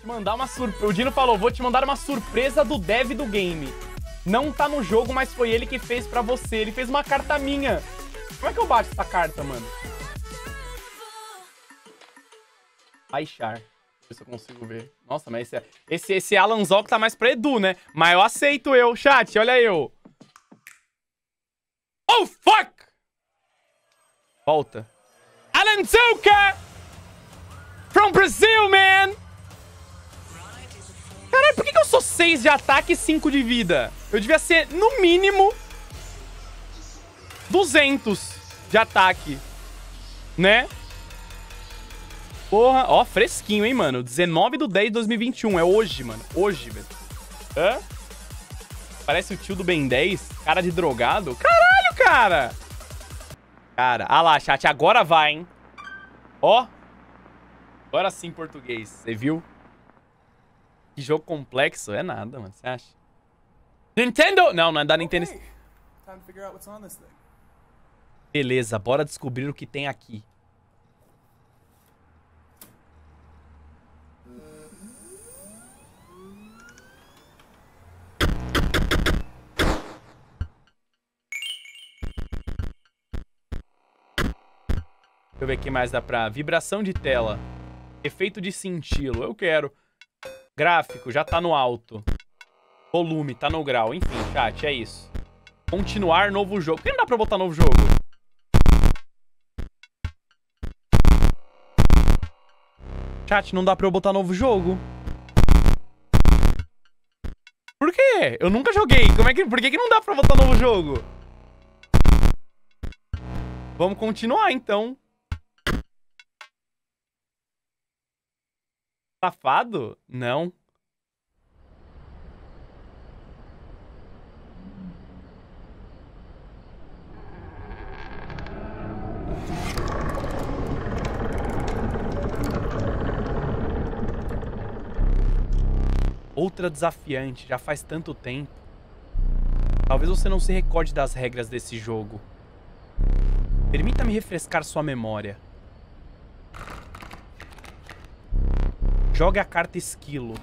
te mandar uma surpresa. O Dino falou, vou te mandar uma surpresa do dev do game. Não tá no jogo, mas foi ele que fez pra você. Ele fez uma carta minha. Como é que eu baixo essa carta, mano? Baixar. Deixa eu ver se eu consigo ver. Nossa, mas esse Alan Zoc tá mais pra Edu, né? Mas eu aceito eu. Chat, olha eu. Oh, fuck! Volta. Alan Zuka! From Brazil, man! Caralho, por que eu sou 6 de ataque e 5 de vida? Eu devia ser, no mínimo, 200 de ataque. Né? Porra, ó, fresquinho, hein, mano. 19/10/2021. É hoje, mano. Hoje, velho. Hã? Parece o tio do Ben 10. Cara de drogado. Caralho, cara! Cara, ah lá, chat. Agora vai, hein? Ó. Agora sim, português. Você viu? Que jogo complexo. É nada, mano. Você acha? Nintendo! Não, não é da Nintendo. Beleza, bora descobrir o que tem aqui. Deixa eu ver o que mais dá pra... Vibração de tela. Efeito de cintilo. Eu quero. Gráfico, já tá no alto. Volume, tá no grau. Enfim, chat, é isso. Continuar novo jogo. Por que não dá pra botar novo jogo? Chat, não dá pra eu botar novo jogo. Por quê? Eu nunca joguei. Por que não dá pra botar novo jogo? Vamos continuar, então. Safado? Não. Outra desafiante, já faz tanto tempo. Talvez você não se recorde das regras desse jogo. Permita-me refrescar sua memória. Jogue a carta esquilo.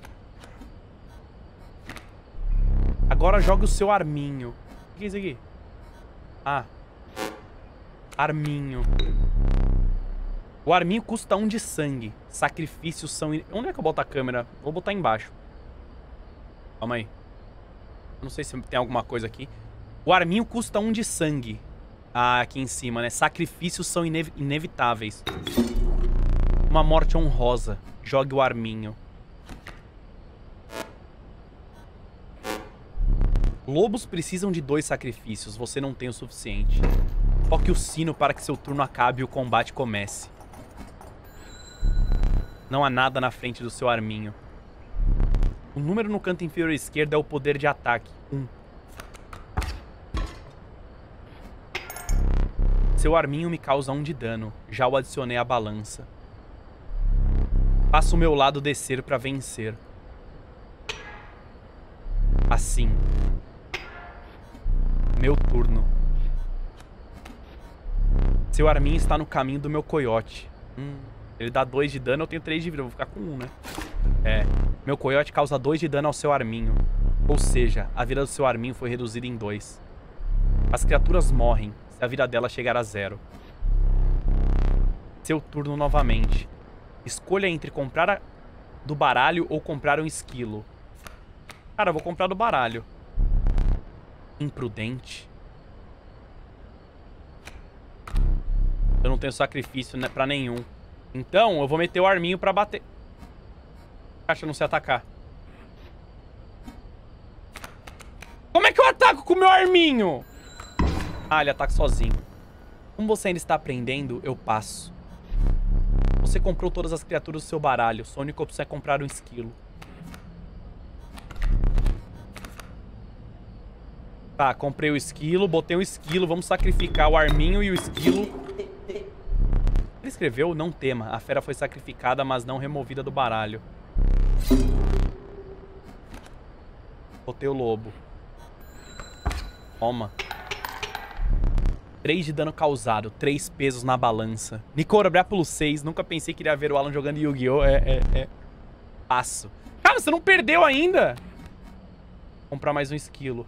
Agora jogue o seu arminho. O que é isso aqui? Ah. Arminho. O arminho custa 1 de sangue. Sacrifícios são... Onde é que eu boto a câmera? Vou botar embaixo. Calma aí. Não sei se tem alguma coisa aqui. O arminho custa 1 de sangue. Ah, aqui em cima, né? Sacrifícios são inevitáveis. Uma morte honrosa. Jogue o arminho. Lobos precisam de 2 sacrifícios. Você não tem o suficiente. Toque o sino para que seu turno acabe e o combate comece. Não há nada na frente do seu arminho. O número no canto inferior esquerdo é o poder de ataque. 1. Seu arminho me causa 1 de dano. Já o adicionei à balança. Faça o meu lado descer para vencer. Assim. Meu turno. Seu arminho está no caminho do meu coiote. Ele dá 2 de dano, eu tenho 3 de vida. Eu vou ficar com 1, né? É. Meu coiote causa 2 de dano ao seu arminho. Ou seja, a vida do seu arminho foi reduzida em 2. As criaturas morrem se a vida dela chegar a 0. Seu turno novamente. Escolha entre comprar do baralho ou comprar um esquilo. Cara, eu vou comprar do baralho. Imprudente. Eu não tenho sacrifício, né, pra nenhum. Então, eu vou meter o arminho pra bater. Caixa, não sei atacar. Como é que eu ataco com o meu arminho? Ah, ele ataca sozinho. Como você ainda está aprendendo, eu passo. Você comprou todas as criaturas do seu baralho. Sua única opção é comprar um esquilo. Tá, comprei o esquilo, botei o esquilo. Vamos sacrificar o arminho e o esquilo. Ele escreveu, não tema. A fera foi sacrificada, mas não removida do baralho. Botei o lobo. Toma. 3 de dano causado, 3 pesos na balança. Nicoro, Brápulo 6. Nunca pensei que iria ver o Alan jogando Yu-Gi-Oh! Passo. Cara, você não perdeu ainda? Vou comprar mais um esquilo.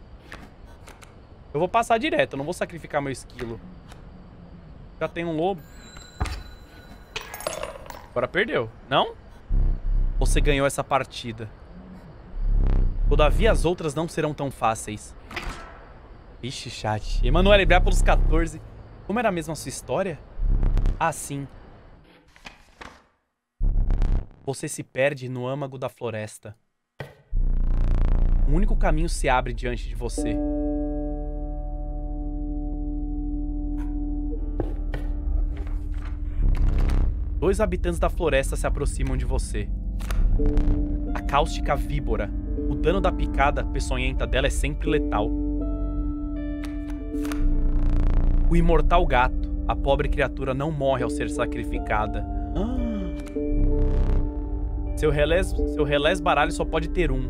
Eu vou passar direto, eu não vou sacrificar meu esquilo. Já tem um lobo. Agora perdeu. Não? Você ganhou essa partida. Todavia as outras não serão tão fáceis. Ixi, chat. Emanuele, brigar pelos 14. Como era mesmo a sua história? Ah, sim. Você se perde no âmago da floresta. Um único caminho se abre diante de você. Dois habitantes da floresta se aproximam de você. A cáustica víbora. O dano da picada peçonhenta dela é sempre letal. O imortal gato. A pobre criatura não morre ao ser sacrificada. Seu relés baralho só pode ter um.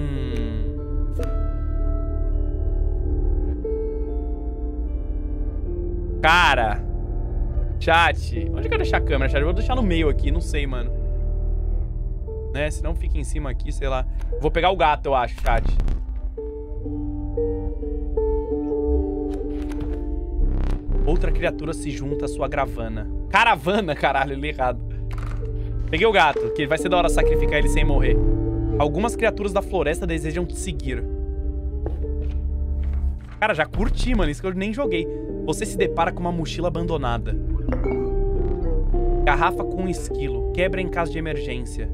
Cara. Chat. Onde eu quero deixar a câmera, chat? Eu vou deixar no meio aqui, não sei, mano. Né? Se não fica em cima aqui, sei lá. Vou pegar o gato, eu acho, chat. Outra criatura se junta à sua caravana. Caravana, caralho, li errado. Peguei o gato, que vai ser da hora sacrificar ele sem morrer. Algumas criaturas da floresta desejam te seguir. Cara, já curti, mano. Isso que eu nem joguei. Você se depara com uma mochila abandonada. Garrafa com um esquilo. Quebra em caso de emergência.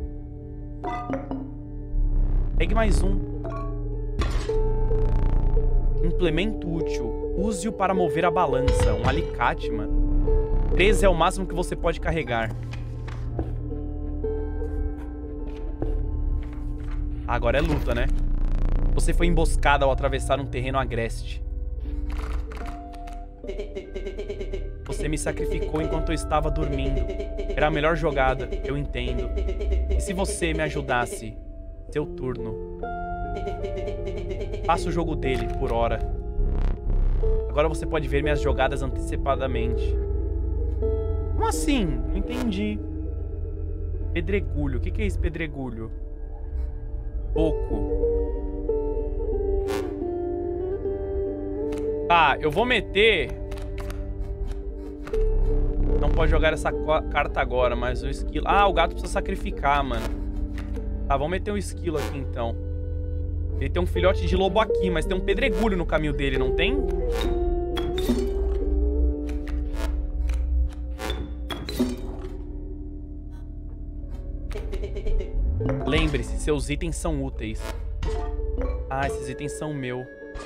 Pegue mais um. Implemento útil. Use-o para mover a balança. Um alicate, mano. 13 é o máximo que você pode carregar. Agora é luta, né? Você foi emboscada ao atravessar um terreno agreste. Você me sacrificou enquanto eu estava dormindo. Era a melhor jogada, eu entendo. E se você me ajudasse? Seu turno. Faça o jogo dele, por hora. Agora você pode ver minhas jogadas antecipadamente. Como assim? Não entendi. Pedregulho. O que é esse pedregulho? Pouco. Tá, eu vou meter... Não pode jogar essa carta agora, mas o esquilo... Ah, o gato precisa sacrificar, mano. Tá, vamos meter um esquilo aqui, então. Ele tem um filhote de lobo aqui, mas tem um pedregulho no caminho dele, não tem? Lembre-se, seus itens são úteis. Ah, esses itens são meu.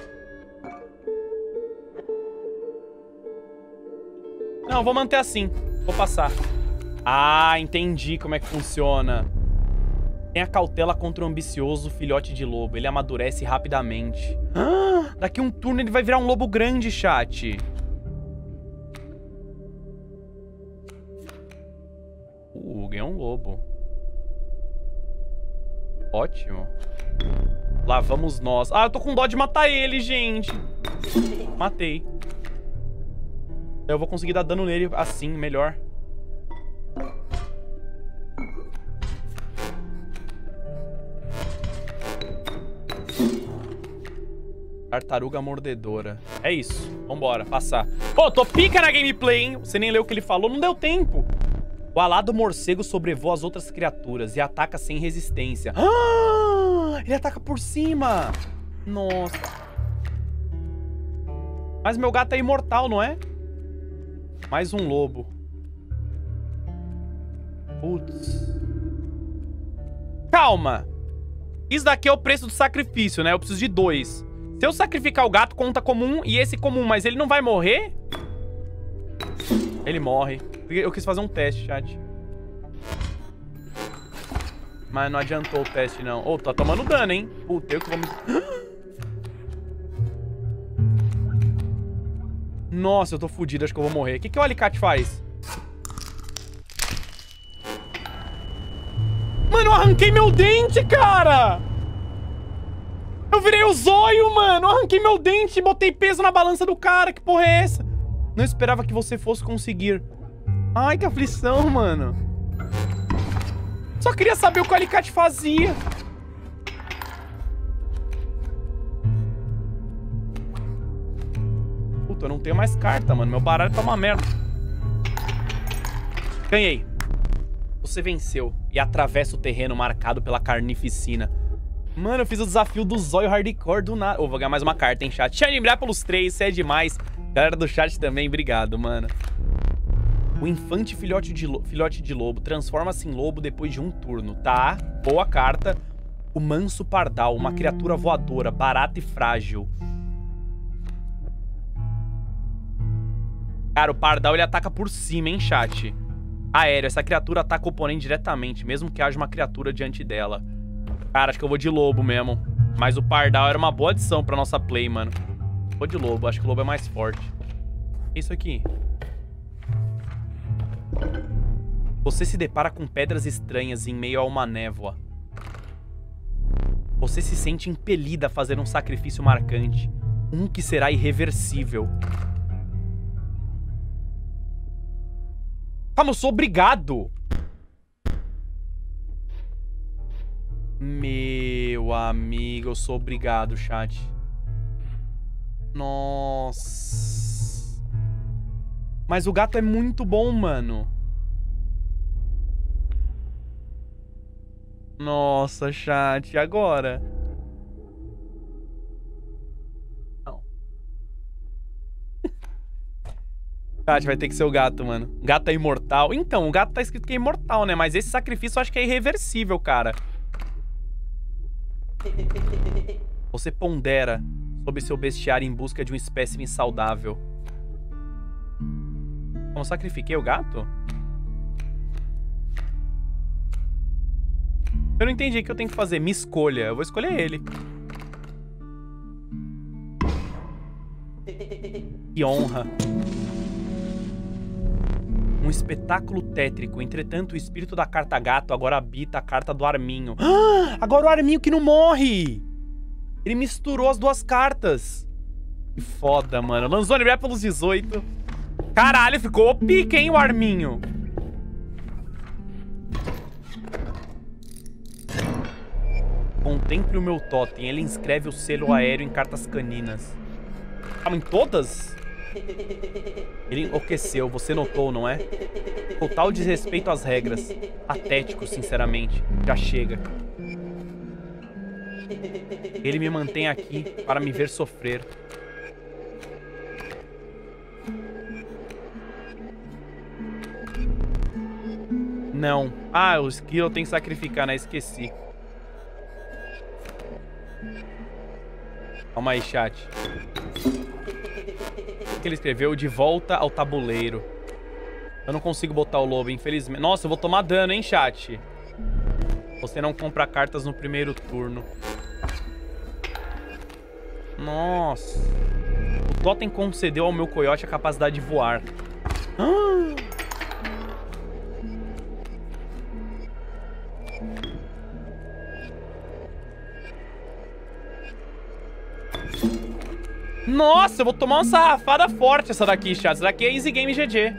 Não, vou manter assim. Vou passar. Ah, entendi como é que funciona. Tenha cautela contra o ambicioso filhote de lobo. Ele amadurece rapidamente. Ah, daqui um turno ele vai virar um lobo grande, chat. Ganhou um lobo. Ótimo. Lá vamos nós. Ah, eu tô com dó de matar ele, gente. Matei. Eu vou conseguir dar dano nele assim, melhor. Tartaruga mordedora. É isso. Vambora, passar. Pô, tô pica na gameplay, hein? Você nem leu o que ele falou, não deu tempo. O alado morcego sobrevoa as outras criaturas e ataca sem resistência. Ah! Ele ataca por cima. Nossa. Mas meu gato é imortal, não é? Mais um lobo. Putz. Calma. Isso daqui é o preço do sacrifício, né? Eu preciso de 2. Se eu sacrificar o gato, conta como 1 e esse como 1, mas ele não vai morrer? Ele morre. Eu quis fazer um teste, chat. Mas não adiantou o teste, não. Ô, tá tomando dano, hein? Puta, eu que vou me... Nossa, eu tô fudido. Acho que eu vou morrer. O que o alicate faz? Mano, eu arranquei meu dente, cara! Eu virei o zóio, mano! Eu arranquei meu dente e botei peso na balança do cara. Que porra é essa? Não esperava que você fosse conseguir. Ai, que aflição, mano. Só queria saber o que o alicate fazia. Puta, eu não tenho mais carta, mano. Meu baralho tá uma merda. Ganhei. Você venceu e atravessa o terreno marcado pela carnificina. Mano, eu fiz o desafio do zóio hardcore do nada. Vou ganhar mais uma carta, hein, chat. Xanimbrá pelos 3, você é demais. Galera do chat também, obrigado, mano. O infante filhote de lobo transforma-se em lobo depois de um turno, tá? Boa carta. O manso pardal, uma criatura voadora, barata e frágil. Cara, o pardal ele ataca por cima, hein, chat? Aéreo, essa criatura ataca o oponente diretamente, mesmo que haja uma criatura diante dela. Cara, acho que eu vou de lobo mesmo. Mas o pardal era uma boa adição pra nossa play, mano. Vou de lobo, acho que o lobo é mais forte. Isso aqui. Você se depara com pedras estranhas em meio a uma névoa. Você se sente impelida a fazer um sacrifício marcante. Um que será irreversível. Calma, eu sou obrigado. Meu amigo, eu sou obrigado, chat. Nossa. Mas o gato é muito bom, mano. Nossa, chat, e agora? Não. Chat, vai ter que ser o gato, mano. O gato é imortal. Então, o gato tá escrito que é imortal, né? Mas esse sacrifício eu acho que é irreversível, cara. Você pondera sobre seu bestiário em busca de um espécime saudável. Como sacrifiquei o gato? Eu não entendi o que eu tenho que fazer. Me escolha. Eu vou escolher ele. Que honra. Um espetáculo tétrico. Entretanto, o espírito da carta gato agora habita a carta do Arminho. Ah, agora o Arminho que não morre! Ele misturou as duas cartas. Que foda, mano. Lanzoni, vai pelos 18. Caralho, ficou pique, hein, o Arminho. Contemple o meu totem. Ele inscreve o selo aéreo em cartas caninas. Calma, em todas? Ele enlouqueceu, você notou, não é? Total desrespeito às regras. Patético, sinceramente. Já chega. Ele me mantém aqui para me ver sofrer. Não. Ah, o skill eu tenho que sacrificar, né? Esqueci. Calma aí, chat. O que ele escreveu? De volta ao tabuleiro. Eu não consigo botar o lobo, infelizmente. Nossa, eu vou tomar dano, hein, chat? Você não compra cartas no primeiro turno. Nossa. O totem concedeu ao meu coiote a capacidade de voar. Ah! Nossa, eu vou tomar uma sarrafada forte essa daqui, chat. Essa daqui é Easy Game GG.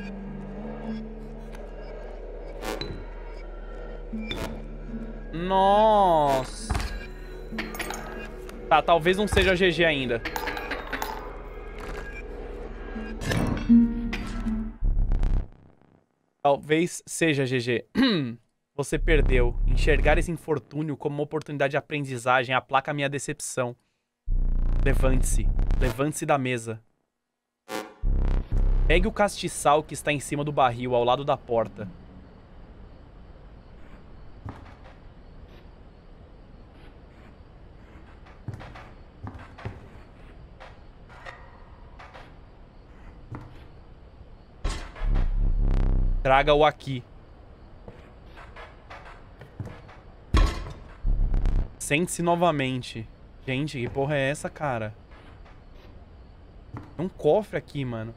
Nossa. Tá, talvez não seja GG ainda. Talvez seja GG. Você perdeu. Enxergar esse infortúnio como uma oportunidade de aprendizagem aplaca a minha decepção. Levante-se. Levante-se da mesa. Pegue o castiçal que está em cima do barril, ao lado da porta. Traga-o aqui. Sente-se novamente. Gente, que porra é essa, cara? Tem um cofre aqui, mano.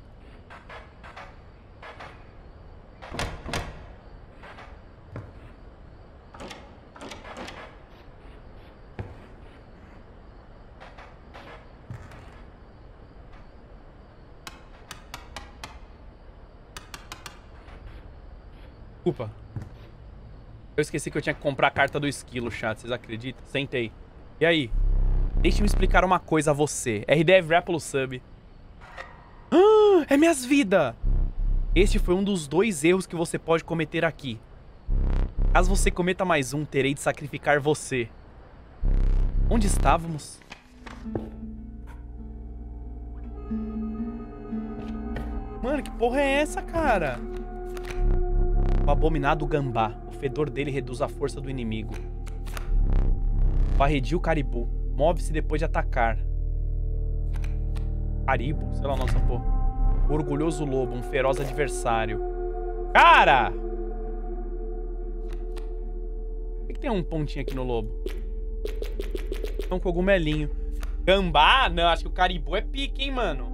Desculpa. Eu esqueci que eu tinha que comprar a carta do esquilo, chat. Vocês acreditam? Sentei. E aí? Deixe-me explicar uma coisa a você. RDF Rap pelo sub. Ah, é minhas vidas! Este foi um dos 2 erros que você pode cometer aqui. Caso você cometa mais um, terei de sacrificar você. Onde estávamos? Mano, que porra é essa, cara? O abominado gambá. O fedor dele reduz a força do inimigo. O arredio caribu. Move-se depois de atacar. Caribo? Sei lá o nome dessa porra. O orgulhoso lobo. Um feroz adversário. Cara! Por que tem um pontinho aqui no lobo? É um cogumelinho. Gambá? Não, acho que o caribu é pica, hein, mano?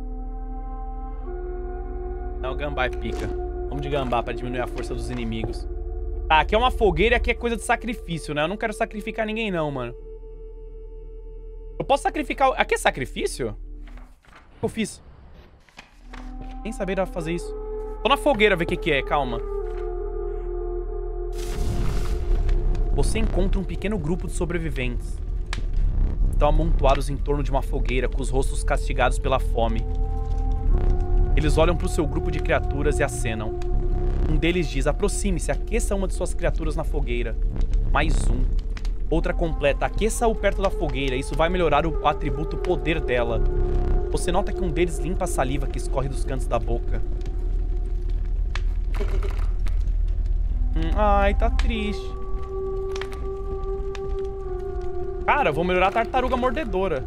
Não, o gambá é pica. Vamos de gambá pra diminuir a força dos inimigos. Tá, aqui é uma fogueira e aqui é coisa de sacrifício, né? Eu não quero sacrificar ninguém, não, mano. Eu posso sacrificar... Aqui é sacrifício? O que eu fiz? Nem saberia fazer isso. Tô na fogueira ver o que é, calma. Você encontra um pequeno grupo de sobreviventes. Estão amontoados em torno de uma fogueira, com os rostos castigados pela fome. Eles olham para o seu grupo de criaturas e acenam. Um deles diz, aproxime-se, aqueça uma de suas criaturas na fogueira. Mais um. Outra completa, aqueça-o perto da fogueira, isso vai melhorar o atributo poder dela. Você nota que um deles limpa a saliva que escorre dos cantos da boca. Ai, tá triste. Cara, vou melhorar a tartaruga mordedora.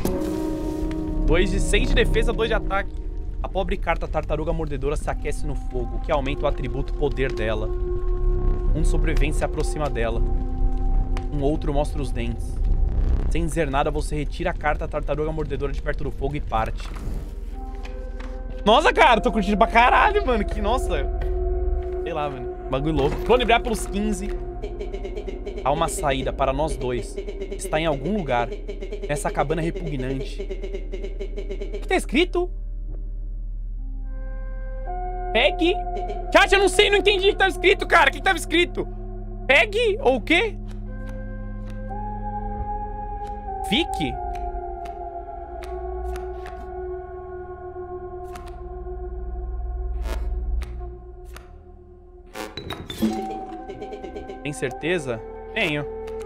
6 de defesa, 2 de ataque. A pobre carta tartaruga mordedora se aquece no fogo, o que aumenta o atributo poder dela. Um sobrevivente se aproxima dela. Um outro mostra os dentes. Sem dizer nada, você retira a carta tartaruga mordedora de perto do fogo e parte. Nossa, cara, tô curtindo pra caralho, mano. Que, nossa. Sei lá, mano. Bagulho louco. Clone Brea pelos 15. Há uma saída para nós 2. Está em algum lugar. Nessa cabana repugnante. O que tá escrito? Pegue. Chat, eu não sei, não entendi o que tava escrito, cara. O que tava escrito? Pegue ou o quê? Fique? Tem certeza? Tenho.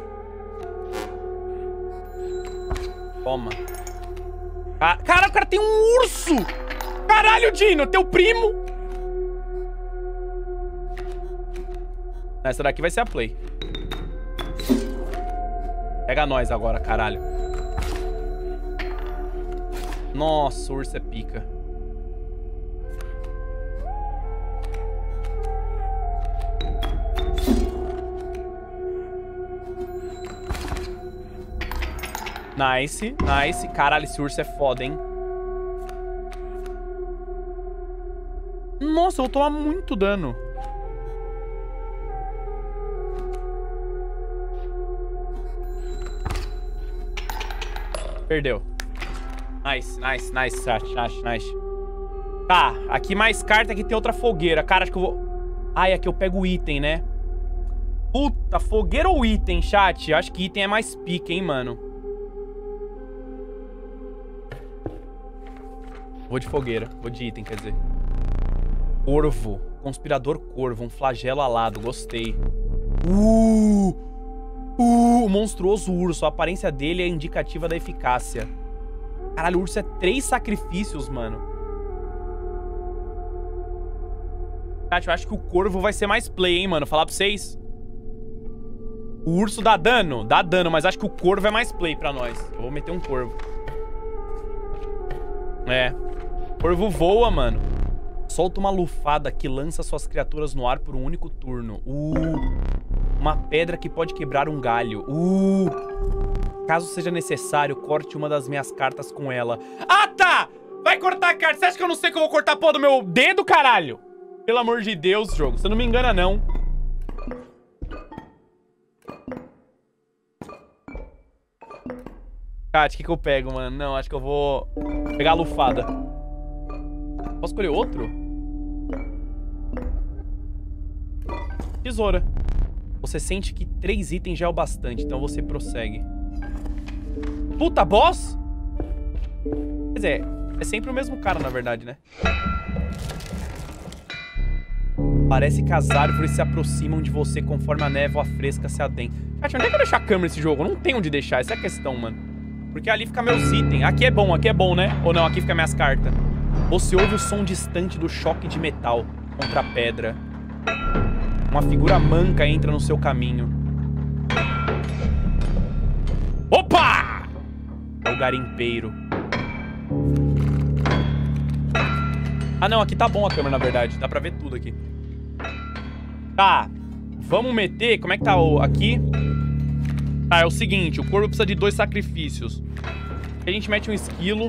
Toma. Ah, cara, o cara tem um urso! Caralho, Dino, teu primo! Essa daqui vai ser a play. Pega nós agora, caralho. Nossa, o urso é pica. Nice, nice. Caralho, esse urso é foda, hein? Nossa, eu vou tomar muito dano. Perdeu. Nice, nice, nice, nice, nice. Tá, aqui mais carta, aqui tem outra fogueira. Cara, acho que eu vou... Ai, aqui eu pego o item, né? Puta, fogueira ou item, chat? Acho que item é mais pique, hein, mano? Vou de fogueira, vou de item, quer dizer. Corvo, conspirador corvo, um flagelo alado, gostei. O monstruoso urso, a aparência dele é indicativa da eficácia. Caralho, o urso é 3 sacrifícios, mano. Chat, eu acho que o corvo vai ser mais play, hein, mano. Falar pra vocês. O urso dá dano, mas acho que o corvo é mais play pra nós. Eu vou meter um corvo. É. Corvo voa, mano. Solta uma lufada que lança suas criaturas no ar por um único turno. Uma pedra que pode quebrar um galho. Caso seja necessário, corte uma das minhas cartas com ela. Ah, tá! Vai cortar a carta. Você acha que eu não sei que eu vou cortar a porra do meu dedo, caralho? Pelo amor de Deus, jogo. Você não me engana, não. Chat, o que eu pego, mano? Não, acho que eu vou pegar a lufada. Posso escolher outro? Tesoura. Você sente que 3 itens já é o bastante, então você prossegue. Puta, boss? Quer dizer, é sempre o mesmo cara, na verdade, né? Parece que as árvores se aproximam de você conforme a névoa fresca se adentra. Chat, onde é que eu deixo a câmera nesse jogo? Não tem onde deixar, essa é a questão, mano. Porque ali fica meus itens. Aqui é bom, né? Ou não, aqui fica minhas cartas. Você ouve o som distante do choque de metal contra a pedra. Uma figura manca entra no seu caminho. Opa! É o garimpeiro. Ah, não, aqui tá bom a câmera, na verdade. Dá pra ver tudo aqui. Tá, vamos meter... Como é que tá aqui? Tá, é o seguinte. O corvo precisa de 2 sacrifícios. A gente mete um esquilo.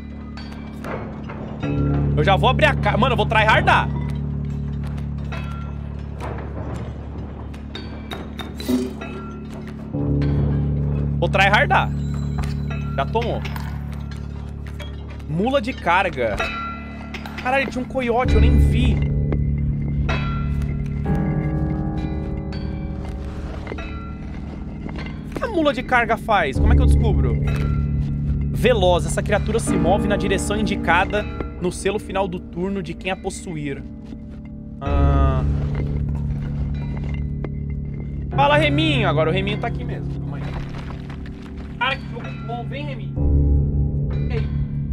Eu já vou abrir a cara. Mano, eu vou tryhardar. Vou tryhardar. Já tomou. Mula de carga. Caralho, tinha um coiote, eu nem vi. O que a mula de carga faz? Como é que eu descubro? Veloz. Essa criatura se move na direção indicada no selo final do turno de quem a possuir. Fala, Reminho. Agora o Reminho tá aqui mesmo. Calma aí. Cara, que jogo bom. Vem, Reminho. Ei.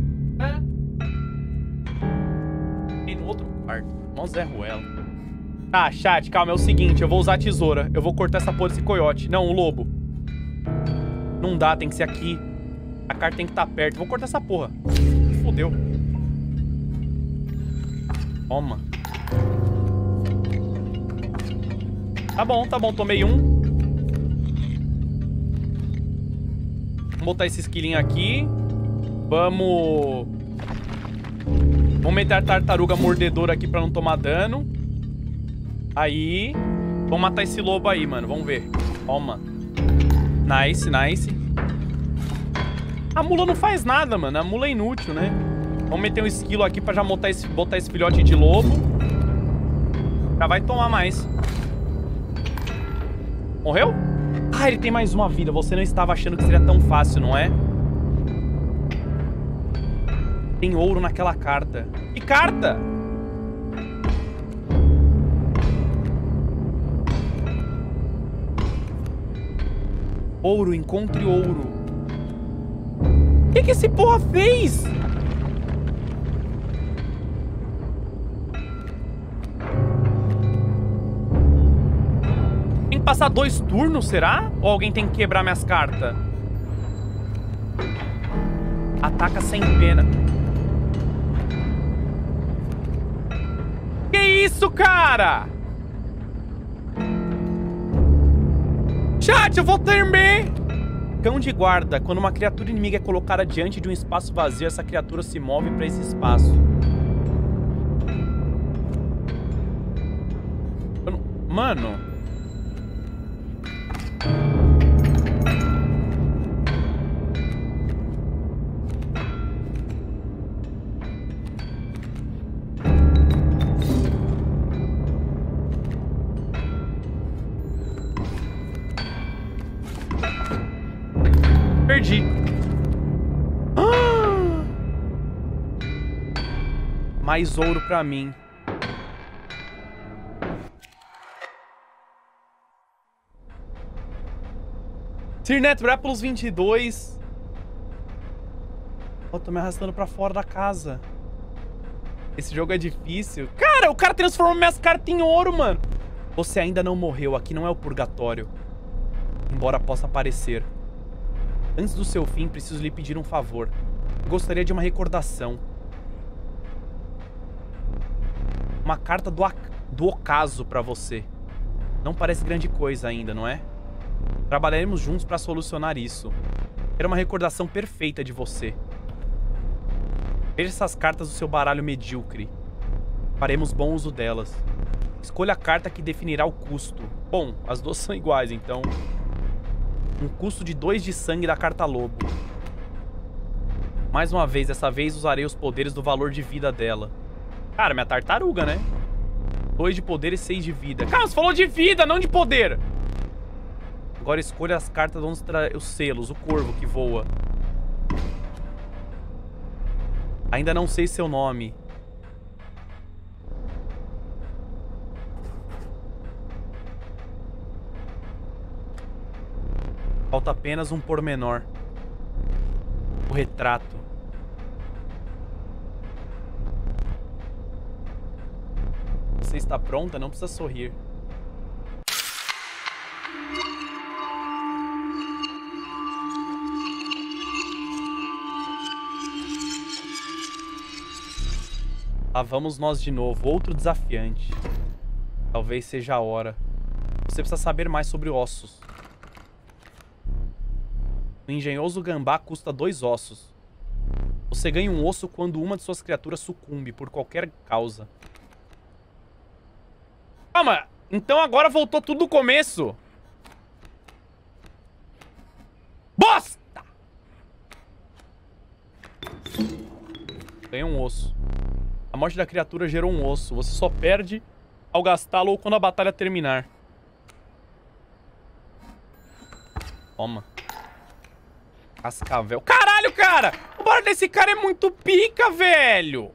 Tem no outro quarto. Mó Zé Ruela. Tá, chat, calma. É o seguinte. Eu vou usar a tesoura. Eu vou cortar essa porra desse coiote. Não, o lobo. Não dá, tem que ser aqui. A carta tem que estar perto. Vou cortar essa porra. Fudeu. Toma. Tá bom, tomei um. Vamos botar esse esquilinho aqui. Vamos meter a tartaruga mordedora aqui pra não tomar dano. Aí. Vamos matar esse lobo aí, mano. Vamos ver. Toma. Nice, nice. A mula não faz nada, mano. A mula é inútil, né? Vamos meter um esquilo aqui pra já botar esse filhote de lobo. Já vai tomar mais. Morreu? Ah, ele tem mais uma vida. Você não estava achando que seria tão fácil, não é? Tem ouro naquela carta. Que carta? Ouro, encontre ouro. O que esse porra fez? Tem que passar 2 turnos, será? Ou alguém tem que quebrar minhas cartas? Ataca sem pena. Que isso, cara? Chat, eu vou terminar. Cão de guarda. Quando uma criatura inimiga é colocada diante de um espaço vazio, essa criatura se move para esse espaço. Mano. Perdi. Mais ouro pra mim. Sirnet, vai pelos 22. Oh, tô me arrastando pra fora da casa. Esse jogo é difícil. Cara, o cara transformou minhas cartas em ouro, mano. Você ainda não morreu. Aqui não é o purgatório. Embora possa parecer. Antes do seu fim, preciso lhe pedir um favor. Gostaria de uma recordação. Uma carta do ocaso pra você. Não parece grande coisa ainda, não é? Trabalharemos juntos pra solucionar isso. Era uma recordação perfeita de você. Veja essas cartas do seu baralho medíocre. Faremos bom uso delas. Escolha a carta que definirá o custo. Bom, as duas são iguais, então... Um custo de 2 de sangue da carta lobo. Mais uma vez, dessa vez usarei os poderes do valor de vida dela. Cara, minha tartaruga, né? 2 de poder e 6 de vida. Cara, você falou de vida, não de poder. Agora escolha as cartas onde os selos, o corvo que voa. Ainda não sei seu nome. Falta apenas um pormenor. O retrato. Você está pronta? Não precisa sorrir. Lá vamos nós de novo. Outro desafiante. Talvez seja a hora. Você precisa saber mais sobre ossos. O engenhoso gambá custa 2 ossos. Você ganha um osso quando uma de suas criaturas sucumbe por qualquer causa. Calma, então agora voltou tudo do começo. Bosta! Ganha um osso. A morte da criatura gerou um osso. Você só perde ao gastá-lo ou quando a batalha terminar. Toma. Cascavel. Caralho, cara! O barulho desse cara é muito pica, velho!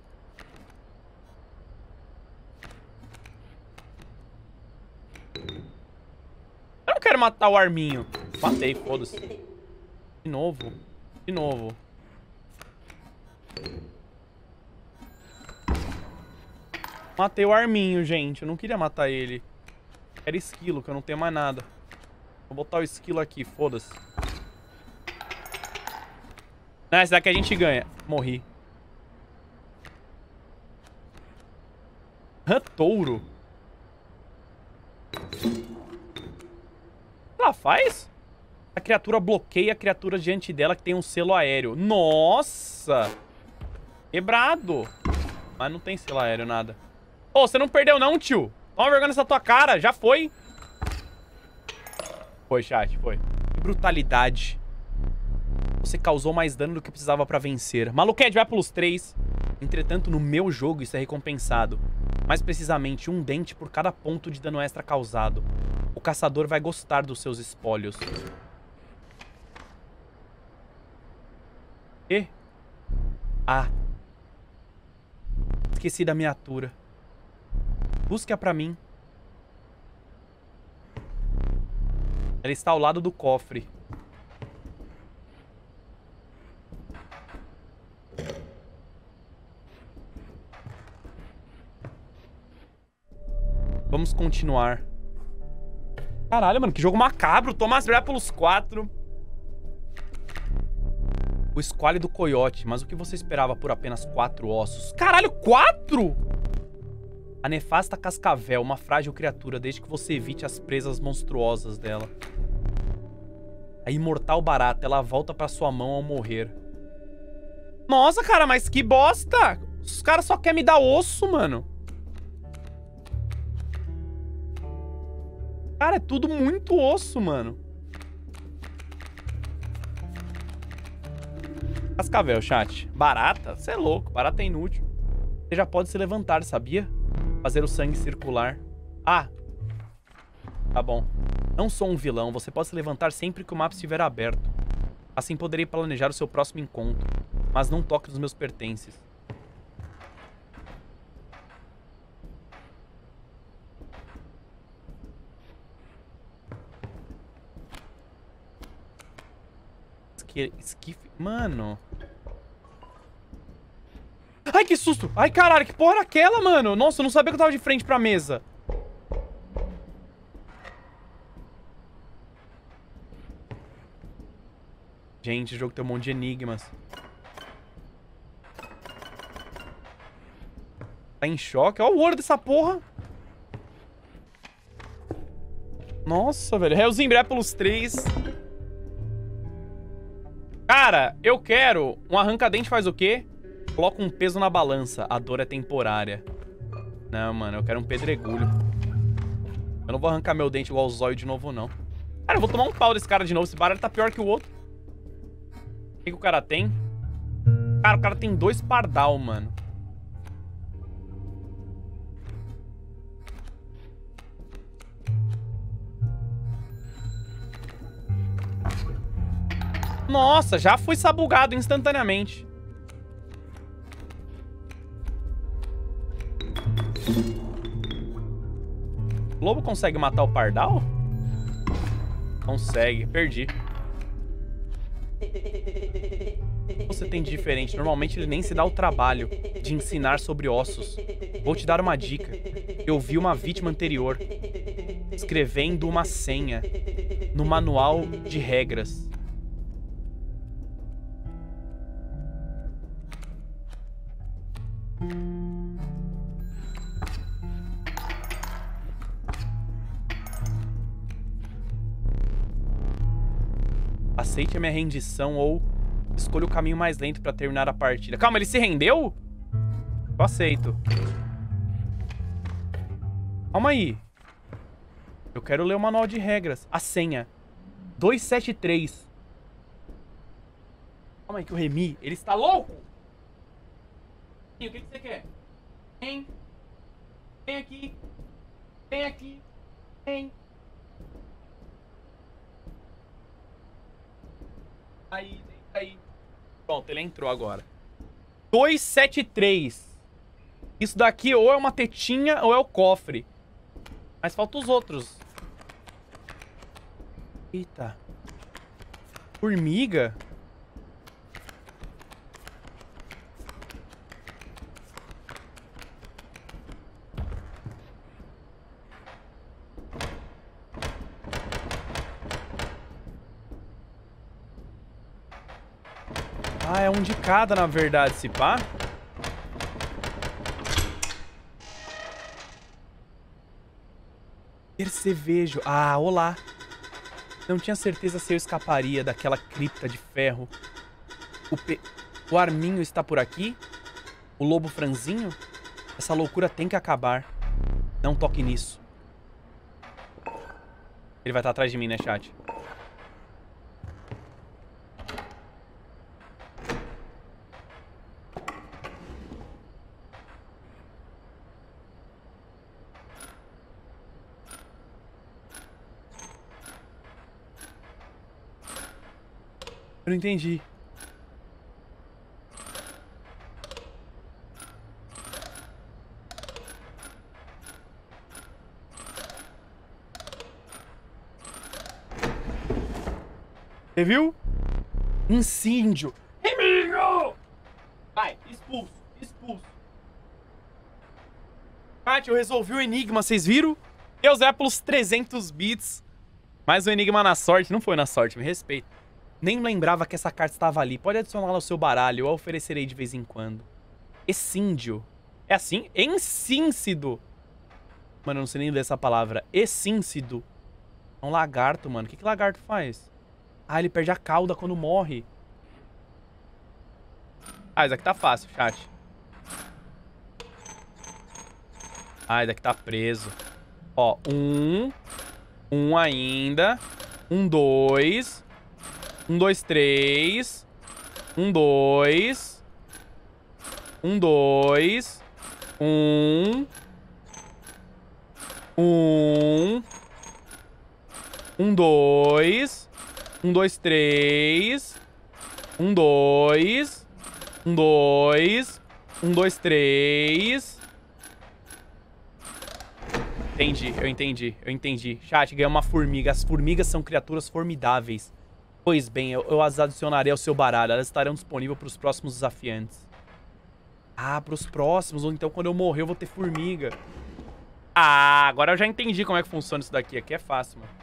Eu não quero matar o Arminho. Matei, foda-se. De novo. De novo. Matei o Arminho, gente. Eu não queria matar ele. Era esquilo, que eu não tenho mais nada. Vou botar o esquilo aqui, foda-se. Não, esse daqui a gente ganha. Morri. Touro. O que ela faz? A criatura bloqueia a criatura diante dela que tem um selo aéreo. Nossa! Quebrado. Mas não tem selo aéreo, nada. Ô, você não perdeu não, tio. Toma vergonha nessa tua cara. Já foi. Foi, chat, foi. Que brutalidade. Você causou mais dano do que precisava pra vencer. Maluquete, vai pelos 3. Entretanto, no meu jogo isso é recompensado. Mais precisamente, 1 dente por cada ponto de dano extra causado. O caçador vai gostar dos seus espólios. E? Ah. Esqueci da miniatura. Busque-a pra mim. Ela está ao lado do cofre. Vamos continuar. Caralho, mano, que jogo macabro. Toma as pelos 4. O esquálido coiote. Mas o que você esperava por apenas 4 ossos? Caralho, 4?! A nefasta cascavel, uma frágil criatura, desde que você evite as presas monstruosas dela. A imortal barata, ela volta pra sua mão ao morrer. Nossa, cara, mas que bosta! Os caras só querem me dar osso, mano. Cara, é tudo muito osso, mano. Cascavel, chat. Barata? Você é louco. Barata é inútil. Você já pode se levantar, sabia? Fazer o sangue circular. Ah. Tá bom. Não sou um vilão. Você pode se levantar sempre que o mapa estiver aberto. Assim poderei planejar o seu próximo encontro. Mas não toque nos meus pertences. Esquife... Mano. Ai, que susto. Ai, caralho, que porra era aquela, mano? Nossa, eu não sabia que eu tava de frente pra mesa. Gente, o jogo tem um monte de enigmas. Tá em choque. Olha o ouro dessa porra. Nossa, velho. Hellzinho breve pelos 3. Cara, eu quero... Um arranca-dente faz o quê? Coloca um peso na balança. A dor é temporária. Não, mano. Eu quero um pedregulho. Eu não vou arrancar meu dente igual o zóio de novo, não. Cara, eu vou tomar um pau desse cara de novo. Esse baralho tá pior que o outro. O que o cara tem? Cara, o cara tem 2 pardal, mano. Nossa, já fui sabugado instantaneamente. O lobo consegue matar o pardal? Consegue, perdi. Você tem de diferente. Normalmente ele nem se dá o trabalho de ensinar sobre ossos. Vou te dar uma dica. Eu vi uma vítima anterior escrevendo uma senha no manual de regras. Aceite a minha rendição ou escolha o caminho mais lento pra terminar a partida. Calma, ele se rendeu? Eu aceito. Calma aí. Eu quero ler o manual de regras. A senha. 273. Calma aí que o Remy, ele está louco? O que você quer? Vem. Vem aqui. Vem aqui. Vem. Aí, aí. Pronto, ele entrou agora. 273. Isso daqui ou é uma tetinha ou é o cofre. Mas falta os outros. Eita. Formiga? Ah, é um de cada, na verdade, se pá. Percevejo. Ah, olá. Não tinha certeza se eu escaparia daquela cripta de ferro. O Arminho está por aqui? O lobo franzinho? Essa loucura tem que acabar. Não toque nisso. Ele vai estar atrás de mim, né, chat? Eu não entendi. Você viu? Incêndio. Inimigo! Vai, expulso, expulso. Chat, eu resolvi o enigma, vocês viram? Eu zé pelos 300 bits. Mas o enigma na sorte, não foi na sorte, me respeita. Nem lembrava que essa carta estava ali. Pode adicioná-la ao seu baralho, eu a oferecerei de vez em quando. Essíndio. É assim? Ensíncido. Mano, eu não sei nem ler essa palavra. Essíncido. É um lagarto, mano. O que lagarto faz? Ah, ele perde a cauda quando morre. Ah, isso aqui tá fácil, chat. Ah, isso aqui tá preso. Ó, um ainda. 2. 2, 3. 2. 2. 1. 2. 2, 3. 2. 2. 2, 3. Entendi, eu entendi. Chat, ganhou uma formiga. As formigas são criaturas formidáveis. Pois bem, eu as adicionarei ao seu baralho. Elas estarão disponíveis para os próximos desafiantes. Ah, para os próximos. Ou então quando eu morrer eu vou ter formiga. Ah, agora eu já entendi como é que funciona isso daqui. Aqui é fácil, mano.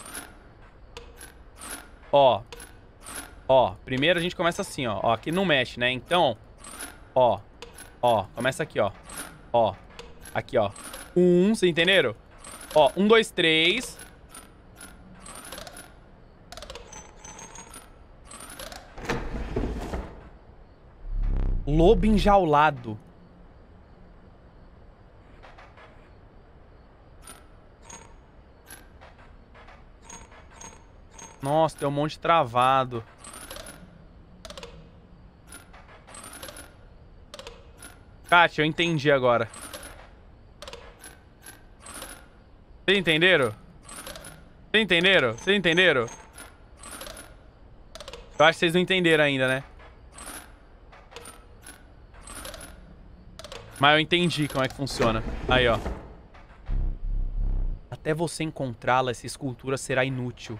Ó. Ó, primeiro a gente começa assim, ó. Ó, aqui não mexe, né? Então, ó. Ó, começa aqui, ó. Ó. Aqui, ó. Vocês entenderam? Ó, 1, 2, 3. Lobo enjaulado. Nossa, tem um monte travado. Chat, eu entendi agora. Vocês entenderam? Vocês entenderam? Vocês entenderam? Eu acho que vocês não entenderam ainda, né? Mas eu entendi como é que funciona. Aí, ó. Até você encontrá-la, essa escultura será inútil.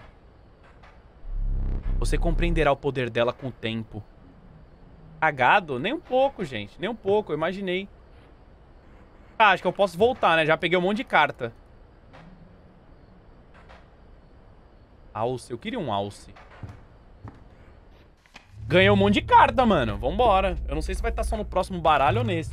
Você compreenderá o poder dela com o tempo. Cagado? Nem um pouco, gente. Nem um pouco, eu imaginei. Ah, acho que eu posso voltar, né? Já peguei um monte de carta. Alce. Eu queria um alce. Ganhei um monte de carta, mano. Vambora. Eu não sei se vai estar só no próximo baralho ou nesse.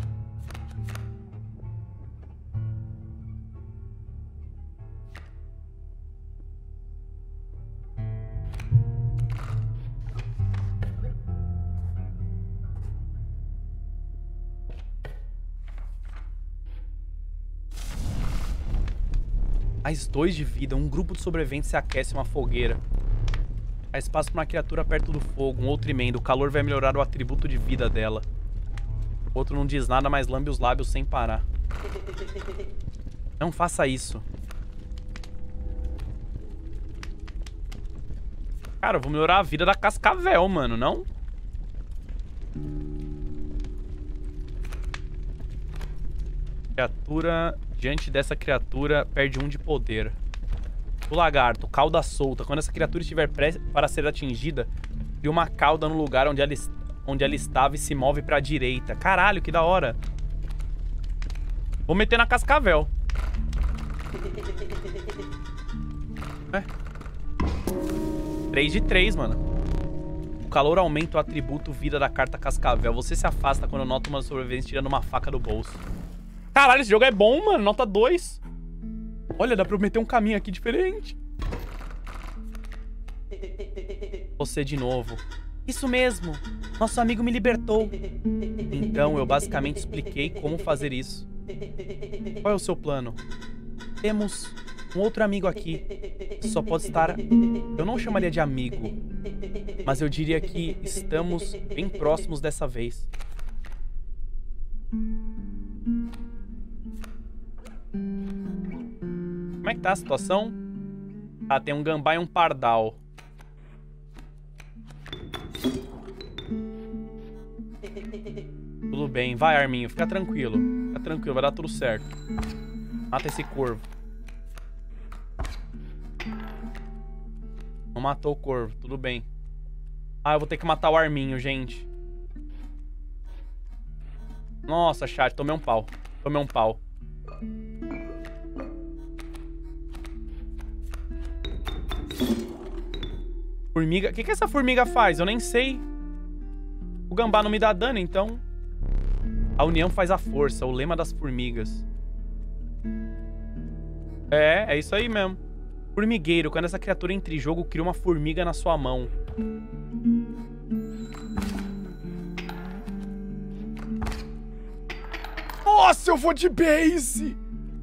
Mais 2 de vida. Um grupo de sobreviventes se aquece em uma fogueira. Há espaço para uma criatura perto do fogo. Um outro emenda. O calor vai melhorar o atributo de vida dela. O outro não diz nada, mas lambe os lábios sem parar. Não faça isso. Cara, eu vou melhorar a vida da Cascavel, mano, não? Criatura... Diante dessa criatura, perde 1 de poder. O lagarto, cauda solta. Quando essa criatura estiver prestes para ser atingida, cria uma cauda no lugar onde ela estava e se move para a direita. Caralho, que da hora. Vou meter na Cascavel. 3 de 3, mano. O calor aumenta o atributo vida da carta Cascavel. Você se afasta quando nota uma sobrevivência tirando uma faca do bolso. Caralho, esse jogo é bom, mano. Nota 2. Olha, dá pra eu meter um caminho aqui diferente. Você de novo. Isso mesmo. Nosso amigo me libertou. Então, eu basicamente expliquei como fazer isso. Qual é o seu plano? Temos um outro amigo aqui. Só pode estar... Eu não chamaria de amigo. Mas eu diria que estamos bem próximos dessa vez. Como é que tá a situação? Ah, tem um gambá e um pardal. Tudo bem. Vai, Arminho. Fica tranquilo. Fica tranquilo. Vai dar tudo certo. Mata esse corvo. Não matou o corvo. Tudo bem. Ah, eu vou ter que matar o Arminho, gente. Nossa, chat. Tomei um pau. Tomei um pau. Formiga... O que essa formiga faz? Eu nem sei. O gambá não me dá dano, então. A união faz a força. O lema das formigas. É isso aí mesmo. Formigueiro. Quando essa criatura entra em jogo, cria uma formiga na sua mão. Nossa, eu vou de base!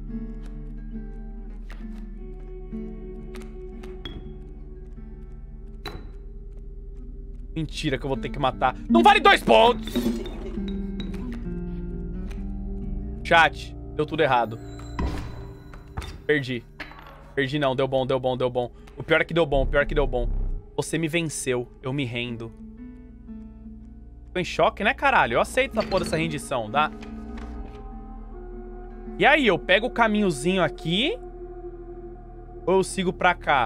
Mentira que eu vou ter que matar. Não vale 2 pontos! Chat, deu tudo errado. Perdi. Perdi não, deu bom, deu bom, deu bom. O pior é que deu bom, o pior é que deu bom. Você me venceu, eu me rendo. Tô em choque, né, caralho? Eu aceito essa porra dessa rendição, tá? E aí, eu pego o caminhozinho aqui? Ou eu sigo pra cá?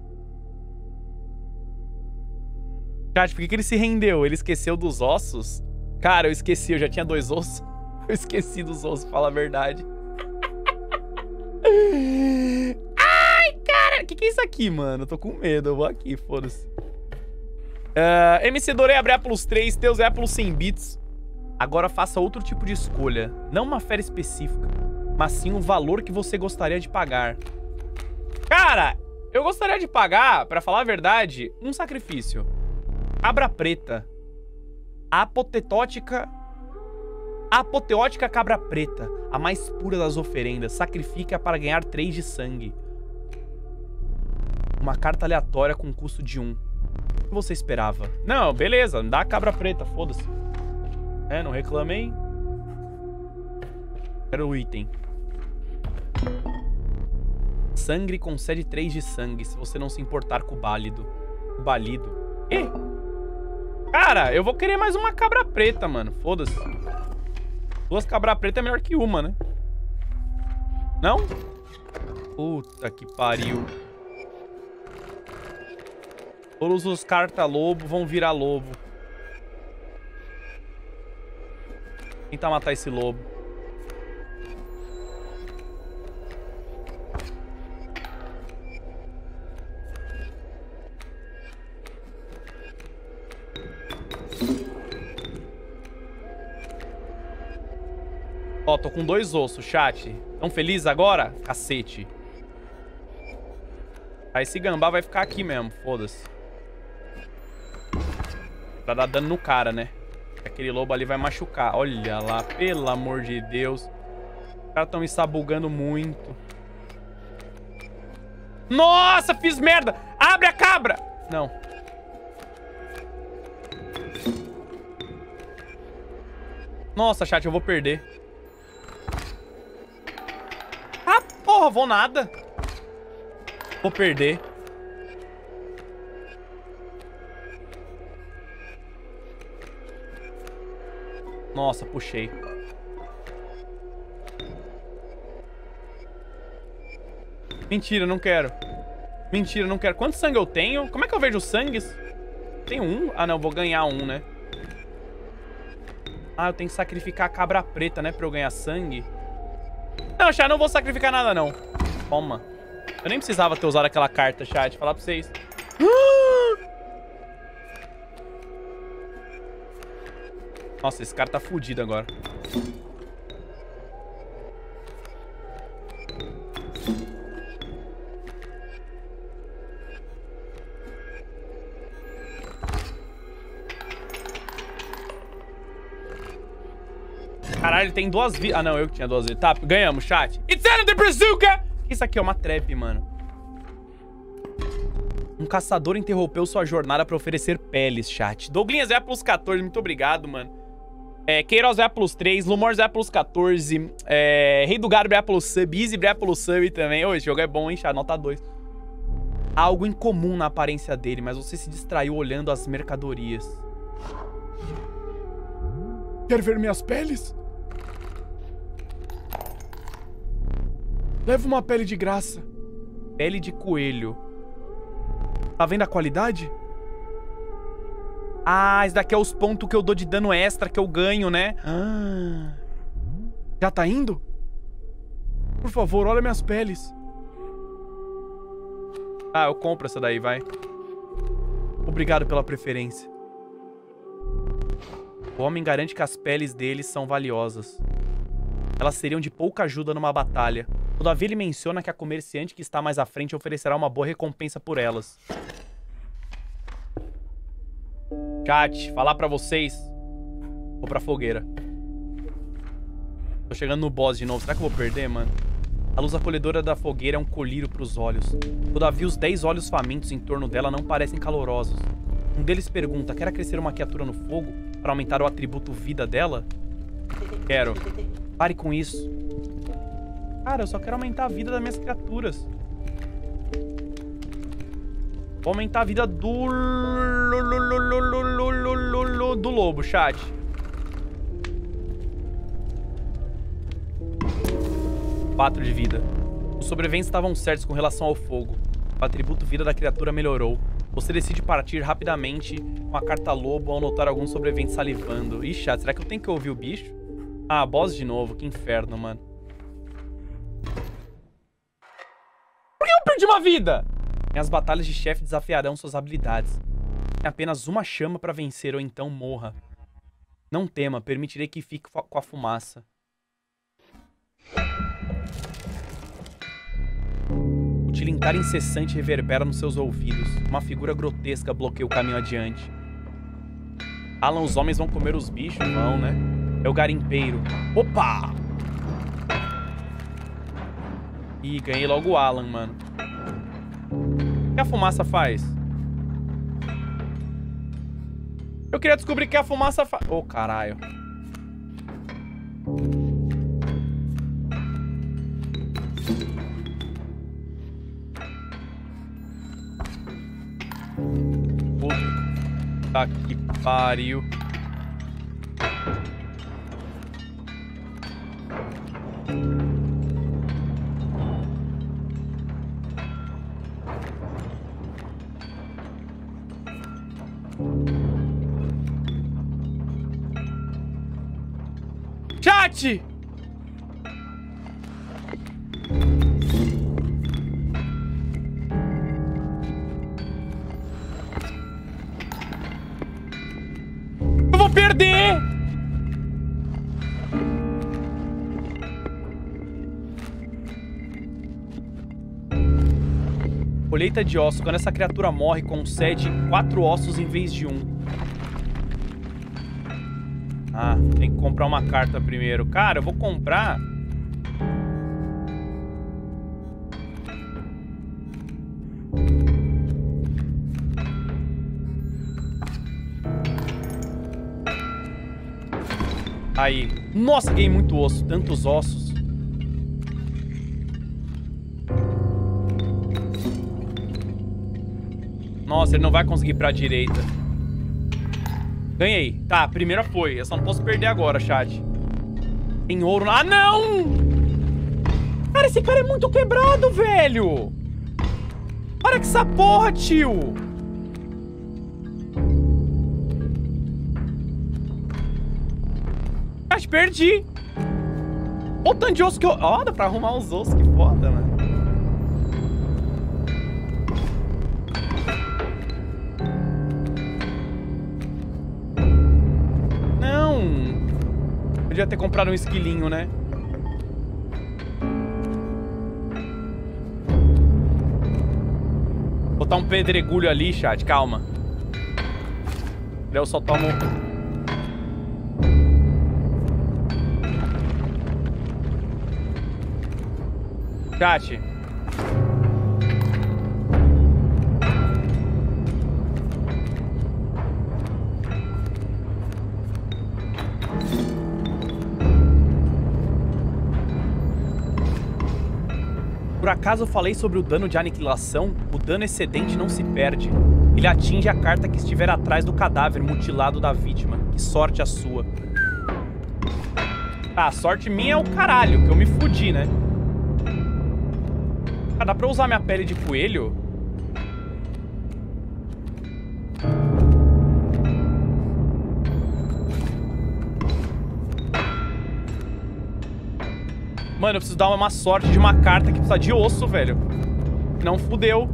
Chat, por que ele se rendeu? Ele esqueceu dos ossos? Cara, eu esqueci, eu já tinha 2 ossos. Eu esqueci dos ossos, fala a verdade. Ai, cara, que é isso aqui, mano? Eu tô com medo, eu vou aqui, foda-se. MC Dorei abre Apple 3, Teus Apple 100 bits. Agora faça outro tipo de escolha. Não uma fera específica, mas sim o valor que você gostaria de pagar. Cara, eu gostaria de pagar, pra falar a verdade, um sacrifício. Cabra preta. Apoteótica cabra preta. A mais pura das oferendas. Sacrifica para ganhar 3 de sangue. Uma carta aleatória com custo de 1. O que você esperava? Não, beleza. Dá a cabra preta, foda-se. Não reclamei. Quero o item. Sangre concede 3 de sangue se você não se importar com o bálido. O balido. Ih. Cara, eu vou querer mais uma cabra preta, mano. Foda-se. 2 cabra preta é melhor que uma, né? Não? Puta que pariu. Todos os carta-lobo vão virar lobo. Tentar matar esse lobo. Ó, tô com 2 ossos, chat. Tão feliz agora? Cacete. Aí esse gambá vai ficar aqui mesmo, foda-se. Pra dar dano no cara, né? Aquele lobo ali vai machucar. Olha lá, pelo amor de Deus. Os caras tão me sabugando muito. Nossa, fiz merda! Abre a cabra! Não. Nossa, chat, eu vou perder. Ah, porra, vou nada. Vou perder. Nossa, puxei. Mentira, não quero. Mentira, não quero. Quanto sangue eu tenho? Como é que eu vejo os sangues? Tenho 1? Ah, não, vou ganhar 1, né? Ah, eu tenho que sacrificar a cabra preta, né? Pra eu ganhar sangue. Não, chat, não vou sacrificar nada, não. Toma. Eu nem precisava ter usado aquela carta, chat. Falar pra vocês. Nossa, esse cara tá fudido agora. Caralho, ele tem 2 vidas. Ah, não, eu que tinha 2 vidas. Tá, ganhamos, chat. It's out of the bazooka! Isso aqui é uma trap, mano. Um caçador interrompeu sua jornada pra oferecer peles, chat. Douglinhas vai plus 14, muito obrigado, mano. Queiroz vai plus 3, Lumors vai plus 14, Rei do Gado vai plus sub, Easy vai plus sub também. Ô, esse jogo é bom, hein, chat? Nota 2. Há algo incomum na aparência dele, mas você se distraiu olhando as mercadorias. Quer ver minhas peles? Leva uma pele de graça. Pele de coelho. Tá vendo a qualidade? Ah, esse daqui é os pontos que eu dou de dano extra que eu ganho, né? Ah. Já tá indo? Por favor, olha minhas peles. Ah, eu compro essa daí, vai. Obrigado pela preferência. O homem garante que as peles deles são valiosas. Elas seriam de pouca ajuda numa batalha. Todavia, ele menciona que a comerciante que está mais à frente oferecerá uma boa recompensa por elas. Chat, falar pra vocês. Vou pra fogueira. Tô chegando no boss de novo. Será que eu vou perder, mano? A luz acolhedora da fogueira é um colírio pros olhos. Todavia, os 10 olhos famintos em torno dela não parecem calorosos. Um deles pergunta, quer aquecer uma criatura no fogo para aumentar o atributo vida dela? Quero. Pare com isso. Cara, eu só quero aumentar a vida das minhas criaturas. Vou aumentar a vida do lobo, chat. Quatro de vida. Os sobreviventes estavam certos com relação ao fogo. O atributo vida da criatura melhorou. Você decide partir rapidamente com a carta lobo ao notar alguns sobreviventes salivando. Ih, chat, será que eu tenho que ouvir o bicho? Ah, boss de novo. Que inferno, mano. Por que eu perdi uma vida? Minhas batalhas de chefe desafiarão suas habilidades. Tem apenas uma chama pra vencer ou então morra. Não tema, permitirei que fique com a fumaça. O tilintar incessante reverbera nos seus ouvidos. Uma figura grotesca bloqueia o caminho adiante. Alan, os homens vão comer os bichos? Vão, né? É o garimpeiro. Opa! Ih, ganhei logo o Alan, mano. O que a fumaça faz? Eu queria descobrir o que a fumaça faz. Ô, caralho. Tá que pariu. Chat! Eu vou perder! Colheita de ossos. Quando essa criatura morre, concede 4 ossos em vez de 1. Ah, tem que comprar uma carta primeiro. Cara, eu vou comprar... Aí. Nossa, ganhei muito osso. Tantos ossos. Nossa, ele não vai conseguir ir pra direita. Ganhei. Tá, a primeira foi. Eu só não posso perder agora, chat. Tem ouro... Ah, não! Cara, esse cara é muito quebrado, velho! Para com essa porra, tio! Chat, perdi! Olha o tanto de osso que eu... Ó, dá pra arrumar os ossos. Que foda, mano. Podia ter comprado um esquilinho, né? Botar um pedregulho ali, chat. Calma. Eu só tomo... Chat. Por acaso eu falei sobre o dano de aniquilação? O dano excedente não se perde. Ele atinge a carta que estiver atrás do cadáver mutilado da vítima. Que sorte a sua. Ah, a sorte minha é o caralho, que eu me fudi, né? Ah, dá pra usar minha pele de coelho? Mano, eu preciso dar uma sorte de uma carta que precisa de osso, velho. Não fudeu.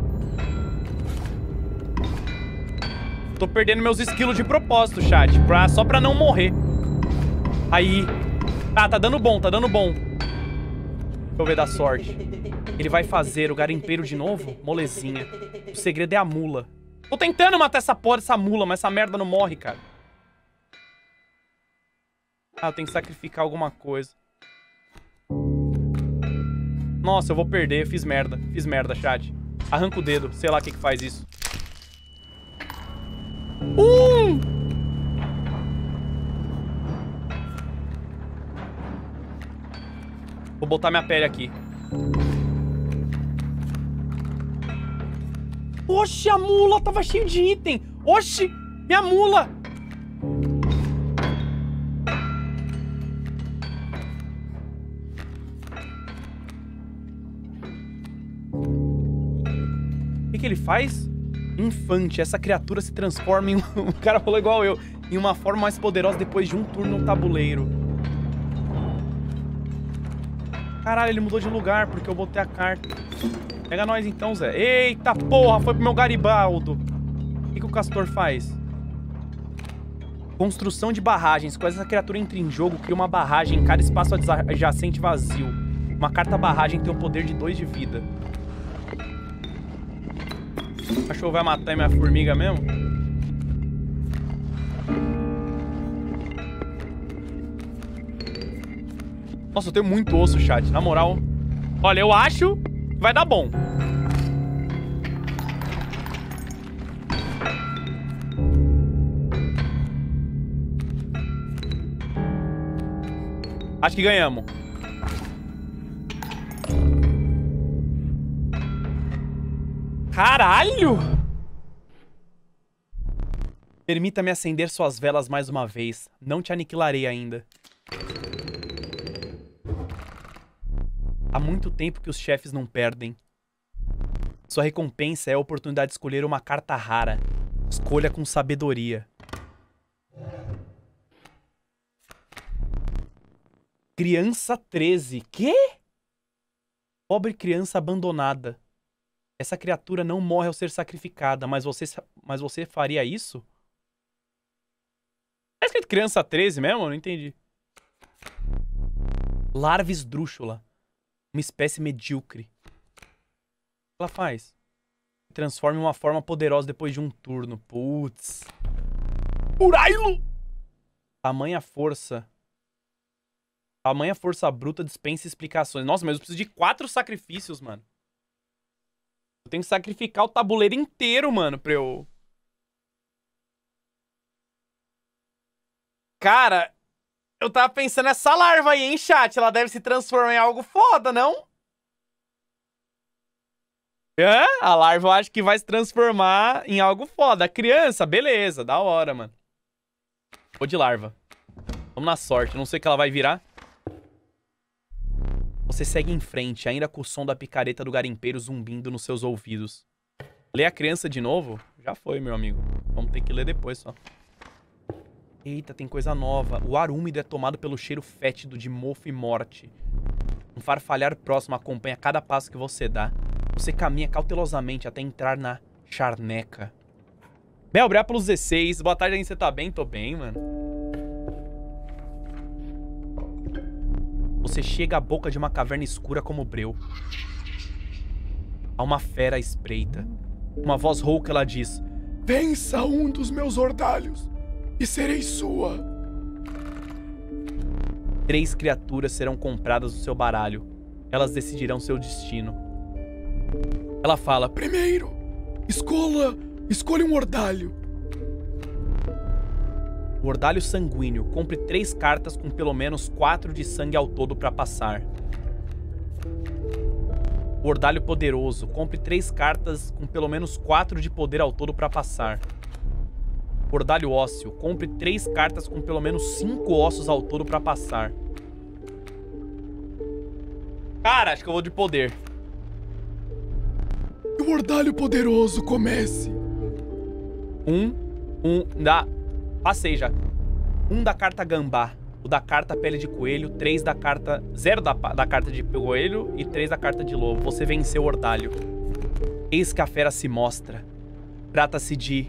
Tô perdendo meus esquilos de propósito, chat. Só pra não morrer. Aí. Tá dando bom, tá dando bom. Deixa eu ver da sorte. Ele vai fazer o garimpeiro de novo? Molezinha. O segredo é a mula. Tô tentando matar essa porra dessa mula, mas essa merda não morre, cara. Ah, eu tenho que sacrificar alguma coisa. Nossa, eu vou perder. Fiz merda, chat. Arranca o dedo. Sei lá o que faz isso. Vou botar minha pele aqui. Oxe, a mula tava cheio de item. Oxe, minha mula. O que ele faz? Infante. Essa criatura se transforma em... O cara falou igual eu. Em uma forma mais poderosa depois de um turno no tabuleiro. Caralho, ele mudou de lugar porque eu botei a carta. Pega nós então, Zé. Eita porra, foi pro meu Garibaldo. O que o castor faz? Construção de barragens. Quando essa criatura entra em jogo, cria uma barragem em cada espaço adjacente vazio. Uma carta barragem tem o poder de 2 de vida. O cachorro vai matar minha formiga mesmo? Nossa, eu tenho muito osso, chat. Na moral. Olha, eu acho que vai dar bom. Acho que ganhamos. Caralho! Permita-me acender suas velas mais uma vez. Não te aniquilarei ainda. Há muito tempo que os chefes não perdem. Sua recompensa é a oportunidade de escolher uma carta rara. Escolha com sabedoria. Criança 13. Quê? Pobre criança abandonada. Essa criatura não morre ao ser sacrificada, mas você faria isso? Tá escrito criança 13 mesmo? Eu não entendi. Larva esdrúxula. Uma espécie medíocre. O que ela faz? Transforma em uma forma poderosa depois de um turno. Putz. Urailo! Tamanha força. Tamanha força bruta dispensa explicações. Nossa, mas eu preciso de 4 sacrifícios, mano. Eu tenho que sacrificar o tabuleiro inteiro, mano, pra eu... Cara, eu tava pensando nessa larva aí, hein, chat? Ela deve se transformar em algo foda, não? Hã? A larva eu acho que vai se transformar em algo foda. A criança, beleza, da hora, mano. Vou de larva. Vamos na sorte, não sei o que ela vai virar. Você segue em frente, ainda com o som da picareta do garimpeiro zumbindo nos seus ouvidos. Lê a criança de novo? Já foi, meu amigo. Vamos ter que ler depois só. Eita, tem coisa nova. O ar úmido é tomado pelo cheiro fétido de mofo e morte. Um farfalhar próximo acompanha cada passo que você dá. Você caminha cautelosamente até entrar na charneca. Mel, obrigado pelos 16. Boa tarde, aí, você tá bem? Tô bem, mano. Você chega à boca de uma caverna escura como breu. Há uma fera à espreita. Uma voz rouca, ela diz: vença um dos meus ordalhos e serei sua. 3 criaturas serão compradas no seu baralho. Elas decidirão seu destino. Ela fala: primeiro, escolha um ordalho. O ordalho sanguíneo. Compre 3 cartas com pelo menos 4 de sangue ao todo para passar. O ordalho poderoso. Compre 3 cartas com pelo menos 4 de poder ao todo para passar. O ordalho ósseo. Compre 3 cartas com pelo menos 5 ossos ao todo para passar. Cara, acho que eu vou de poder. O ordalho poderoso comece. Passei já. 1 da carta gambá. O da carta pele de coelho. 3 da carta... 0 da carta de coelho e 3 da carta de lobo. Você venceu o ordalho. Eis que a fera se mostra. Trata-se de...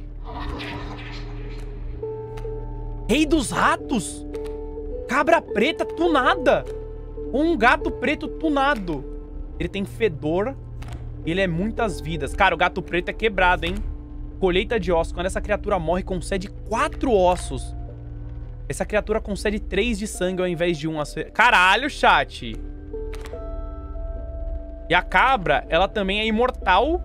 Rei dos ratos! Cabra preta tunada! Um gato preto tunado. Ele tem fedor. Ele é muitas vidas. Cara, o gato preto é quebrado, hein? Colheita de ossos. Quando essa criatura morre, concede 4 ossos. Essa criatura concede 3 de sangue ao invés de 1. Caralho, chat. E a cabra, ela também é imortal.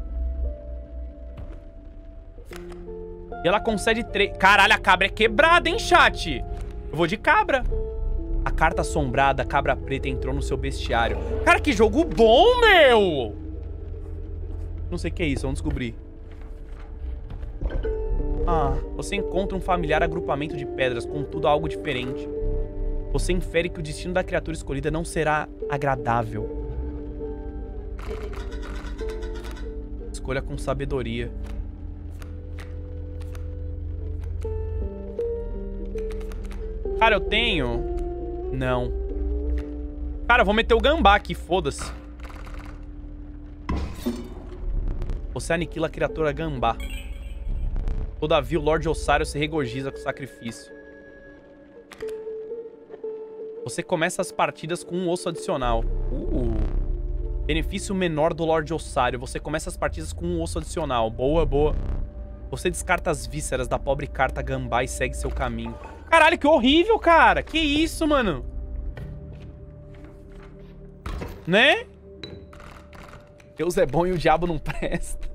E ela concede 3... Caralho, a cabra é quebrada, hein, chat? Eu vou de cabra. A carta assombrada, a cabra preta, entrou no seu bestiário. Cara, que jogo bom, meu! Não sei o que é isso, vamos descobrir. Ah, você encontra um familiar agrupamento de pedras, contudo algo diferente. Você infere que o destino da criatura escolhida não será agradável. Escolha com sabedoria. Cara, eu tenho... Não. Cara, eu vou meter o gambá aqui, foda-se. Você aniquila a criatura gambá. Todavia, o Lorde Ossário se regozija com o sacrifício. Você começa as partidas com um osso adicional. Benefício menor do Lorde Ossário. Você começa as partidas com um osso adicional. Boa, boa. Você descarta as vísceras da pobre carta gambá e segue seu caminho. Caralho, que horrível, cara. Que isso, mano? Né? Deus é bom e o diabo não presta.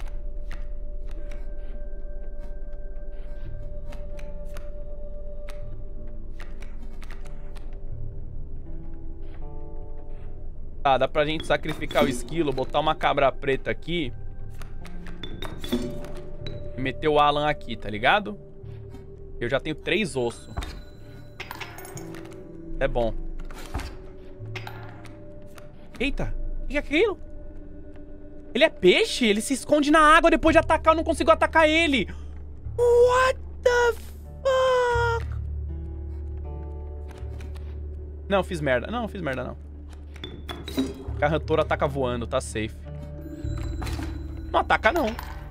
Tá, dá pra gente sacrificar o esquilo, botar uma cabra preta aqui. E meter o Alan aqui, tá ligado? Eu já tenho 3 ossos. É bom. Eita. O que é aquilo? Ele é peixe? Ele se esconde na água depois de atacar. Eu não consigo atacar ele. What the fuck? Não, fiz merda. Não, fiz merda, não. A Carrantora ataca voando, tá safe. Não ataca, não.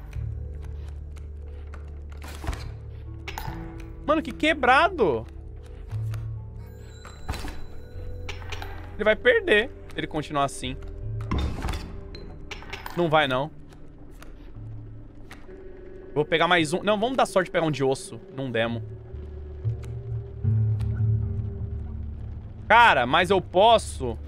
Mano, que quebrado. Ele vai perder se ele continuar assim. Não vai, não. Vou pegar mais um. Não, vamos dar sorte de pegar um de osso. Não demo. Cara, mas eu posso...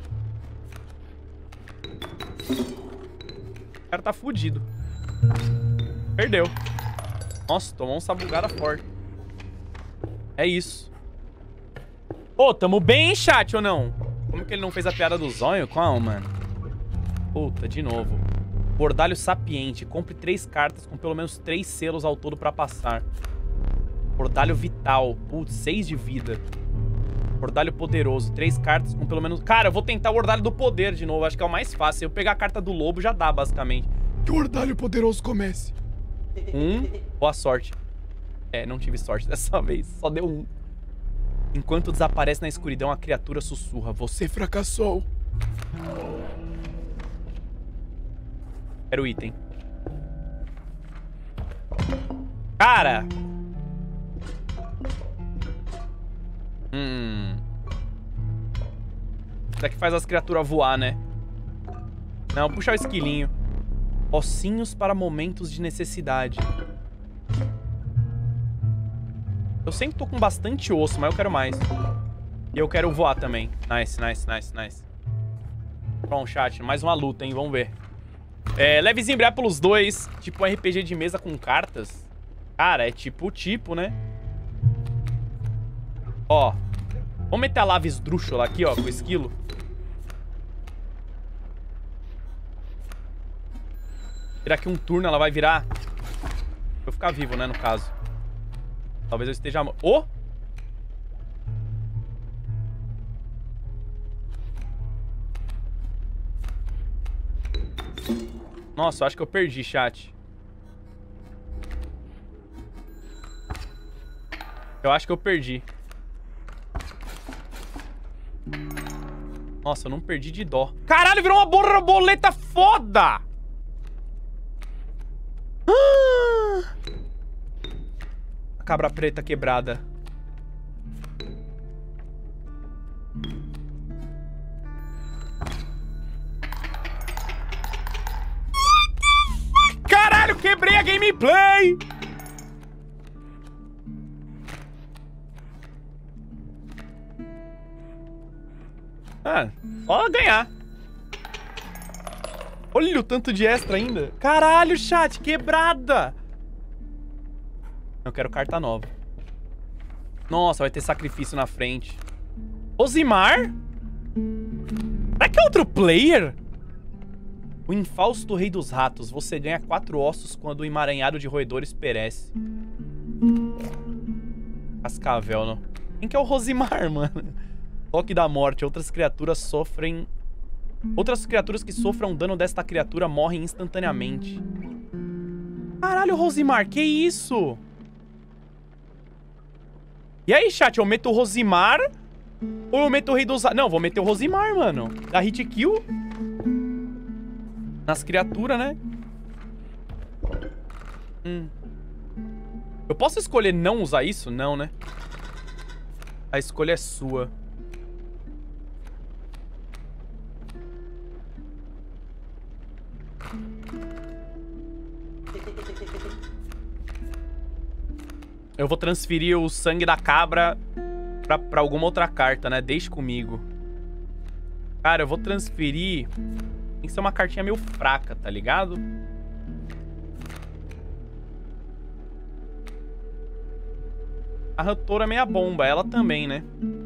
O cara tá fudido. Perdeu. Nossa, tomou um sabugada forte. É isso. Ô, tamo bem, hein, chat, ou não? Como que ele não fez a piada do zóio? Qual, mano? Puta, de novo. Bordalho sapiente. Compre 3 cartas com pelo menos 3 selos ao todo pra passar. Bordalho vital. Putz, 6 de vida. Bordalho poderoso. 3 cartas com pelo menos... Cara, eu vou tentar o Bordalho do poder de novo. Acho que é o mais fácil. Se eu pegar a carta do lobo, já dá, basicamente. Que o Bordalho poderoso comece. Boa sorte. É, não tive sorte dessa vez. Só deu 1. Enquanto desaparece na escuridão, a criatura sussurra. Você fracassou. Quero o item. Cara! Isso daqui faz as criaturas voar, né? Não, puxa o esquilinho. Ossinhos para momentos de necessidade. Eu sempre tô com bastante osso, mas eu quero mais. E eu quero voar também. Nice, nice, nice, nice. Bom, chat, mais uma luta, hein? Vamos ver. Levezinho Brépolis 2. Tipo um RPG de mesa com cartas. Cara, é tipo, né? Ó. Vamos meter a lava esdrúxula aqui, ó, com o esquilo. Virar aqui um turno, ela vai virar... Vou ficar vivo, né, no caso. Talvez eu esteja... Oh! Nossa, eu acho que eu perdi, chat. Eu acho que eu perdi. Nossa, eu não perdi de dó. Caralho, virou uma borboleta foda! A cabra preta quebrada. Caralho, quebrei a gameplay! Ah, só ganhar. Olha o tanto de extra ainda. Caralho, chat, quebrada. Eu quero carta nova. Nossa, vai ter sacrifício na frente. Osimar? Será que é outro player? O infausto rei dos ratos. Você ganha 4 ossos quando o emaranhado de roedores perece. Cascavel, não. Quem que é o Rosimar, mano? Toque da morte. Outras criaturas sofrem... Outras criaturas que sofram dano desta criatura morrem instantaneamente. Caralho, Rosimar, que isso? E aí, chat, eu meto o Rosimar ou eu meto o Rei dos... Não, vou meter o Rosimar, mano. Dá hit kill nas criaturas, né? Eu posso escolher não usar isso? Não, né? A escolha é sua. Eu vou transferir o sangue da cabra pra alguma outra carta, né? Deixe comigo. Cara, eu vou transferir... Tem que ser uma cartinha meio fraca, tá ligado? A Rantora é meia bomba. Ela também, né?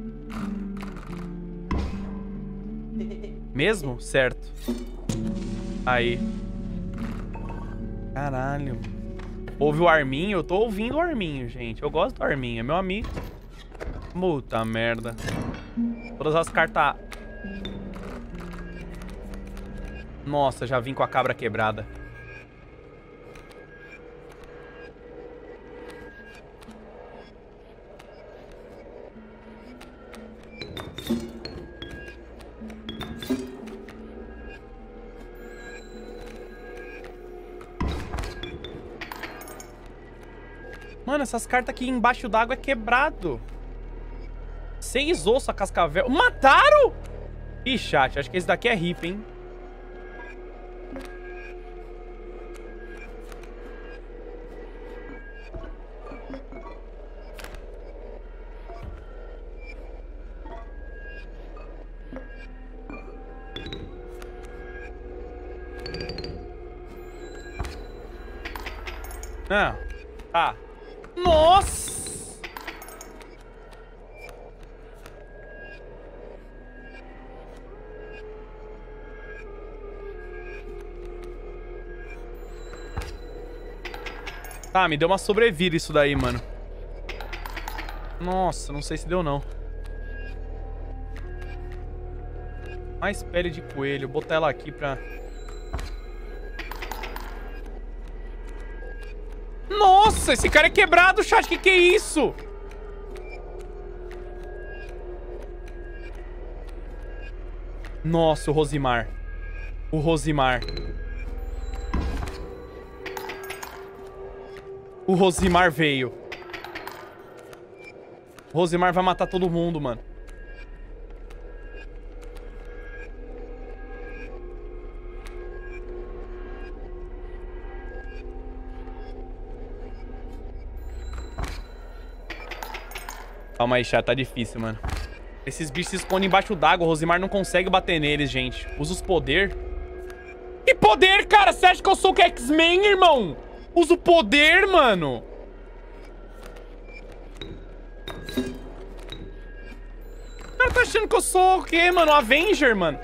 Mesmo? Certo. Aí. Caralho. Ouve o Arminho? Eu tô ouvindo o Arminho, gente. Eu gosto do Arminho, é meu amigo. Puta merda. Todas as cartas... Nossa, já vim com a cabra quebrada. Mano, essas cartas aqui embaixo d'água é quebrado. 6 ossos a cascavel. Mataram? Ih, chat, acho que esse daqui é rifa, hein? Não. Tá. Nossa! Tá, me deu uma sobrevida isso daí, mano. Nossa, não sei se deu, não. Mais pele de coelho. Vou botar ela aqui pra... Nossa, esse cara é quebrado, chat. Que é isso? Nossa, o Rosimar. O Rosimar. O Rosimar veio. O Rosimar vai matar todo mundo, mano. Calma aí, chat. Tá difícil, mano. Esses bichos se escondem embaixo d'água. O Rosimar não consegue bater neles, gente. Usa os poder. Que poder, cara? Você acha que eu sou o X-Men, irmão? Usa o poder, mano. O cara tá achando que eu sou o quê, mano? Avenger, mano.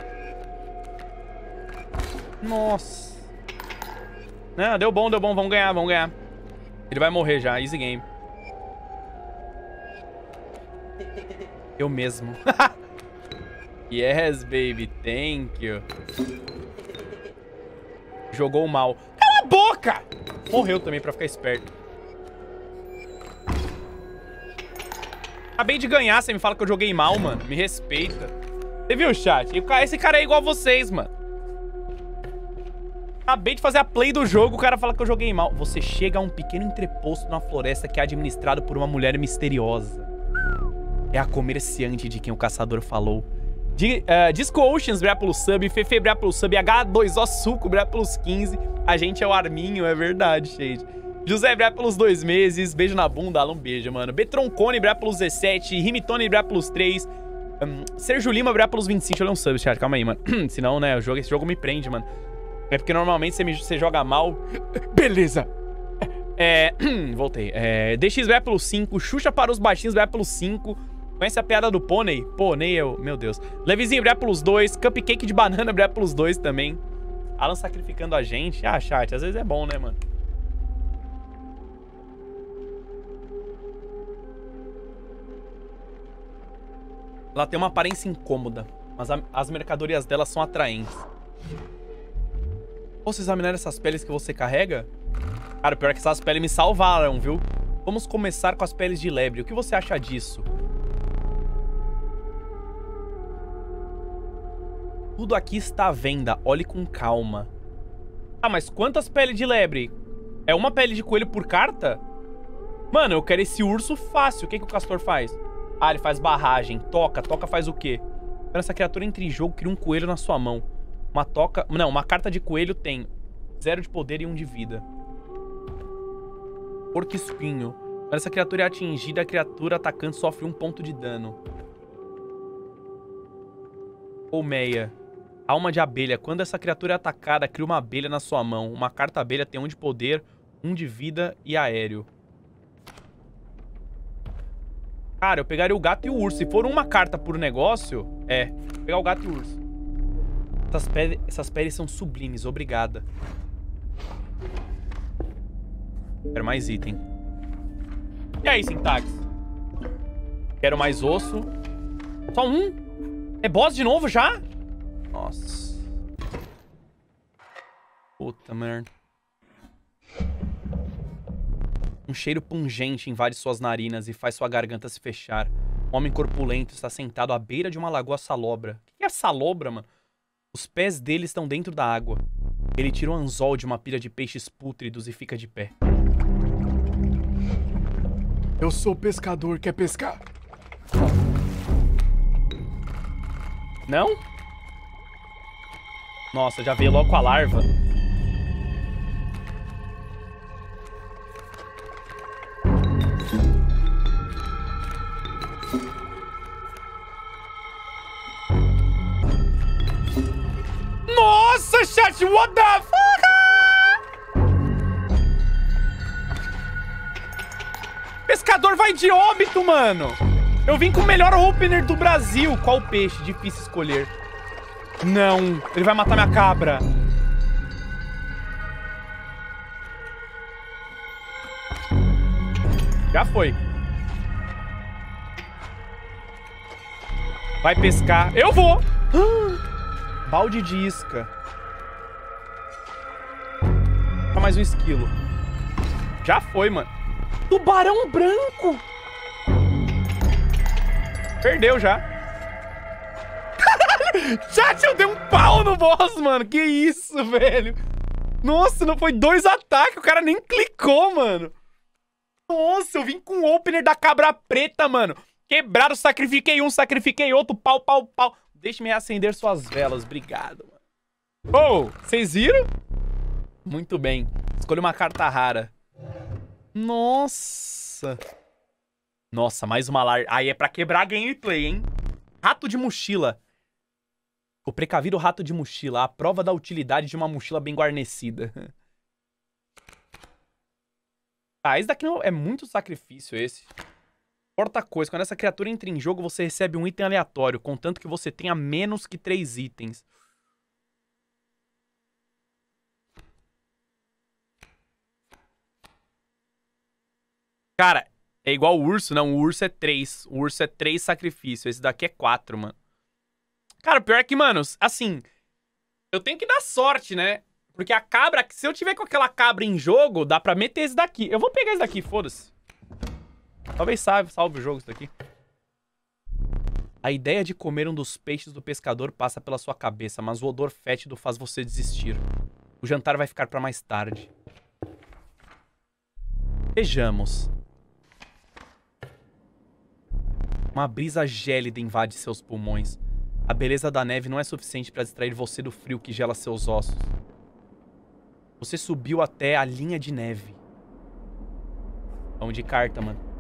Nossa. Não, deu bom, deu bom. Vamos ganhar, vamos ganhar. Ele vai morrer já. Easy game. Eu mesmo. Yes, baby. Thank you. Jogou mal. Cala a boca! Morreu também pra ficar esperto. Acabei de ganhar. Você me fala que eu joguei mal, mano. Me respeita. Você viu, chat? Esse cara é igual a vocês, mano. Acabei de fazer a play do jogo. O cara fala que eu joguei mal. Você chega a um pequeno entreposto na floresta que é administrado por uma mulher misteriosa. É a comerciante de quem o caçador falou. Disco Oceans, obrigado pelo sub. Fefe, obrigado pelo sub. H2O Suco, obrigado pelos 15. A gente é o Arminho, é verdade, shade. José, obrigado pelos 2 meses. Beijo na bunda, Alan, um beijo, mano. Betroncone, obrigado pelos 17. Rimitone, obrigado pelos 3. Sérgio Lima, obrigado pelos 25. Deixa eu ler um sub, chat, calma aí, mano. Senão, né, esse jogo me prende, mano. É porque normalmente você joga mal. Beleza. Voltei. DX, obrigado pelos 5. Xuxa para os baixinhos, obrigado pelos 5. Conhece a piada do pônei? Pônei, meu Deus. Levizinho, obrigado pelos 2. Cupcake de banana, obrigado pelos 2 também. Alan sacrificando a gente. Ah, chat, às vezes é bom, né, mano? Ela tem uma aparência incômoda, mas as mercadorias dela são atraentes. Posso examinar essas peles que você carrega? Cara, o pior é que essas peles me salvaram, viu? Vamos começar com as peles de lebre. O que você acha disso? Tudo aqui está à venda. Olhe com calma. Ah, mas quantas peles de lebre? É uma pele de coelho por carta? Mano, eu quero esse urso fácil. O que o castor faz? Ah, ele faz barragem. Toca. Toca faz o quê? Quando essa criatura entra em jogo, cria um coelho na sua mão. Uma toca... Não, uma carta de coelho tem 0 de poder e 1 de vida. Porco espinho. Quando essa criatura é atingida, a criatura atacante sofre 1 ponto de dano. Colmeia. Alma de abelha. Quando essa criatura é atacada, cria uma abelha na sua mão. Uma carta abelha tem 1 de poder, 1 de vida e aéreo. Cara, eu pegaria o gato e o urso. Se for uma carta por negócio, vou pegar o gato e o urso. Essas peles são sublimes. Obrigada. Quero mais item. E aí, Sintax? Quero mais osso. Só um? É boss de novo já? Nossa. Puta merda. Um cheiro pungente invade suas narinas e faz sua garganta se fechar. Um homem corpulento está sentado à beira de uma lagoa salobra. O que é salobra, mano? Os pés dele estão dentro da água. Ele tira um anzol de uma pilha de peixes pútridos e fica de pé. Eu sou pescador, quer pescar? Não? Nossa, já veio logo com a larva. Nossa, chat, what the fuck? Pescador vai de óbito, mano. Eu vim com o melhor opener do Brasil. Qual peixe? Difícil escolher. Não, ele vai matar minha cabra. Já foi. Vai pescar. Eu vou. Balde de isca. Só mais um esquilo. Já foi, mano. Tubarão branco. Perdeu já. Caralho! Chat, eu dei um pau no boss, mano. Que isso, velho. Nossa, não foi 2 ataques. O cara nem clicou, mano. Nossa, eu vim com o opener da cabra preta, mano. Quebraram, sacrifiquei um, sacrifiquei outro. Pau, pau, pau. Deixe-me acender suas velas. Obrigado, mano. Oh, vocês viram? Muito bem. Escolha uma carta rara. Nossa. Nossa, mais uma larva. Aí é pra quebrar a gameplay, hein? Rato de mochila. O precavido rato de mochila. A prova da utilidade de uma mochila bem guarnecida. Ah, esse daqui não... é muito sacrifício, esse. Importa coisa. Quando essa criatura entra em jogo, você recebe um item aleatório, contanto que você tenha menos que 3 itens. Cara, é igual o urso. Não, o urso é 3. O urso é 3 sacrifícios. Esse daqui é 4, mano. Cara, pior é que, mano, assim... eu tenho que dar sorte, né? Porque a cabra... se eu tiver com aquela cabra em jogo, dá pra meter esse daqui. Eu vou pegar esse daqui, foda-se. Talvez salve o jogo isso daqui. A ideia de comer um dos peixes do pescador passa pela sua cabeça, mas o odor fétido faz você desistir. O jantar vai ficar pra mais tarde. Vejamos. Uma brisa gélida invade seus pulmões. A beleza da neve não é suficiente para distrair você do frio que gela seus ossos. Você subiu até a linha de neve. Vamos de carta, mano.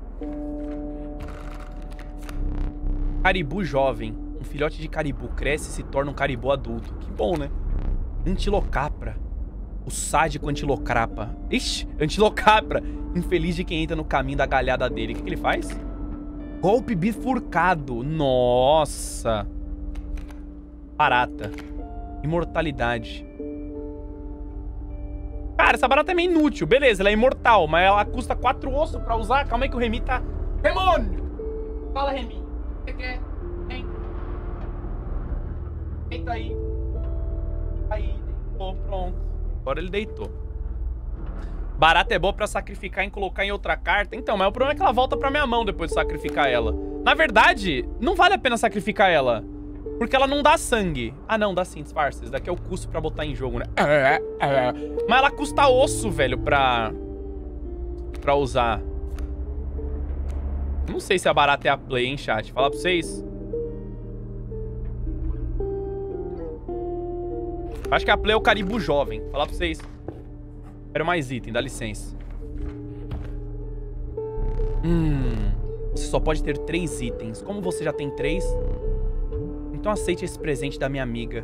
Caribu jovem. Um filhote de caribu cresce e se torna um caribu adulto. Que bom, né? Antilocapra. O sádico antilocrapa. Ixi, antilocapra. Infeliz de quem entra no caminho da galhada dele. O que ele faz? Golpe bifurcado. Nossa. Barata. Imortalidade. Cara, essa barata é meio inútil. Beleza, ela é imortal, mas ela custa 4 ossos pra usar. Calma aí que o Remy tá... Demônio! Fala, Remy. O que você quer? Vem. Deita aí. Aí, deitou, pronto. Agora ele deitou. Barata é boa pra sacrificar e colocar em outra carta. Então, mas o problema é que ela volta pra minha mão depois de sacrificar ela. Na verdade, não vale a pena sacrificar ela. Porque ela não dá sangue. Ah, não, dá sim, disfarce. Isso daqui é o custo pra botar em jogo, né? Mas ela custa osso, velho, pra usar. Não sei se a barata é a play, hein, chat? Falar pra vocês. Acho que a play é o caribu jovem. Falar pra vocês. Quero mais item, dá licença. Você só pode ter 3 itens. Como você já tem 3... então aceite esse presente da minha amiga.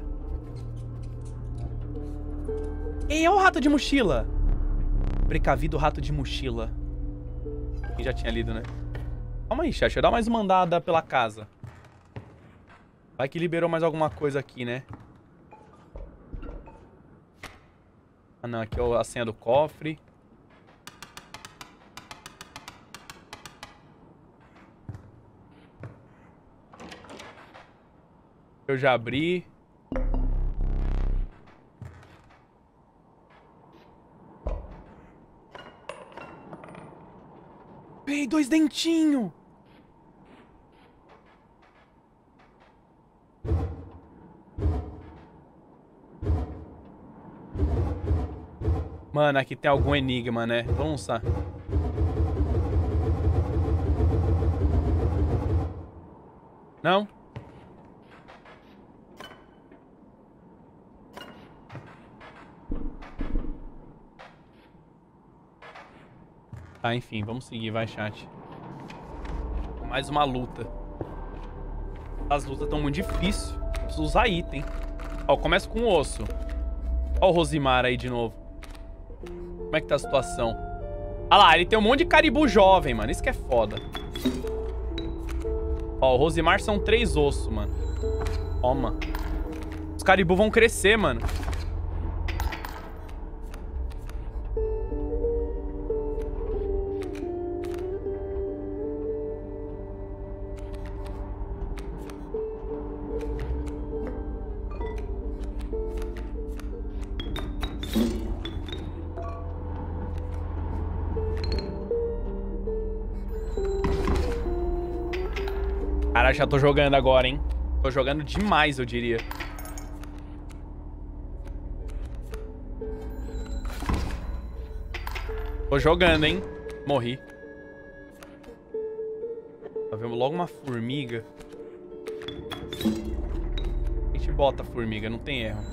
Ei, é o rato de mochila. Precavido rato de mochila. Quem já tinha lido, né? Calma aí, chat. Deixa eu dar mais uma andada pela casa. Vai que liberou mais alguma coisa aqui, né? Ah, não. Aqui é a senha do cofre. Eu já abri. Ei, 2 dentinhos. Mano, aqui tem algum enigma, né? Vamos lá. Não? Tá, enfim, vamos seguir, vai, chat. Mais uma luta. As lutas estão muito difíceis. Preciso usar item. Ó, começa com o osso. Ó o Rosimar aí de novo. Como é que tá a situação? Ah lá, ele tem um monte de caribu jovem, mano. Isso que é foda. Ó, o Rosimar são 3 ossos, mano. Toma. Os caribu vão crescer, mano. Cara, já tô jogando agora, hein? Tô jogando demais, eu diria. Tô jogando, hein? Morri. Tá vendo logo uma formiga. A gente bota a formiga, não tem erro.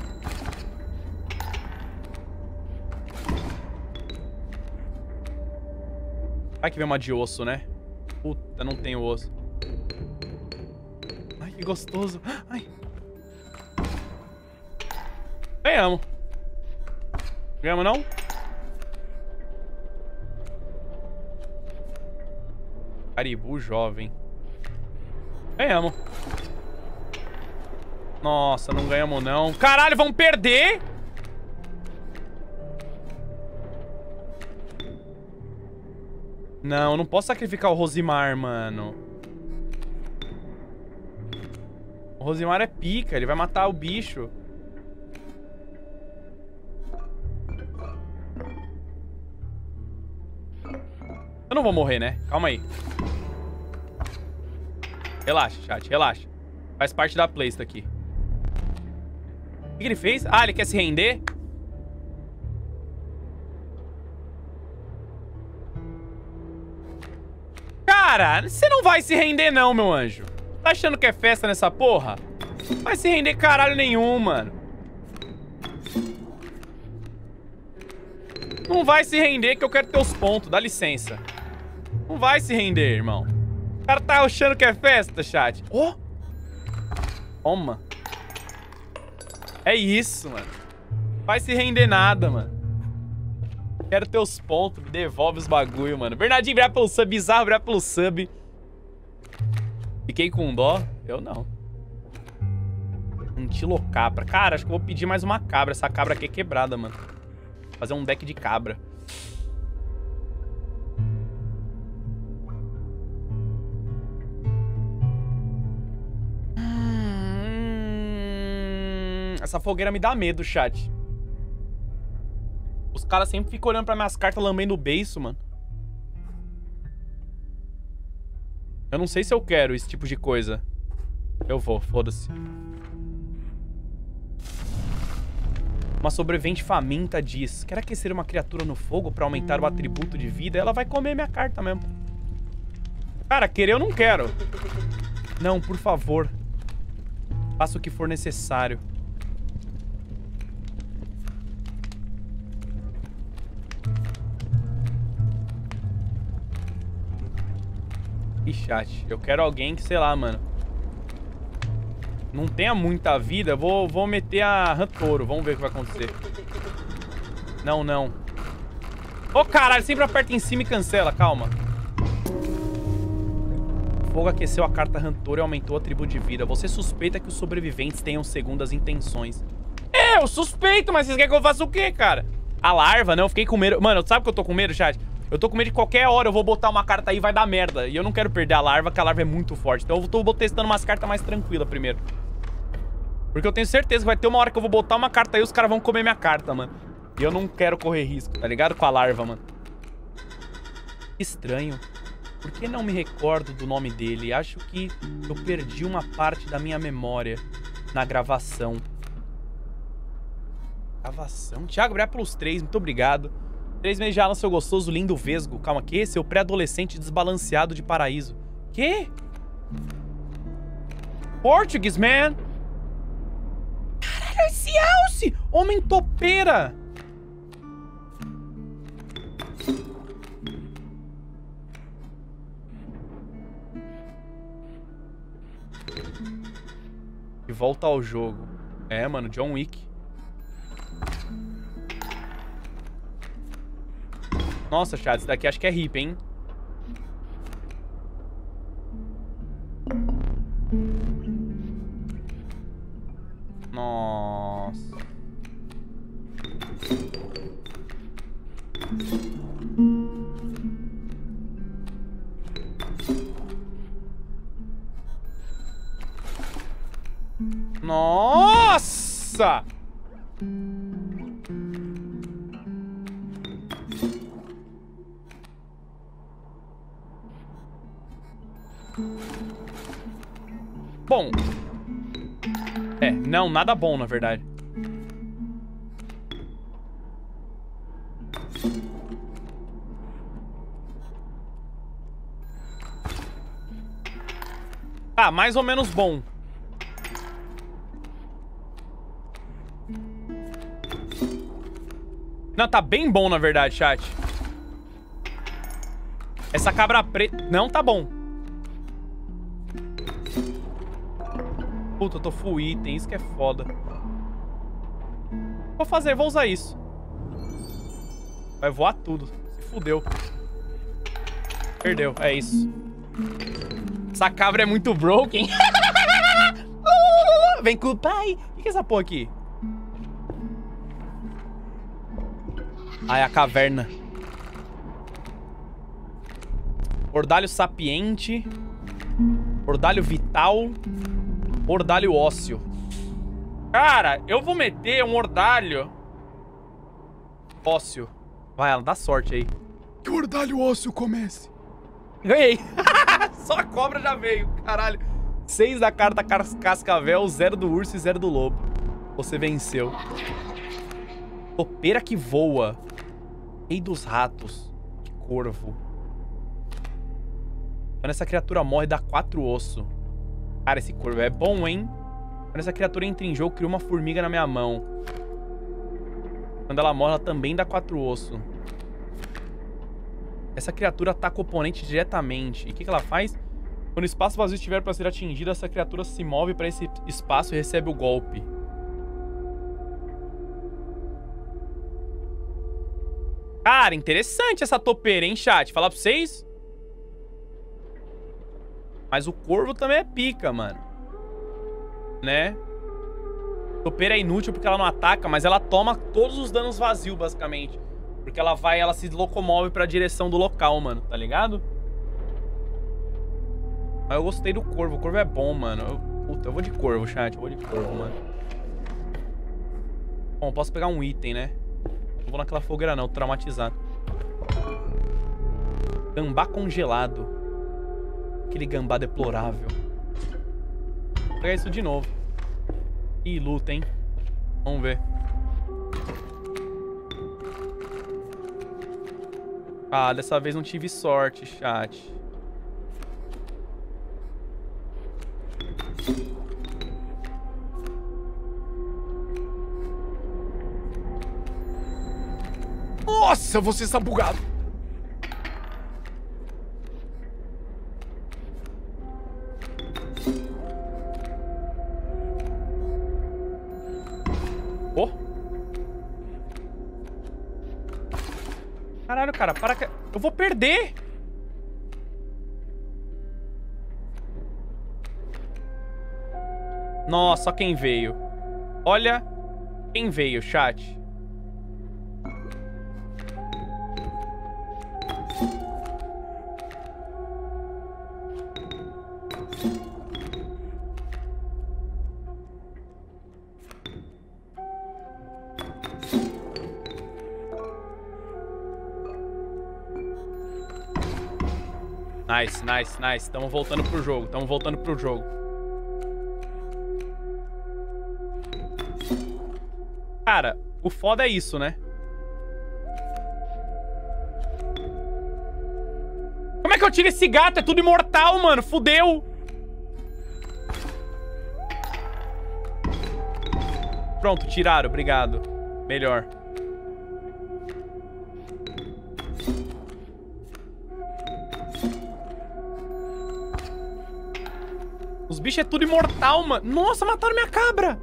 Vai que vem uma de osso, né? Puta, não tem osso. Ai, que gostoso. Ai. Ganhamos. Ganhamos, não? Caribu jovem. Ganhamos. Nossa, não ganhamos, não. Caralho, vamos perder? Não, eu não posso sacrificar o Rosimar, mano. O Rosimar é pica, ele vai matar o bicho. Eu não vou morrer, né? Calma aí. Relaxa, chat, relaxa. Faz parte da play isso aqui. O que ele fez? Ah, ele quer se render? Cara, você não vai se render não, meu anjo. Tá achando que é festa nessa porra? Não vai se render caralho nenhum, mano. Não vai se render que eu quero ter os pontos, dá licença. Não vai se render, irmão. O cara tá achando que é festa, chat. Ó. Toma. É isso, mano. Não vai se render nada, mano. Quero ter os pontos, me devolve os bagulho, mano. Bernardinho, obrigado pelo sub. Bizarro, obrigado pelo sub. Fiquei com dó? Eu não. Antilocabra. Cara, acho que eu vou pedir mais uma cabra. Essa cabra aqui é quebrada, mano. Fazer um deck de cabra. Essa fogueira me dá medo, chat. Os caras sempre ficam olhando pra minhas cartas lambendo o beiço, mano. Eu não sei se eu quero esse tipo de coisa. Eu vou, foda-se. Uma sobrevivente faminta diz: quer aquecer uma criatura no fogo pra aumentar o atributo de vida? Ela vai comer minha carta mesmo. Cara, querer eu não quero. Não, por favor. Faça o que for necessário. E chat, eu quero alguém que, sei lá, mano, não tenha muita vida. Vou meter a Hantoro. Vamos ver o que vai acontecer. Não, não. Ô, caralho, sempre aperta em cima e cancela. Calma. O fogo aqueceu a carta Hantoro e aumentou o atributo de vida. Você suspeita que os sobreviventes tenham segundas intenções. Eu suspeito, mas vocês querem que eu faça o quê, cara? A larva, não, eu fiquei com medo. Mano, sabe que eu tô com medo, chat? Eu tô com medo de qualquer hora eu vou botar uma carta aí e vai dar merda. E eu não quero perder a larva, porque a larva é muito forte. Então eu tô testando umas cartas mais tranquilas primeiro. Porque eu tenho certeza que vai ter uma hora que eu vou botar uma carta aí e os caras vão comer minha carta, mano. E eu não quero correr risco, tá ligado? Com a larva, mano. Estranho. Por que não me recordo do nome dele? Acho que eu perdi uma parte da minha memória na gravação. Gravação? Thiago, obrigado pelos 3, muito obrigado. 3 meses de Alan, seu gostoso, lindo vesgo. Calma, que? Seu pré-adolescente desbalanceado de paraíso. Que? Portuguese, man! Caralho, esse Alce! Homem topeira! E volta ao jogo. É, mano, John Wick. Nossa, chat, esse daqui acho que é hip, hein? Nossa. Nossa! Bom. É, não, nada bom, na verdade. Ah, mais ou menos bom. Não, tá bem bom, na verdade, chat. Essa cabra preta... Não tá bom. Puta, eu tô full item. Isso que é foda. Vou fazer, vou usar isso. Vai voar tudo. Se fudeu. Perdeu, é isso. Essa cabra é muito broken. Vem com o pai. O que é essa porra aqui? Ah, é a caverna. Ordalho sapiente. Ordalho vital. Ordalho ósseo. Cara, eu vou meter um ordalho ósseo. Vai, ela dá sorte aí. Que o ordalho ósseo comece. Ganhei. Só a cobra já veio. Caralho. 6 da carta cascavel, 0 do urso e 0 do lobo. Você venceu. Topeira que voa. Rei dos ratos. Que corvo. Quando essa criatura morre, dá 4 ossos. Cara, esse corvo é bom, hein? Quando essa criatura entra em jogo, cria uma formiga na minha mão. Quando ela morre, ela também dá 4 ossos. Essa criatura ataca o oponente diretamente. E o que ela faz? Quando o espaço vazio estiver para ser atingido, essa criatura se move para esse espaço e recebe o golpe. Cara, interessante essa topeira, hein, chat? Falar pra vocês. Mas o corvo também é pica, mano. Né? Topeira é inútil porque ela não ataca, mas ela toma todos os danos vazios, basicamente. Porque ela se locomove pra direção do local, mano. Tá ligado? Mas eu gostei do corvo. O corvo é bom, mano. Puta, eu vou de corvo, chat. Eu vou de corvo, mano. Bom, posso pegar um item, né? Não vou naquela fogueira, não. Tô traumatizado. Gambá congelado. Aquele gambá deplorável. Vou pegar isso de novo. Ih, luta, hein? Vamos ver. Ah, dessa vez não tive sorte, chat. Nossa, você está bugado. Oh. Caralho, cara, para que... Eu vou perder! Nossa, só quem veio. Olha quem veio, chat. Nice, nice, nice. Tamo voltando pro jogo. Tamo voltando pro jogo. Cara, o foda é isso, né? Como é que eu tiro esse gato? É tudo imortal, mano. Fudeu. Pronto, tiraram. Obrigado. Melhor. Os bichos é tudo imortal, mano. Nossa, mataram minha cabra.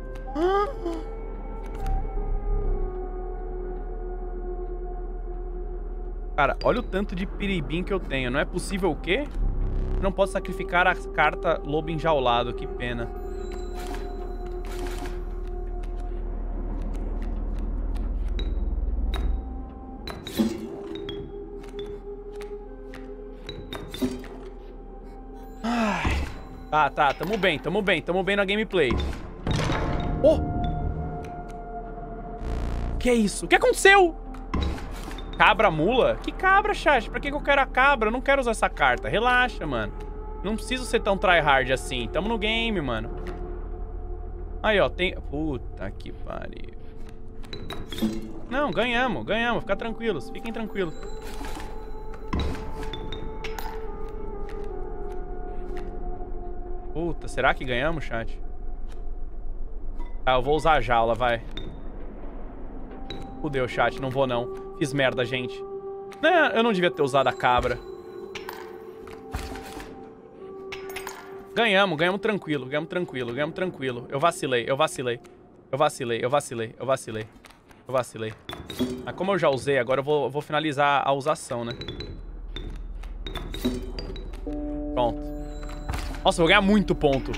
Cara, olha o tanto de piribim que eu tenho. Não é possível o quê? Não posso sacrificar a carta lobo enjaulado. Que pena. Ai. Tá. Tamo bem na gameplay. Oh! Que é isso? O que aconteceu? Cabra mula? Que cabra, chat? Pra que eu quero a cabra? Eu não quero usar essa carta. Relaxa, mano. Não preciso ser tão tryhard assim. Tamo no game, mano. Aí, ó. Tem... Puta que pariu. Não, ganhamos. Fica tranquilos. Fiquem tranquilos. Puta, será que ganhamos, chat? Tá, eu vou usar a jaula, vai. Fudeu, chat. Não vou, não. Fiz merda, gente. Não, eu não devia ter usado a cabra. Ganhamos tranquilo. Eu vacilei. Mas como eu já usei, agora eu vou finalizar a usação, né? Pronto. Nossa, eu vou ganhar muito ponto.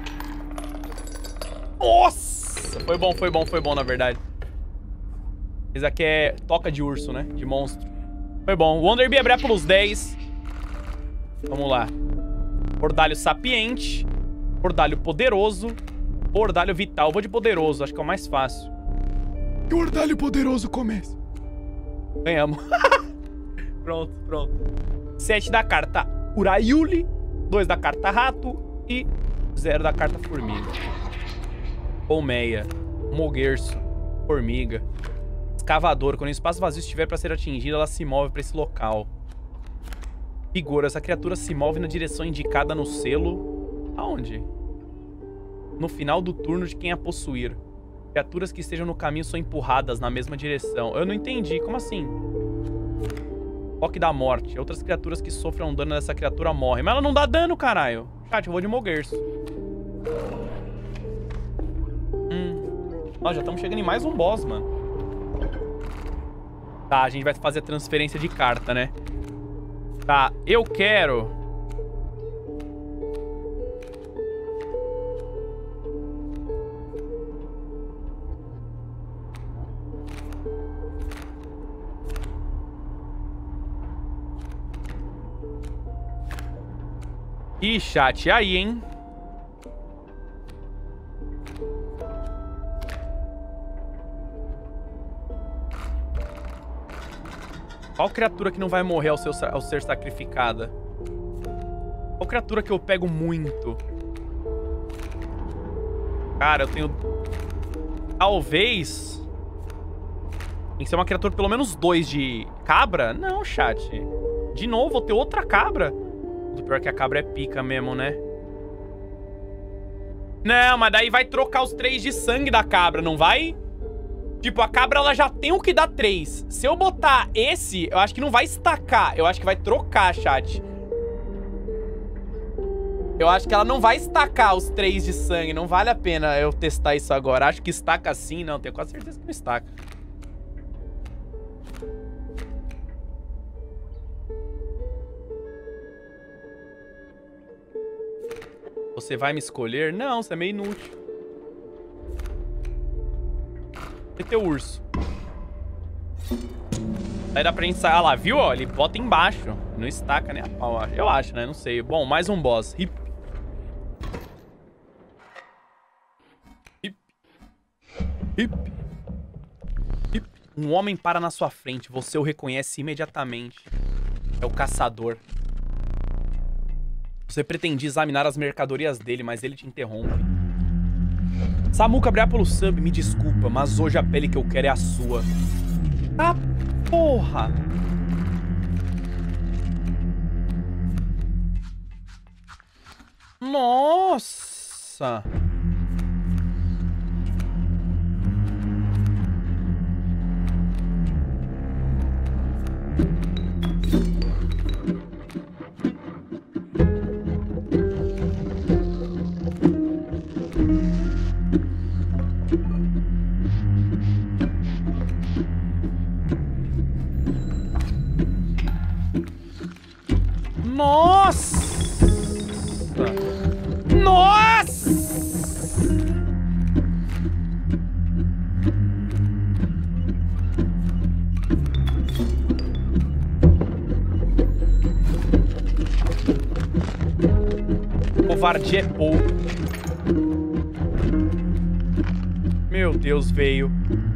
Nossa! Foi bom, na verdade. Esse aqui é toca de urso, né? De monstro. Foi bom. Wonder Bee é pelos 10. Vamos lá. Bordalho sapiente. Bordalho poderoso. Bordalho vital. Vou de poderoso, acho que é o mais fácil. Que o Bordalho poderoso comece. Ganhamos. Pronto. 7 da carta Urayuli. 2 da carta rato. E 0 da carta formiga. Colmeia. Moguerço. Formiga. Escavador. Quando o espaço vazio estiver para ser atingido, ela se move para esse local. Vigor. Essa criatura se move na direção indicada no selo. Aonde? No final do turno de quem a possuir. Criaturas que estejam no caminho são empurradas na mesma direção. Eu não entendi. Como assim? Toque da morte. Outras criaturas que sofram dano dessa criatura morrem. Mas ela não dá dano, caralho. Chat, eu vou de Moguerço. Ó, já estamos chegando em mais um boss, mano. Tá, a gente vai fazer a transferência de carta, né? Tá, eu quero... Ih, chat, aí, hein? Qual criatura que não vai morrer ao ser sacrificada? Qual criatura que eu pego muito? Cara, eu tenho... Talvez... Tem que ser uma criatura pelo menos 2 de cabra? Não, chat. De novo, vou ter outra cabra. O pior é que a cabra é pica mesmo, né? Não, mas daí vai trocar os 3 de sangue da cabra, não vai? Tipo, a cabra, ela já tem o que dá 3. Se eu botar esse, eu acho que não vai estacar. Eu acho que vai trocar, chat. Eu acho que ela não vai estacar os 3 de sangue. Não vale a pena eu testar isso agora. Acho que estaca sim. Não, tenho quase certeza que não estaca. Você vai me escolher? Não, você é meio inútil. Tem que ter o urso. Aí dá pra gente sair. Ah lá, viu? Ó, ele bota embaixo. Não estaca nem a pau, eu acho, né? Não sei. Bom, mais um boss. Hip. Um homem para na sua frente. Você o reconhece imediatamente. É o caçador. Você pretendia examinar as mercadorias dele, mas ele te interrompe. Samuca, obrigado pelo sub. Me desculpa, mas hoje a pele que eu quero é a sua. Ah, porra! Nossa! Nossa! Nossa! Covardia é pouco. Meu Deus, veio.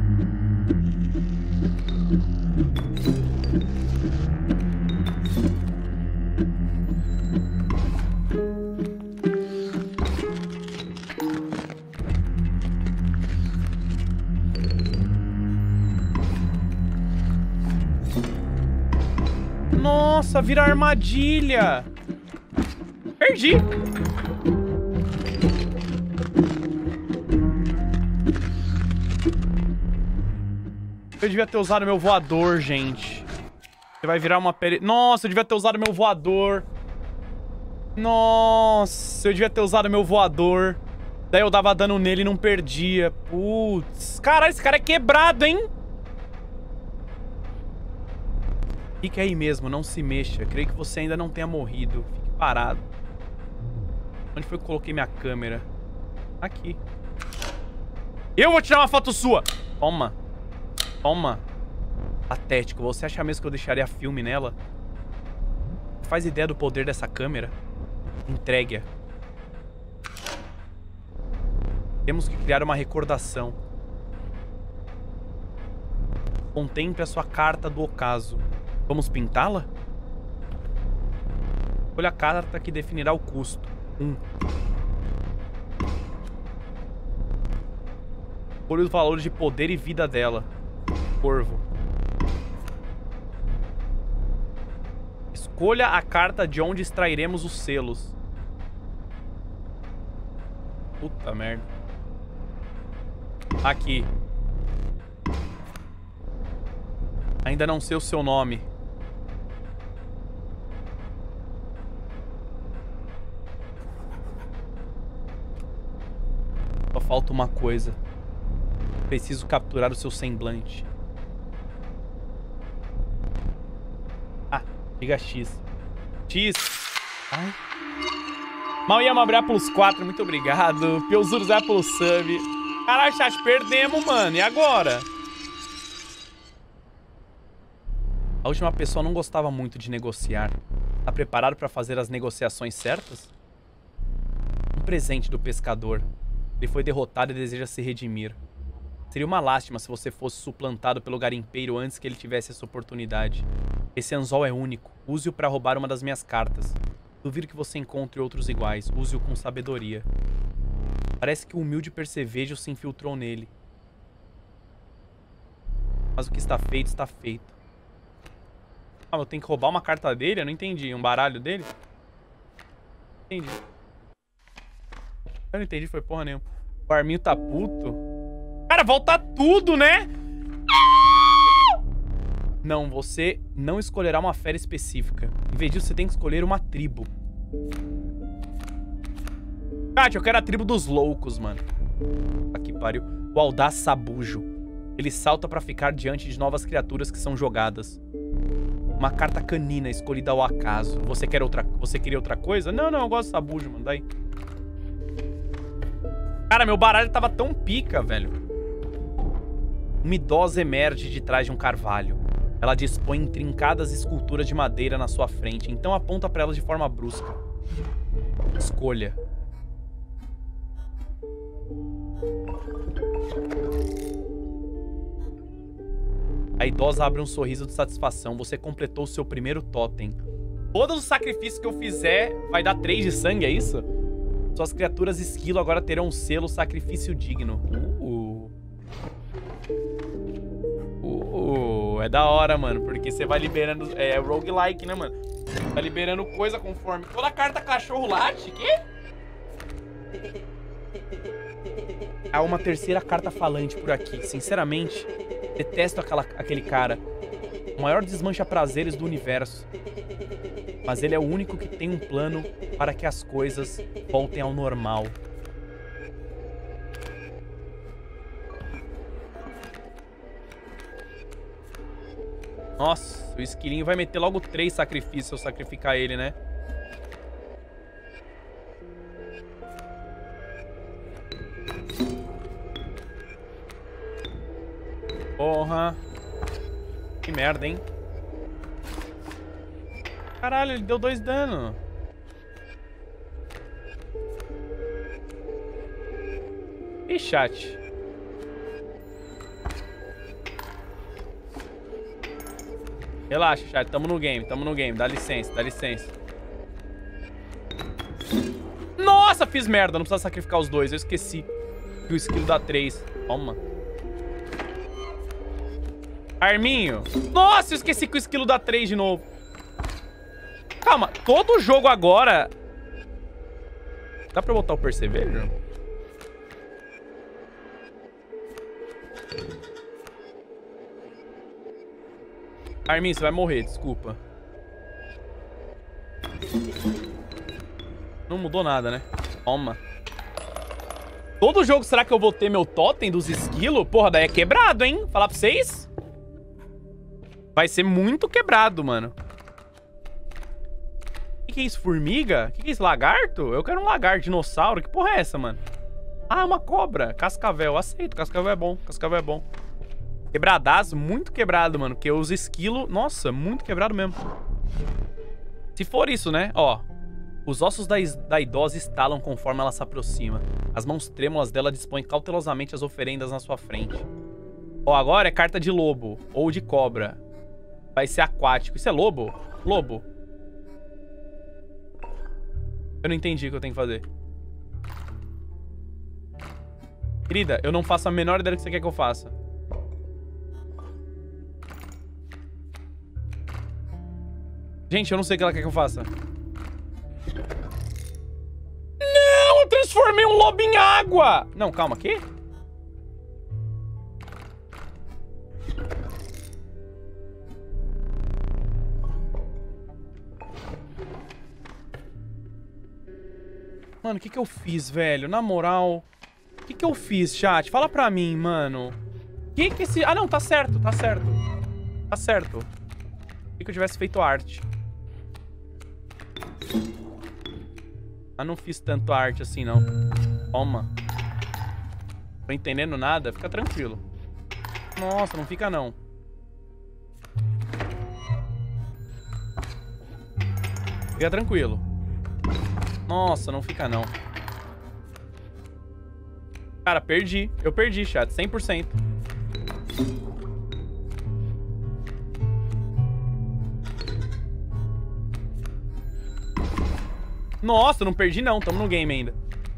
Nossa, vira armadilha. Perdi. Eu devia ter usado meu voador, gente. Você vai virar uma pele... Nossa, eu devia ter usado meu voador. Nossa, eu devia ter usado meu voador. Daí eu dava dano nele e não perdia. Putz. Caralho, esse cara é quebrado, hein? Fique aí mesmo, não se mexa. Creio que você ainda não tenha morrido. Fique parado. Onde foi que eu coloquei minha câmera? Aqui. Eu vou tirar uma foto sua. Toma. Toma. Patético. Você acha mesmo que eu deixaria filme nela? Faz ideia do poder dessa câmera? Entregue-a. Temos que criar uma recordação. Contemple a sua carta do ocaso. Vamos pintá-la? Olha a carta que definirá o custo. 1. Olha os valores de poder e vida dela. Corvo. Escolha a carta de onde extrairemos os selos. Puta merda. Aqui. Ainda não sei o seu nome. Só falta uma coisa. Preciso capturar o seu semblante. Ah, diga X. X. Ai. Mauyama abrir pelos 4, muito obrigado. Piozuro Zé pelo sub. Caralho, chat, perdemos, mano. E agora? A última pessoa não gostava muito de negociar. Tá preparado para fazer as negociações certas? Um presente do pescador. Ele foi derrotado e deseja se redimir. Seria uma lástima se você fosse suplantado pelo garimpeiro antes que ele tivesse essa oportunidade. Esse anzol é único. Use-o para roubar uma das minhas cartas. Duvido que você encontre outros iguais. Use-o com sabedoria. Parece que o humilde percevejo se infiltrou nele. Mas o que está feito, está feito. Ah, eu tenho que roubar uma carta dele? Eu não entendi. Um baralho dele? Entendi. Eu não entendi, foi porra nenhuma. O Arminho tá puto. Cara, volta tudo, né? Não, você não escolherá uma fera específica. Em vez disso, você tem que escolher uma tribo. Kátia, eu quero a tribo dos loucos, mano. Aqui, pariu. O Audaz Sabujo. Ele salta pra ficar diante de novas criaturas que são jogadas. Uma carta canina escolhida ao acaso. Você queria outra coisa? Não, eu gosto de Sabujo, mano. Daí. Cara, meu baralho tava tão pica, velho. Uma idosa emerge de trás de um carvalho. Ela dispõe intrincadas esculturas de madeira na sua frente, então aponta pra ela de forma brusca. Escolha. A idosa abre um sorriso de satisfação. Você completou seu primeiro totem. Todos os sacrifícios que eu fizer vai dar 3 de sangue, é isso? Suas criaturas esquilo agora terão um selo sacrifício digno. É da hora, mano. Porque você vai liberando... É roguelike, né, mano? Vai liberando coisa conforme... Toda carta cachorro late? Quê? Há uma terceira carta falante por aqui. Sinceramente, detesto aquele cara. O maior desmancha-prazeres do universo. Mas ele é o único que tem um plano para que as coisas voltem ao normal. Nossa, o esquilinho vai meter logo 3 sacrifícios se eu sacrificar ele, né? Porra. Que merda, hein? Caralho, ele deu 2 dano. E chat. Relaxa, chat. Tamo no game, Dá licença, dá licença. Nossa, fiz merda. Não precisa sacrificar os 2. Eu esqueci que o esquilo dá 3. Toma. Arminho. Nossa, eu esqueci que o esquilo dá 3 de novo. Calma, todo jogo agora... Dá pra botar o Perseverer? Armin, você vai morrer, desculpa. Não mudou nada, né? Toma. Todo jogo, será que eu vou ter meu totem dos esquilos? Porra, daí é quebrado, hein? Falar pra vocês. Vai ser muito quebrado, mano. O que é isso? Formiga? O que é isso? Lagarto? Eu quero um lagarto, dinossauro. Que porra é essa, mano? Ah, uma cobra. Cascavel. Aceito. Cascavel é bom. Cascavel é bom. Quebradaço. Muito quebrado, mano. Porque os esquilos... Nossa, muito quebrado mesmo. Se for isso, né? Ó. Os ossos da idosa estalam conforme ela se aproxima. As mãos trêmulas dela dispõem cautelosamente as oferendas na sua frente. Ó, agora é carta de lobo. Ou de cobra. Vai ser aquático. Isso é lobo? Lobo. Eu não entendi o que eu tenho que fazer. Querida, eu não faço a menor ideia do que você quer que eu faça. Gente, eu não sei o que ela quer que eu faça. Não, eu transformei um lobo em água. Não, calma, aqui? Mano, o que eu fiz, velho? Na moral... O que eu fiz, chat? Fala pra mim, mano. Que esse... Ah, não, tá certo, tá certo. Tá certo. Que eu tivesse feito arte. Ah, não fiz tanto arte assim, não. Toma. Tô entendendo nada? Fica tranquilo. Nossa, não fica, não. Fica tranquilo. Nossa, não fica não. Cara, perdi. Eu perdi, chat. 100%. Nossa, não perdi não. Tamo no game ainda.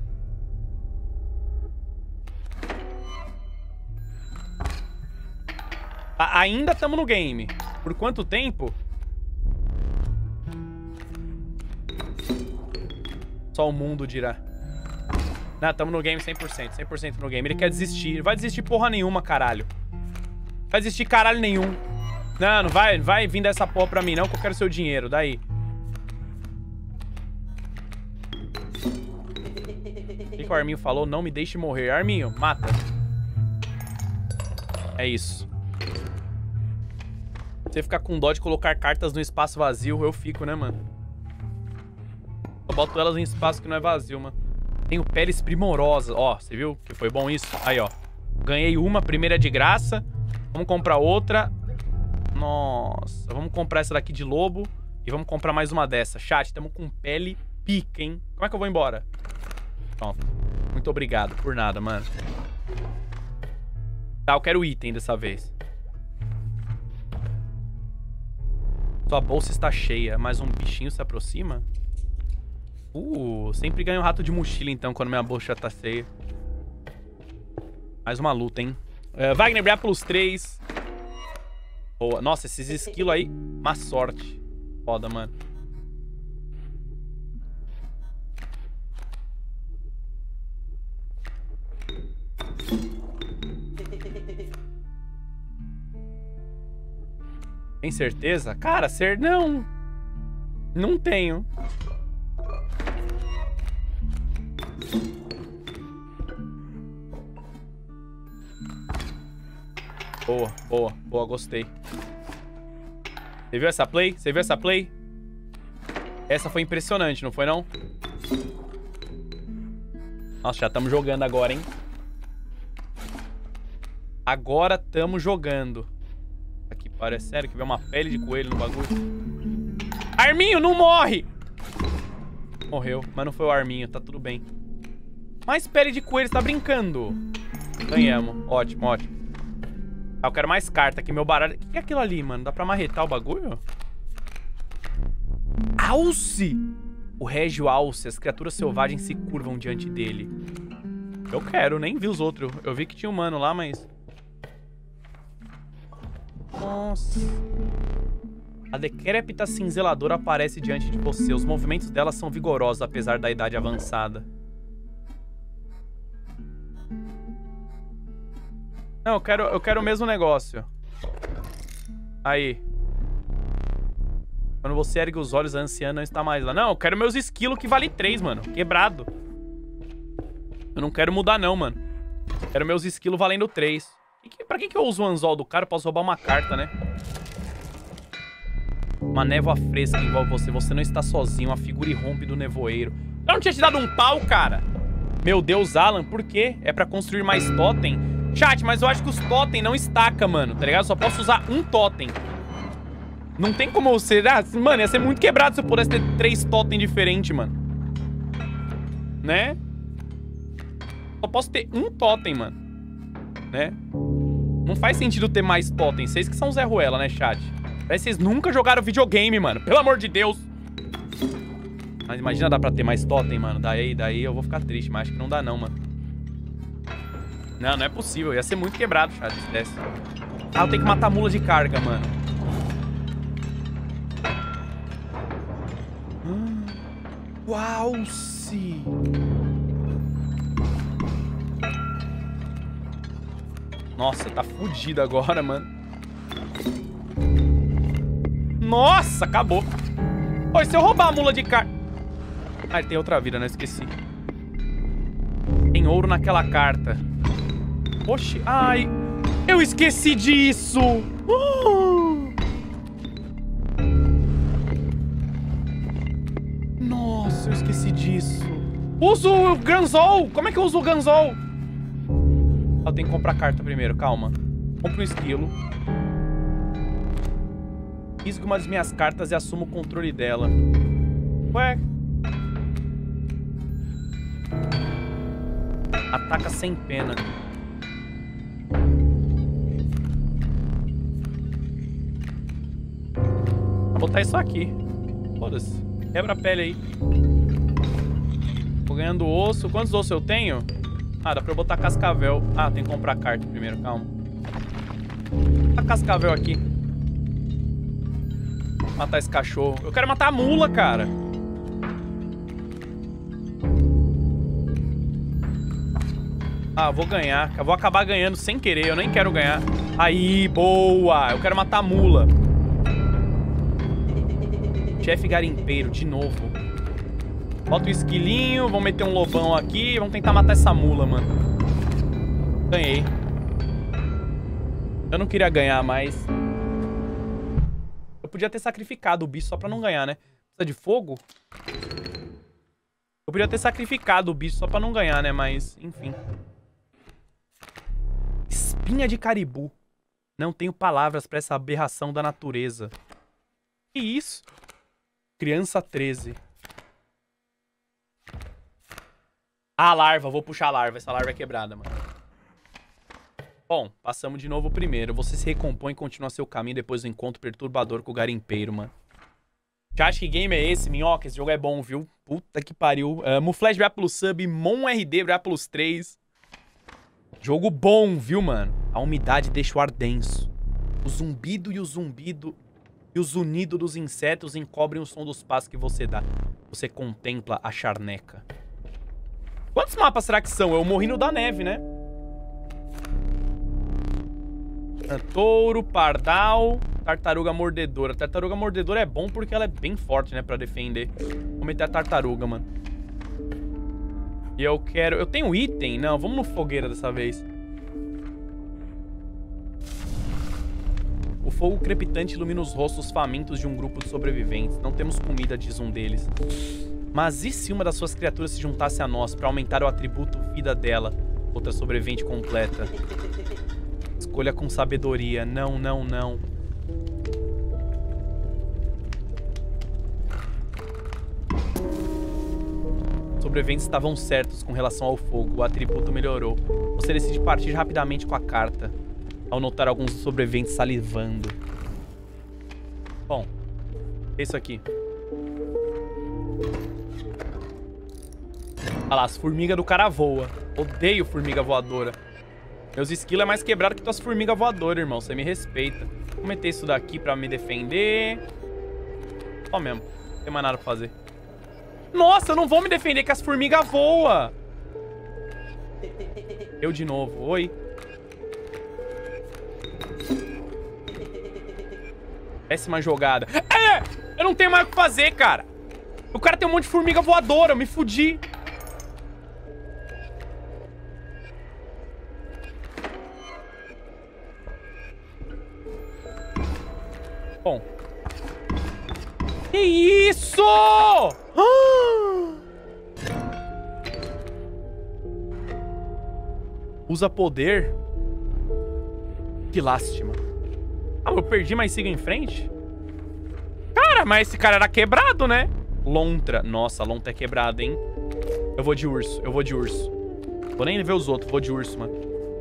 Ainda tamo no game. Por quanto tempo? Só o mundo dirá. Não, tamo no game 100%. 100% no game. Ele quer desistir. Não vai desistir porra nenhuma, caralho. Não vai desistir caralho nenhum. Não, não vai vir dessa porra pra mim, não, que eu quero seu dinheiro. Daí. O que o Arminho falou? Não me deixe morrer. Arminho, mata. É isso. Se você ficar com dó de colocar cartas no espaço vazio, eu fico, né, mano? Eu boto elas em espaço que não é vazio, mano. Tenho peles primorosas. Ó, você viu que foi bom isso? Aí, ó. Ganhei uma, primeira de graça. Vamos comprar outra. Nossa. Vamos comprar essa daqui de lobo. E vamos comprar mais uma dessa. Chat, estamos com pele pica, hein? Como é que eu vou embora? Pronto. Muito obrigado por nada, mano. Tá, eu quero item dessa vez. Sua bolsa está cheia, mas um bichinho se aproxima? Sempre ganho um rato de mochila, então, quando minha bolsa tá cheia. Mais uma luta, hein? Wagner, obrigado pelos 3. Boa. Nossa, esses esquilos aí, má sorte. Foda, mano. Tem certeza? Cara, não. Não tenho. Boa, boa, boa, gostei. Você viu essa play? Você viu essa play? Essa foi impressionante, não foi não? Nossa, já estamos jogando agora, hein? Agora estamos jogando. Aqui parece sério que vê uma pele de coelho no bagulho. Arminho, não morre! Morreu, mas não foi o Arminho, tá tudo bem. Mais pele de coelho, você tá brincando. Ganhamos, ótimo, ótimo. Ah, eu quero mais carta aqui, meu baralho... O que é aquilo ali, mano? Dá pra marretar o bagulho? Alce! O Régio Alce, as criaturas selvagens se curvam diante dele. Eu quero, nem vi os outros. Eu vi que tinha um mano lá, mas... Nossa. A decrépita cinzeladora aparece diante de você. Os movimentos dela são vigorosos, apesar da idade avançada. Não, eu quero o mesmo negócio. Aí. Quando você ergue os olhos, a anciã não está mais lá. Não, eu quero meus esquilos que vale 3, mano. Quebrado. Eu não quero mudar, não, mano. Quero meus esquilos valendo 3. Pra que eu uso o anzol do cara? Eu posso roubar uma carta, né? Uma névoa fresca envolve você. Você não está sozinho. Uma figura irrompe do nevoeiro. Eu não tinha te dado um pau, cara. Meu Deus, Alan, por quê? É pra construir mais totem? Chat, mas eu acho que os totem não estaca, mano, tá ligado? Eu só posso usar um totem. Não tem como você... Ah, mano, ia ser muito quebrado se eu pudesse ter 3 totem diferentes, mano. Né? Só posso ter um totem, mano. Né? Não faz sentido ter mais totem. Vocês que são Zé Ruela, né, chat? Parece que vocês nunca jogaram videogame, mano. Pelo amor de Deus. Mas imagina dar pra ter mais totem, mano. Daí eu vou ficar triste, mas acho que não dá não, mano. Não, não é possível. Ia ser muito quebrado, chat, se desse. Ah, eu tenho que matar a mula de carga, mano. Uau-se! Nossa, tá fudido agora, mano. Nossa, acabou. Oi, se eu roubar a mula de carga... Ah, ele tem outra vida, né? Esqueci. Tem ouro naquela carta. Oxi, ai, eu esqueci disso. Nossa, eu esqueci disso. Uso o Ganzol. Como é que eu uso o Ganzol? Eu tenho que comprar carta primeiro, calma. Compro um esquilo. Risco uma das minhas cartas e assumo o controle dela. Ué? Ataca sem pena. Vou botar isso aqui. Foda-se. Quebra a pele aí. Tô ganhando osso. Quantos ossos eu tenho? Ah, dá pra eu botar cascavel. Ah, tem que comprar carta primeiro, calma. Vou botar cascavel aqui. Matar esse cachorro. Eu quero matar a mula, cara. Ah, vou ganhar. Eu vou acabar ganhando sem querer. Eu nem quero ganhar. Aí, boa. Eu quero matar a mula. Chefe garimpeiro, de novo. Bota o esquilinho. Vamos meter um lobão aqui. Vamos tentar matar essa mula, mano. Ganhei. Eu não queria ganhar, mas... Eu podia ter sacrificado o bicho só pra não ganhar, né? Precisa de fogo? Eu podia ter sacrificado o bicho só pra não ganhar, né? Mas, enfim. Espinha de caribu. Não tenho palavras pra essa aberração da natureza. Que isso? Criança 13. Ah, larva. Vou puxar a larva. Essa larva é quebrada, mano. Bom, passamos de novo o primeiro. Você se recompõe e continua seu caminho depois do encontro perturbador com o garimpeiro, mano. Chat, que game é esse? Minhoca, esse jogo é bom, viu? Puta que pariu. Muflash, obrigado pelo sub. Mon RD, obrigado pelos 3. Jogo bom, viu, mano? A umidade deixa o ar denso. O zumbido e o zumbido e o zunido dos insetos encobrem o som dos passos que você dá. Você contempla a charneca. Quantos mapas será que são? Eu morri no da neve, né? Touro, pardal, tartaruga mordedora. Tartaruga mordedora é bom porque ela é bem forte, né? Pra defender. Vou meter a tartaruga, mano. E eu quero... Eu tenho item? Não, vamos no fogueira dessa vez. O fogo crepitante ilumina os rostos famintos de um grupo de sobreviventes. Não temos comida, diz um deles. Mas e se uma das suas criaturas se juntasse a nós pra aumentar o atributo vida dela? Outra sobrevivente completa. Escolha com sabedoria. Não, não, não. Os sobreviventes estavam certos com relação ao fogo. O atributo melhorou. Você decide partir rapidamente com a carta, ao notar alguns dos sobreviventes salivando. Bom, é isso aqui. Olha lá, as formigas do cara voam. Odeio formiga voadora. Meus skills é mais quebrado que tuas formigas voadoras, irmão. Você me respeita. Vou meter isso daqui pra me defender. Só mesmo. Não tem mais nada pra fazer. Nossa, eu não vou me defender que as formigas voam. Eu de novo. Oi. Péssima jogada. Eu não tenho mais o que fazer, cara. O cara tem um monte de formiga voadora. Eu me fudi. Bom. Que isso? Usa poder. Que lástima. Ah, eu perdi, mas sigo em frente? Cara, mas esse cara era quebrado, né? Lontra. Nossa, Lontra é quebrado, hein? Eu vou de urso. Eu vou de urso. Vou nem ver os outros. Vou de urso, mano.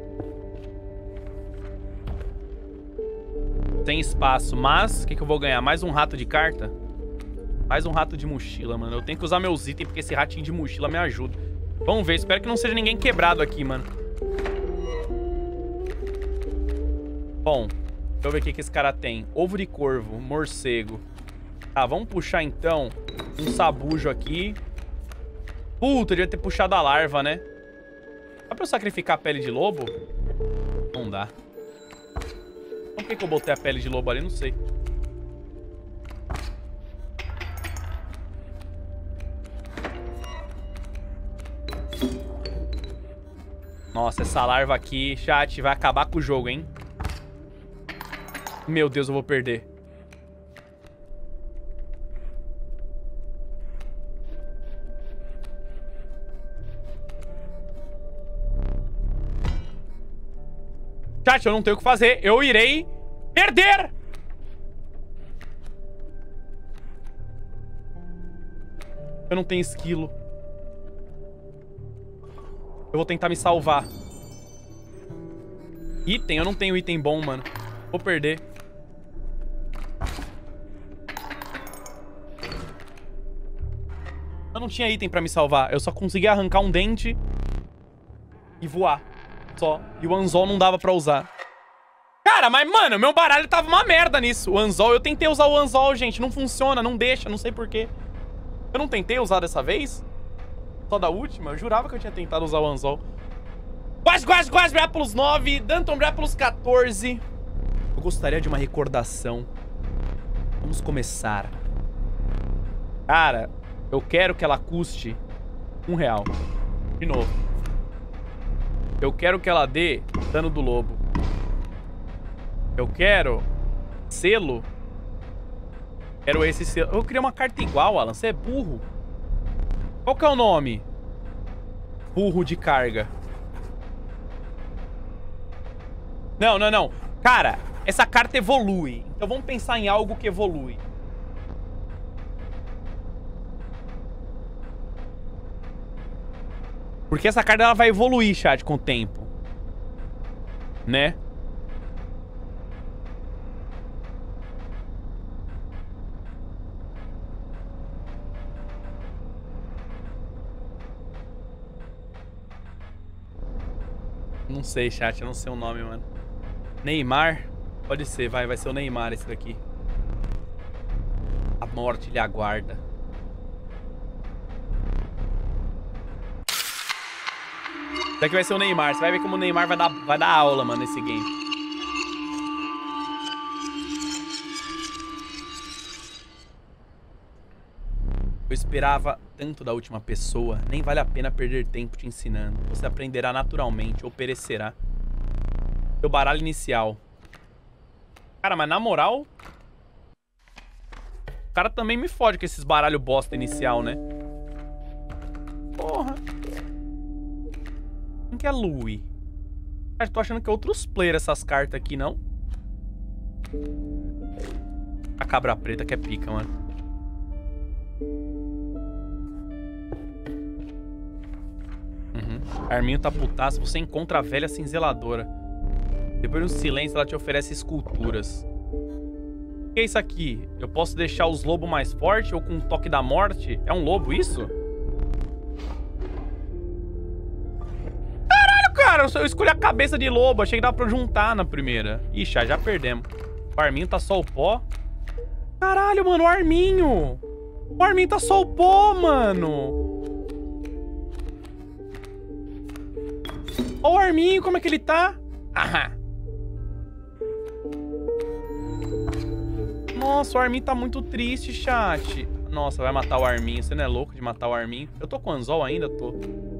Tem espaço, mas... O que eu vou ganhar? Mais um rato de carta? Mais um rato de mochila, mano. Eu tenho que usar meus itens porque esse ratinho de mochila me ajuda. Vamos ver. Espero que não seja ninguém quebrado aqui, mano. Bom, deixa eu ver o que esse cara tem. Ovo de corvo, morcego. Tá, vamos puxar então um sabujo aqui. Puta, eu devia ter puxado a larva, né? Dá pra eu sacrificar a pele de lobo? Não dá. Então por que eu botei a pele de lobo ali? Não sei. Nossa, essa larva aqui, chat, vai acabar com o jogo, hein? Meu Deus, eu vou perder. Chat, eu não tenho o que fazer. Eu irei perder. Eu não tenho esquilo. Eu vou tentar me salvar. Item? Eu não tenho item bom, mano. Vou perder. Eu não tinha item pra me salvar. Eu só consegui arrancar um dente e voar. Só. E o anzol não dava pra usar. Cara, mas, mano, meu baralho tava uma merda nisso. O anzol, eu tentei usar o anzol, gente. Não funciona, não deixa, não sei porquê. Eu não tentei usar dessa vez? Só da última? Eu jurava que eu tinha tentado usar o anzol. Quase, obrigado pelos 9. Danton, obrigado pelos 14. Eu gostaria de uma recordação. Vamos começar. Cara, eu quero que ela custe R$1. De novo. Eu quero que ela dê dano do lobo. Eu quero selo. Quero esse selo. Eu queria uma carta igual, Alan. Você é burro. Qual que é o nome? Burro de carga. Não, não, não. Cara, essa carta evolui. Então vamos pensar em algo que evolui. Porque essa carta ela vai evoluir, chat, com o tempo. Né? Não sei, chat. Eu não sei o nome, mano. Neymar? Pode ser, vai ser o Neymar esse daqui. A morte lhe aguarda. Isso daqui vai ser o Neymar. Você vai ver como o Neymar vai dar aula, mano, nesse game. Eu esperava tanto da última pessoa. Nem vale a pena perder tempo te ensinando. Você aprenderá naturalmente ou perecerá. Seu baralho inicial. Cara, mas na moral... O cara também me fode com esses baralho bosta inicial, né? Porra. Quem que é Louis? Cara, tô achando que é outros players essas cartas aqui, não? A cabra preta que é pica, mano. Arminho tá putaço. Você encontra a velha cinzeladora. Depois de um silêncio, ela te oferece esculturas. O que é isso aqui? Eu posso deixar os lobos mais fortes ou com um toque da morte? É um lobo isso? Caralho, cara! Eu escolhi a cabeça de lobo. Achei que dava pra eu juntar na primeira. Ixi, já perdemos. O Arminho tá só o pó. Caralho, mano, o Arminho! O Arminho tá só o pó, mano! Ó o Arminho, como é que ele tá? Aham. Nossa, o Arminho tá muito triste, chat. Nossa, vai matar o Arminho. Você não é louco de matar o Arminho? Eu tô com o anzol ainda? Tô.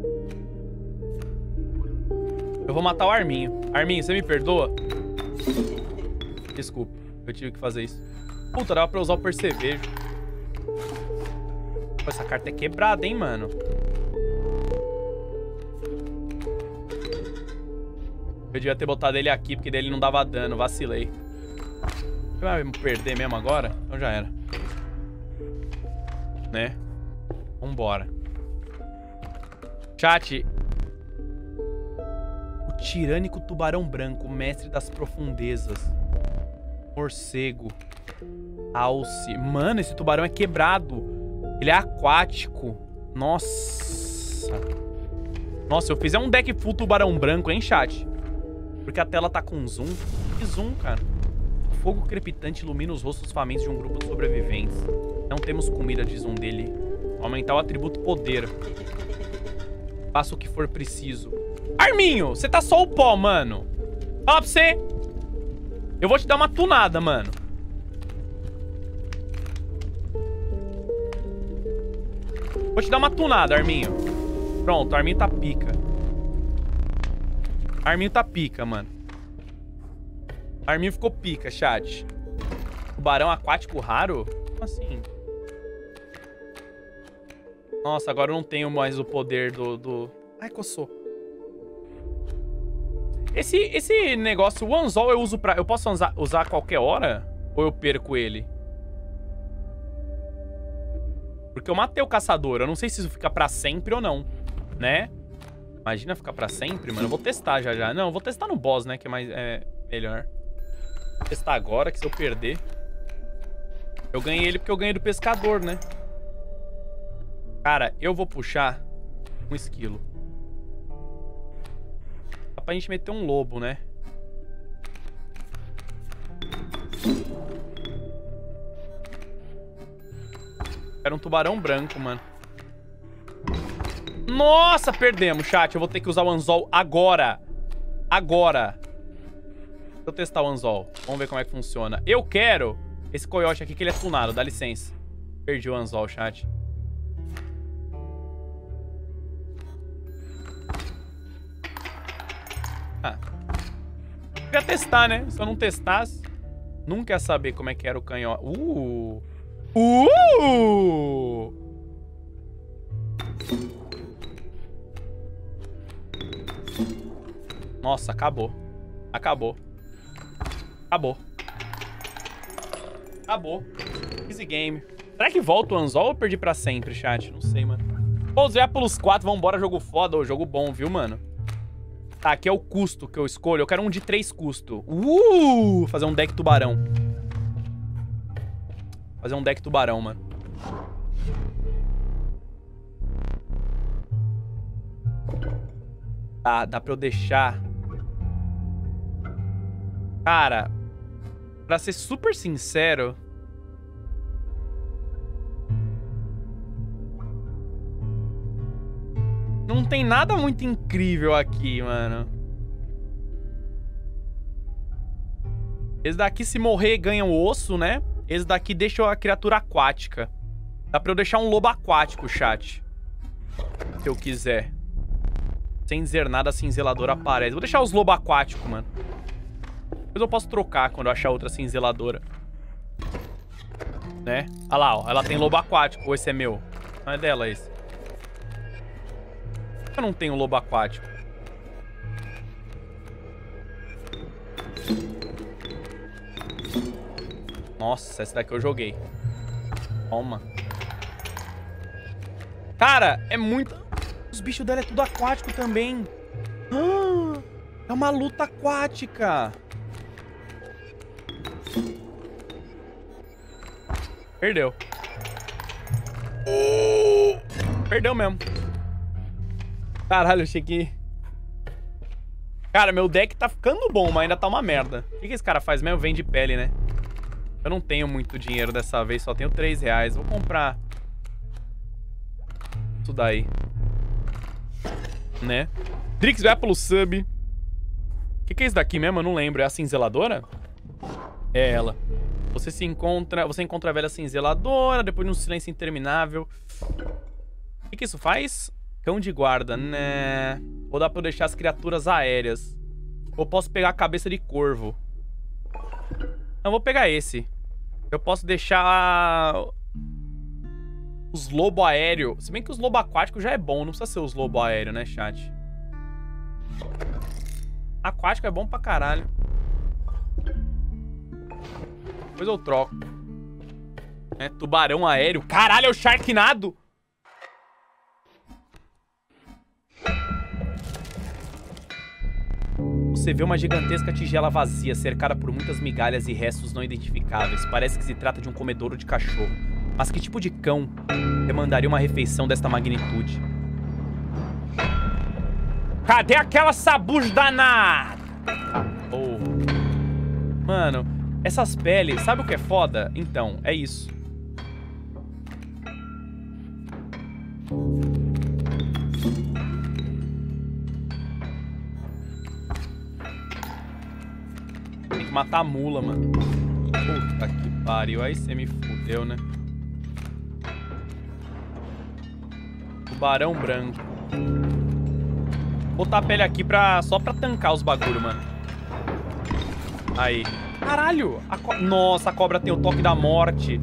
Eu vou matar o Arminho. Arminho, você me perdoa? Desculpa, eu tive que fazer isso. Puta, dava pra usar o percevejo. Pô, essa carta é quebrada, hein, mano? Eu devia ter botado ele aqui, porque dele não dava dano. Vacilei. Vai me perder mesmo agora? Então já era. Né? Vambora. Chat. O tirânico tubarão branco, mestre das profundezas. Morcego. Alce. Mano, esse tubarão é quebrado. Ele é aquático. Nossa. Nossa, eu fiz um deck full tubarão branco, hein, chat? Porque a tela tá com zoom. Que zoom, cara? O fogo crepitante ilumina os rostos famintos de um grupo de sobreviventes. Não temos comida, diz um dele. Aumentar o atributo poder. Faça o que for preciso. Arminho, você tá só o pó, mano. Fala pra você. Eu vou te dar uma tunada, mano. Vou te dar uma tunada, Arminho. Pronto, Arminho tá pica. Arminho tá pica, mano. Arminho ficou pica, chat. Tubarão aquático raro? Como assim? Nossa, agora eu não tenho mais o poder do... Ai, coçou. Esse negócio, o anzol eu uso pra... Eu posso usar a qualquer hora? Ou eu perco ele? Porque eu matei o caçador. Eu não sei se isso fica pra sempre ou não, né? Imagina ficar pra sempre, mano. Eu vou testar já. Não, eu vou testar no boss, né? Que é melhor. Vou testar agora, que se eu perder... Eu ganhei ele porque eu ganhei do pescador, né? Cara, eu vou puxar um esquilo. Dá pra gente meter um lobo, né? Era um tubarão branco, mano. Nossa, perdemos, chat. Eu vou ter que usar o anzol agora. Agora. Deixa eu testar o anzol. Vamos ver como é que funciona. Eu quero esse coiote aqui, que ele é tunado. Dá licença. Perdi o anzol, chat. Ah. Eu ia testar, né? Se eu não testasse, nunca ia saber como é que era o canhão. Nossa, acabou. Acabou. Easy game. Será que volta o anzol ou eu perdi pra sempre, chat? Não sei, mano. Vou usar pelos 4. Vambora, jogo foda. Ô, jogo bom, viu, mano? Tá, aqui é o custo que eu escolho. Eu quero um de 3 custo. Fazer um deck tubarão. Fazer um deck tubarão, mano. Tá, dá pra eu deixar Cara, pra ser super sincero... Não tem nada muito incrível aqui, mano. Esse daqui, se morrer, ganha um osso, né? Esse daqui deixa a criatura aquática. Dá pra eu deixar um lobo aquático, chat. Se eu quiser. Sem dizer nada, a cinzeladora aparece. Vou deixar os lobos aquáticos, mano. Depois eu posso trocar quando eu achar outra cinzeladora. Né? Olha lá, ó. Ela tem lobo aquático. Ou esse é meu? Não é dela esse. Eu não tenho lobo aquático. Nossa, essa daqui eu joguei. Toma. Cara, é muito... Os bichos dela é tudo aquático também. Ah, é uma luta aquática. Perdeu. Perdeu mesmo. Caralho, eu achei que... Cara, meu deck tá ficando bom, mas ainda tá uma merda. O que esse cara faz mesmo? Vende pele, né? Eu não tenho muito dinheiro dessa vez, só tenho 3 reais. Vou comprar isso daí. Né? Drix vai pelo sub. O que é isso daqui mesmo? Eu não lembro. É a cinzeladora? É ela. Você encontra a velha cinzeladora, depois num silêncio interminável. O que isso faz? Cão de guarda, né? Ou dá pra eu deixar as criaturas aéreas. Ou posso pegar a cabeça de corvo. Não, vou pegar esse. Eu posso deixar... os lobos aéreos. Se bem que os lobos aquáticos já é bom. Não precisa ser os lobos aéreos, né, chat? Aquático é bom pra caralho. Depois eu troco. É, tubarão aéreo. Caralho, é o Sharknado! Você vê uma gigantesca tigela vazia, cercada por muitas migalhas e restos não identificáveis. Parece que se trata de um comedouro de cachorro. Mas que tipo de cão demandaria uma refeição desta magnitude? Cadê aquela sabujo danada? Oh. Mano, essas peles, sabe o que é foda? Então, é isso. Tem que matar a mula, mano. Puta que pariu. Aí você me fudeu, né? Tubarão branco. Vou botar a pele aqui só pra tancar os bagulho, mano. Aí. Caralho! Nossa, a cobra tem o toque da morte.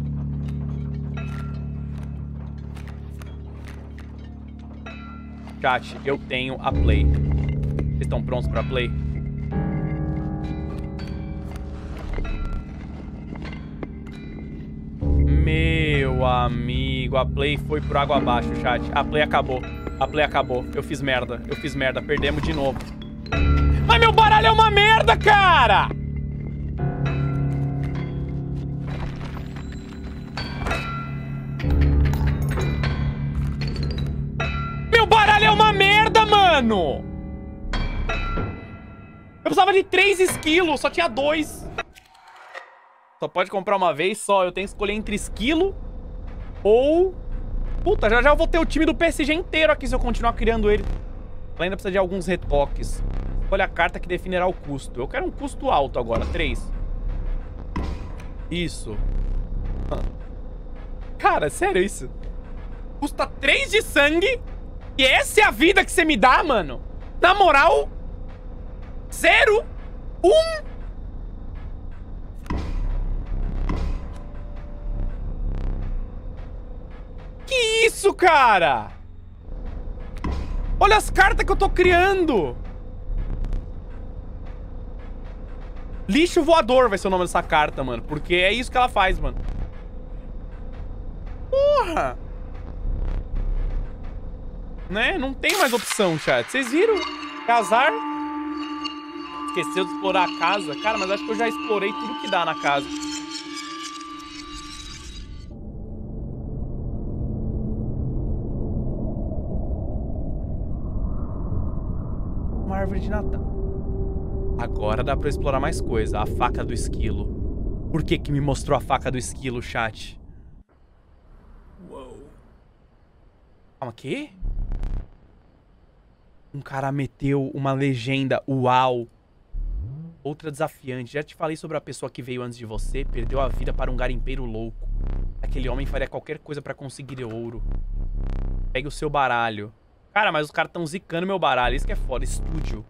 Chat, eu tenho a play. Vocês estão prontos pra play? Meu amigo, a play foi por água abaixo, chat. A play acabou. A play acabou. Eu fiz merda. Eu fiz merda. Perdemos de novo. Mas meu baralho é uma merda, cara! Meu baralho é uma merda, mano! Eu precisava de 3 esquilos, só tinha 2. Só pode comprar uma vez só. Eu tenho que escolher entre esquilo ou... Puta, já eu vou ter o time do PSG inteiro aqui se eu continuar criando ele. Ela ainda precisa de alguns retoques. Olha a carta que definirá o custo. Eu quero um custo alto agora, 3. Isso. Cara, sério isso? Custa 3 de sangue? E essa é a vida que você me dá, mano? Na moral? 0, 1... Que isso, cara? Olha as cartas que eu tô criando. Lixo voador vai ser o nome dessa carta, mano. Porque é isso que ela faz, mano. Porra. Né? Não tem mais opção, chat. Vocês viram? Casar. Esqueceu de explorar a casa. Cara, mas acho que eu já explorei tudo que dá na casa. Árvore de Natal. Agora dá pra explorar mais coisa. A faca do esquilo. Por que que me mostrou a faca do esquilo, chat? Uou. Calma, aqui? Um cara meteu uma legenda. Uau. Outra desafiante. Já te falei sobre a pessoa que veio antes de você. Perdeu a vida para um garimpeiro louco. Aquele homem faria qualquer coisa pra conseguir ouro. Pegue o seu baralho. Cara, mas os caras estão zicando meu baralho. Isso que é foda. Estúdio.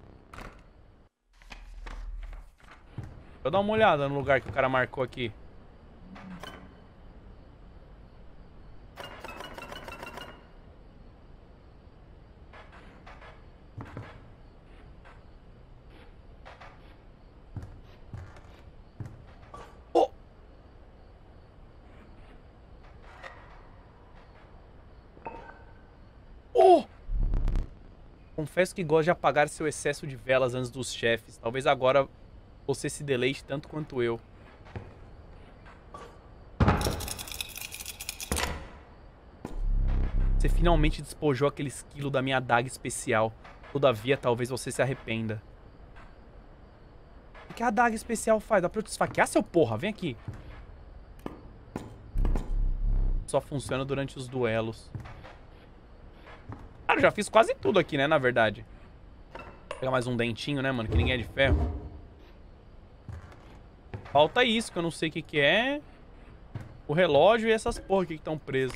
Deixa eu dar uma olhada no lugar que o cara marcou aqui. Oh! Oh! Confesso que gosto de apagar seu excesso de velas antes dos chefes. Talvez agora você se deleite tanto quanto eu. Você finalmente despojou aquele esquilo da minha adaga especial. Todavia, talvez você se arrependa. O que a adaga especial faz? Dá pra eu te esfaquear, seu porra? Vem aqui. Só funciona durante os duelos. Cara, eu já fiz quase tudo aqui, né, na verdade. Vou pegar mais um dentinho, né, mano, que ninguém é de ferro. Falta isso, que eu não sei o que que é. O relógio e essas porra aqui que estão presas.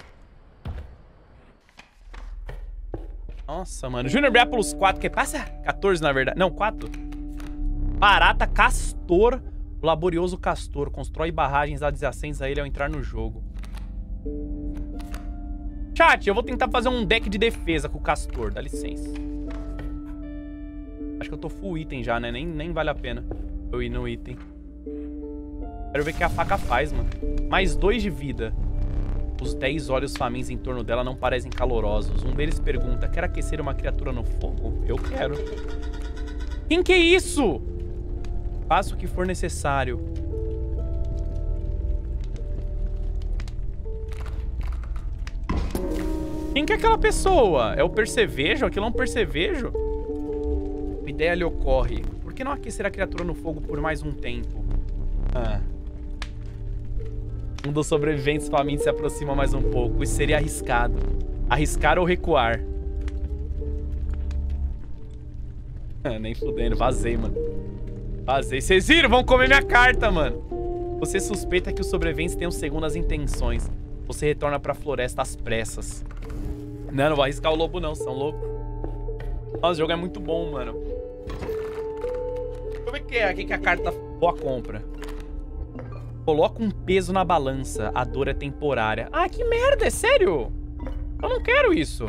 Nossa, mano. Junior Biapolos 4, que passa? 14, na verdade. Não, 4. Barata Castor. O laborioso Castor. Constrói barragens adjacentes a ele ao entrar no jogo. Chat, eu vou tentar fazer um deck de defesa com o Castor. Dá licença. Acho que eu tô full item já, né? Nem vale a pena eu ir no item. Quero ver o que a faca faz, mano. Mais 2 de vida. Os 10 olhos famintos em torno dela não parecem calorosos. Um deles pergunta, quer aquecer uma criatura no fogo? Eu quero. Quem que é isso? Faça o que for necessário. Quem que é aquela pessoa? É o percevejo? Aquilo é um percevejo? Uma ideia lhe ocorre. Por que não aquecer a criatura no fogo por mais um tempo? Um dos sobreviventes famintos se aproxima mais um pouco. Isso seria arriscado. Arriscar ou recuar? Nem fudendo. Vazei, mano. Vazei. Vocês viram? Vão comer minha carta, mano. Você suspeita que os sobreviventes tenham segundas intenções. Você retorna pra floresta às pressas. Não vou arriscar o lobo, não. São loucos. Nossa, o jogo é muito bom, mano. Deixa eu ver o que é aqui que a carta boa compra. Coloca um peso na balança. A dor é temporária. Ah, que merda, é sério? Eu não quero isso.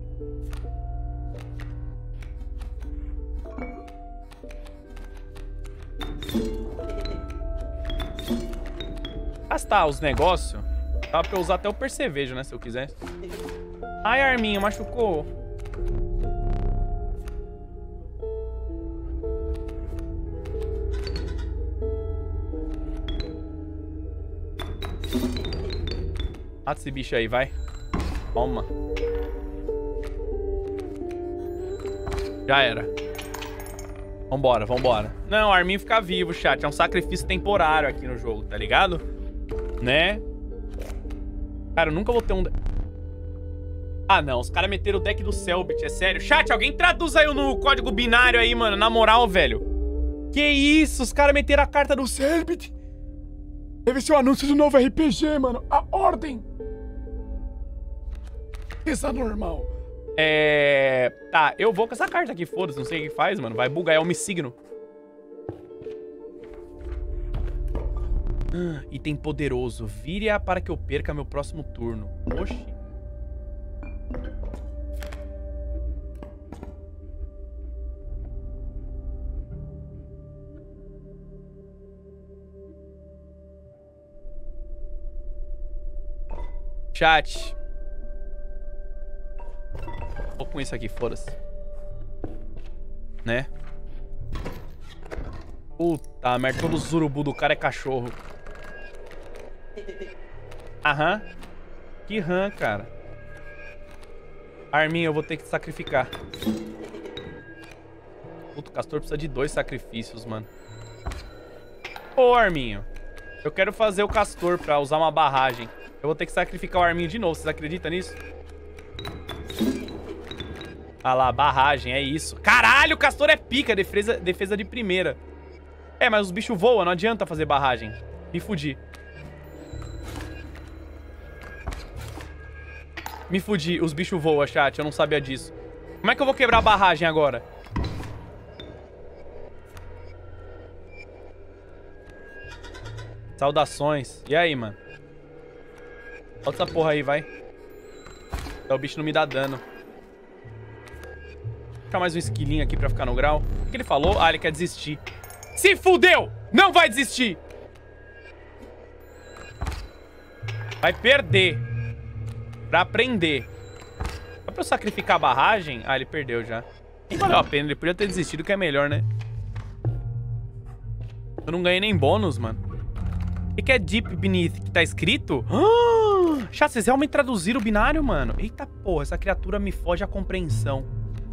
Gastar os negócios. Dá pra eu usar até o percevejo, né? Se eu quiser. Ai, Arminho, machucou. Mata esse bicho aí, vai. Toma. Já era. Vambora, vambora. Não, o Arminho fica vivo, chat. É um sacrifício temporário aqui no jogo, tá ligado? Né? Cara, eu nunca vou ter um... Ah, não. Os caras meteram o deck do Selbit, é sério. Chat, alguém traduz aí no código binário aí, mano. Na moral, velho. Que isso? Os caras meteram a carta do Selbit. Deve ser o anúncio do novo RPG, mano. A Ordem. Pensa normal. Tá, eu vou com essa carta aqui, foda-se. Não sei o que faz, mano. Vai bugar, é Homisigno. Item poderoso. Vire-a para que eu perca meu próximo turno. Oxi. Chat. Vou com isso aqui, foda-se. Né? Puta merda, todo urubu do cara é cachorro. Aham. Que rã, cara. Arminho, eu vou ter que te sacrificar. Puta, o castor precisa de 2 sacrifícios, mano. Ô, Arminho. Eu quero fazer o castor pra usar uma barragem. Eu vou ter que sacrificar o Arminho de novo. Vocês acreditam nisso? Ah lá, barragem, é isso. Caralho, o castor é pica. Defesa de primeira. É, mas os bichos voam, não adianta fazer barragem. Me fudi. Me fudi, os bichos voam, chat. Eu não sabia disso. Como é que eu vou quebrar a barragem agora? Saudações. E aí, mano? Solta essa porra aí, vai. O bicho não me dá dano. Vou deixar mais um esquilinho aqui pra ficar no grau. O que ele falou? Ah, ele quer desistir. Se fudeu! Não vai desistir! Vai perder. Pra aprender. Só pra eu sacrificar a barragem? Ah, ele perdeu já. Nem valeu a pena. Ele podia ter desistido, que é melhor, né? Eu não ganhei nem bônus, mano. O que é Deep Beneath que tá escrito? Chat, vocês realmente traduziram o binário, mano? Eita porra, essa criatura me foge à compreensão.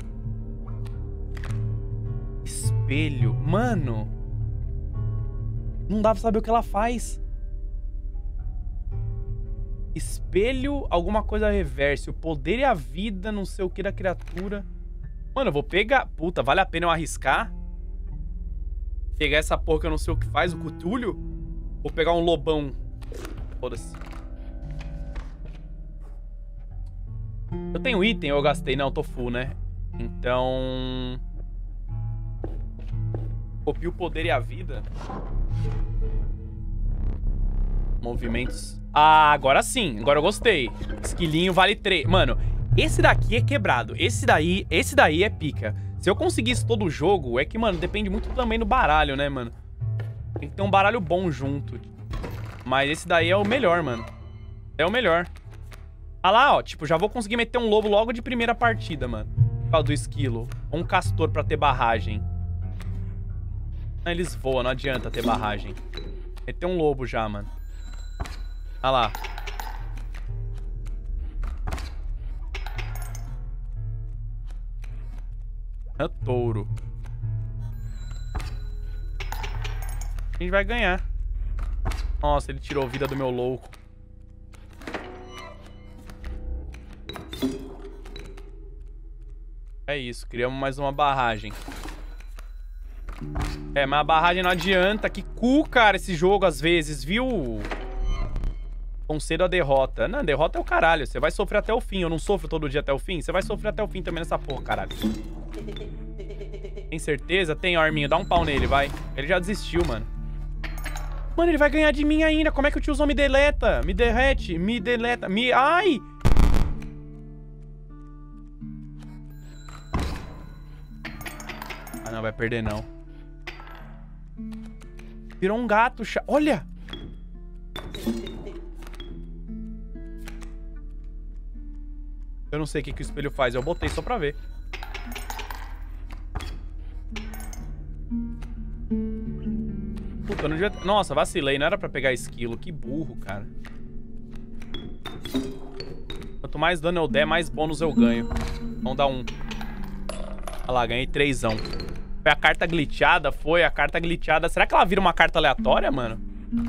Espelho. Mano. Não dá pra saber o que ela faz. Espelho, alguma coisa reverse. O poder e a vida, não sei o que da criatura. Mano, eu vou pegar... Puta, vale a pena eu arriscar? Pegar essa porra que eu não sei o que faz, o Cthulhu? Vou pegar um lobão. Foda-se. Eu tenho item, eu gastei. Não, eu tô full, né? Então... Copio o poder e a vida. Movimentos. Ah, agora sim. Agora eu gostei. Esquilinho vale 3. Mano, esse daqui é quebrado. Esse daí é pica. Se eu conseguir isso todo o jogo, é que, mano, depende muito também do baralho, né, mano? Tem que ter um baralho bom junto. Mas esse daí é o melhor, mano. É o melhor. Ah lá, ó. Tipo, já vou conseguir meter um lobo logo de primeira partida, mano. Por causa do esquilo. Ou um castor pra ter barragem. Ah, eles voam, não adianta ter barragem. Meter um lobo já, mano. Ah lá. É touro. A gente vai ganhar. Nossa, ele tirou a vida do meu louco. É isso, criamos mais uma barragem. É, mas a barragem não adianta. Que cu, cara, esse jogo às vezes, viu? Concedo a derrota. Não, derrota é o caralho. Você vai sofrer até o fim. Eu não sofro todo dia até o fim. Você vai sofrer até o fim também nessa porra, caralho. Tem certeza? Tem, Arminho. Dá um pau nele, vai. Ele já desistiu, mano. Mano, ele vai ganhar de mim ainda. Como é que o tiozão me deleta? Me derrete, me deleta, me... Ai! Ah, não, vai perder, não. Virou um gato. Olha! Eu não sei o que o espelho faz. Eu botei só pra ver. Puta, eu não devia... Nossa, vacilei. Não era pra pegar esquilo. Que burro, cara. Quanto mais dano eu der, mais bônus eu ganho. Vamos dar um. Olha lá, ganhei 3ão. Foi a carta glitchada? Foi a carta glitchada. Será que ela vira uma carta aleatória, mano?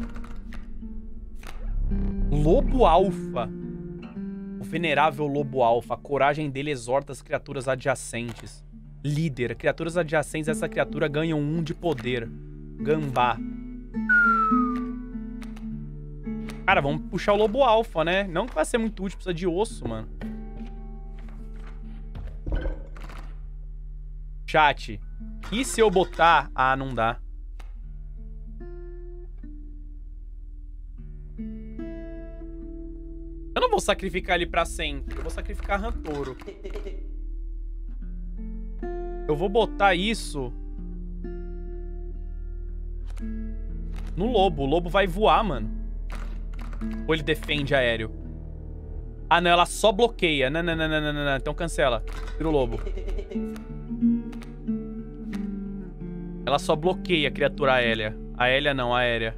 Lobo Alfa. O venerável Lobo Alfa. A coragem dele exorta as criaturas adjacentes. Líder. Criaturas adjacentes a essa criatura ganham 1 de poder. Gambá. Cara, vamos puxar o Lobo Alfa, né? Não que vai ser muito útil, precisa de osso, mano. Chat. E se eu botar... Ah, não dá. Eu não vou sacrificar ele pra sempre. Eu vou sacrificar Rantoro. Eu vou botar isso... no lobo. O lobo vai voar, mano. Ou ele defende aéreo? Ah, não. Ela só bloqueia. Não, não, não, não, não, não. Então cancela. Tira o lobo. Ela só bloqueia a criatura aérea. Aérea não, aérea.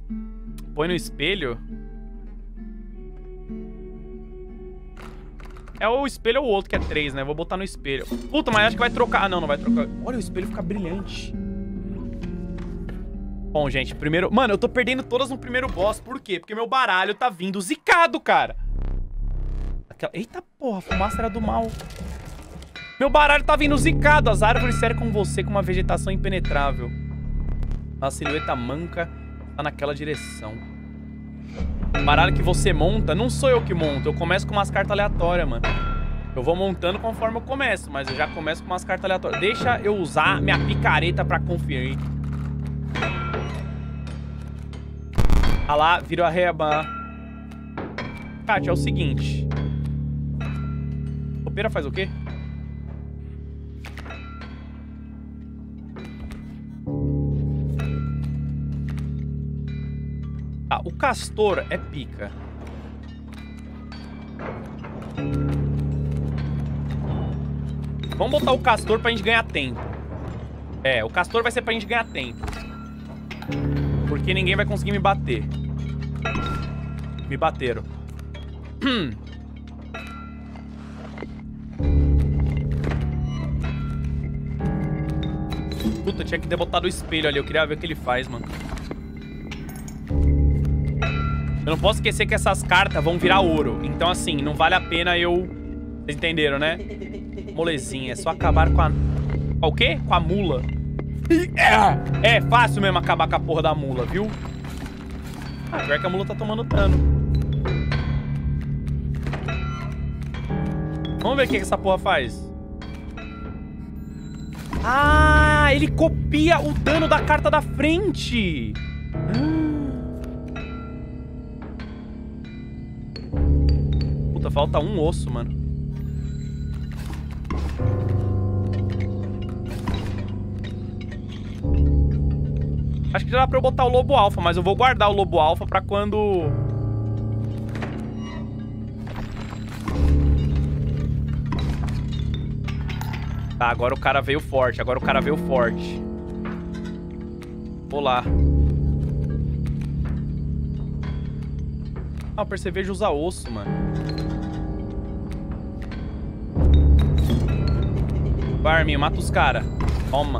Põe no espelho. É o espelho ou o outro que é 3, né? Vou botar no espelho. Puta, mas acho que vai trocar. Ah, não, não vai trocar. Olha, o espelho fica brilhante. Bom, gente, primeiro... Mano, eu tô perdendo todas no primeiro boss. Por quê? Porque meu baralho tá vindo zicado, cara. Eita porra, a fumaça era do mal. Meu baralho tá vindo zicado. As árvores cercam você com uma vegetação impenetrável. A silhueta manca tá naquela direção. O baralho que você monta, não sou eu que monto. Eu começo com umas cartas aleatórias, mano. Eu vou montando conforme eu começo, mas eu já começo com umas cartas aleatórias. Deixa eu usar minha picareta pra conferir. Ah lá, virou a reba. Kátia, é o seguinte. Topeira faz o quê? Ah, o castor é pica. Vamos botar o castor pra gente ganhar tempo. É, o castor vai ser pra gente ganhar tempo. Porque ninguém vai conseguir me bater. Me bateram. Puta, tinha que ter botado o espelho ali. Eu queria ver o que ele faz, mano. Eu não posso esquecer que essas cartas vão virar ouro. Então, assim, não vale a pena eu... Vocês entenderam, né? Molezinha, é só acabar com a... Com o quê? Com a mula. É fácil mesmo acabar com a porra da mula, viu? Ah, pior que a mula tá tomando dano. Vamos ver o que essa porra faz. Ah, ele copia o dano da carta da frente. Puta, falta um osso, mano. Acho que já dá pra eu botar o lobo alfa, mas eu vou guardar o lobo alfa pra quando... Tá, agora o cara veio forte. Agora o cara veio forte. Vou lá. Ah, o percevejo usa osso, mano. Vai, Arminho, mata os caras. Toma.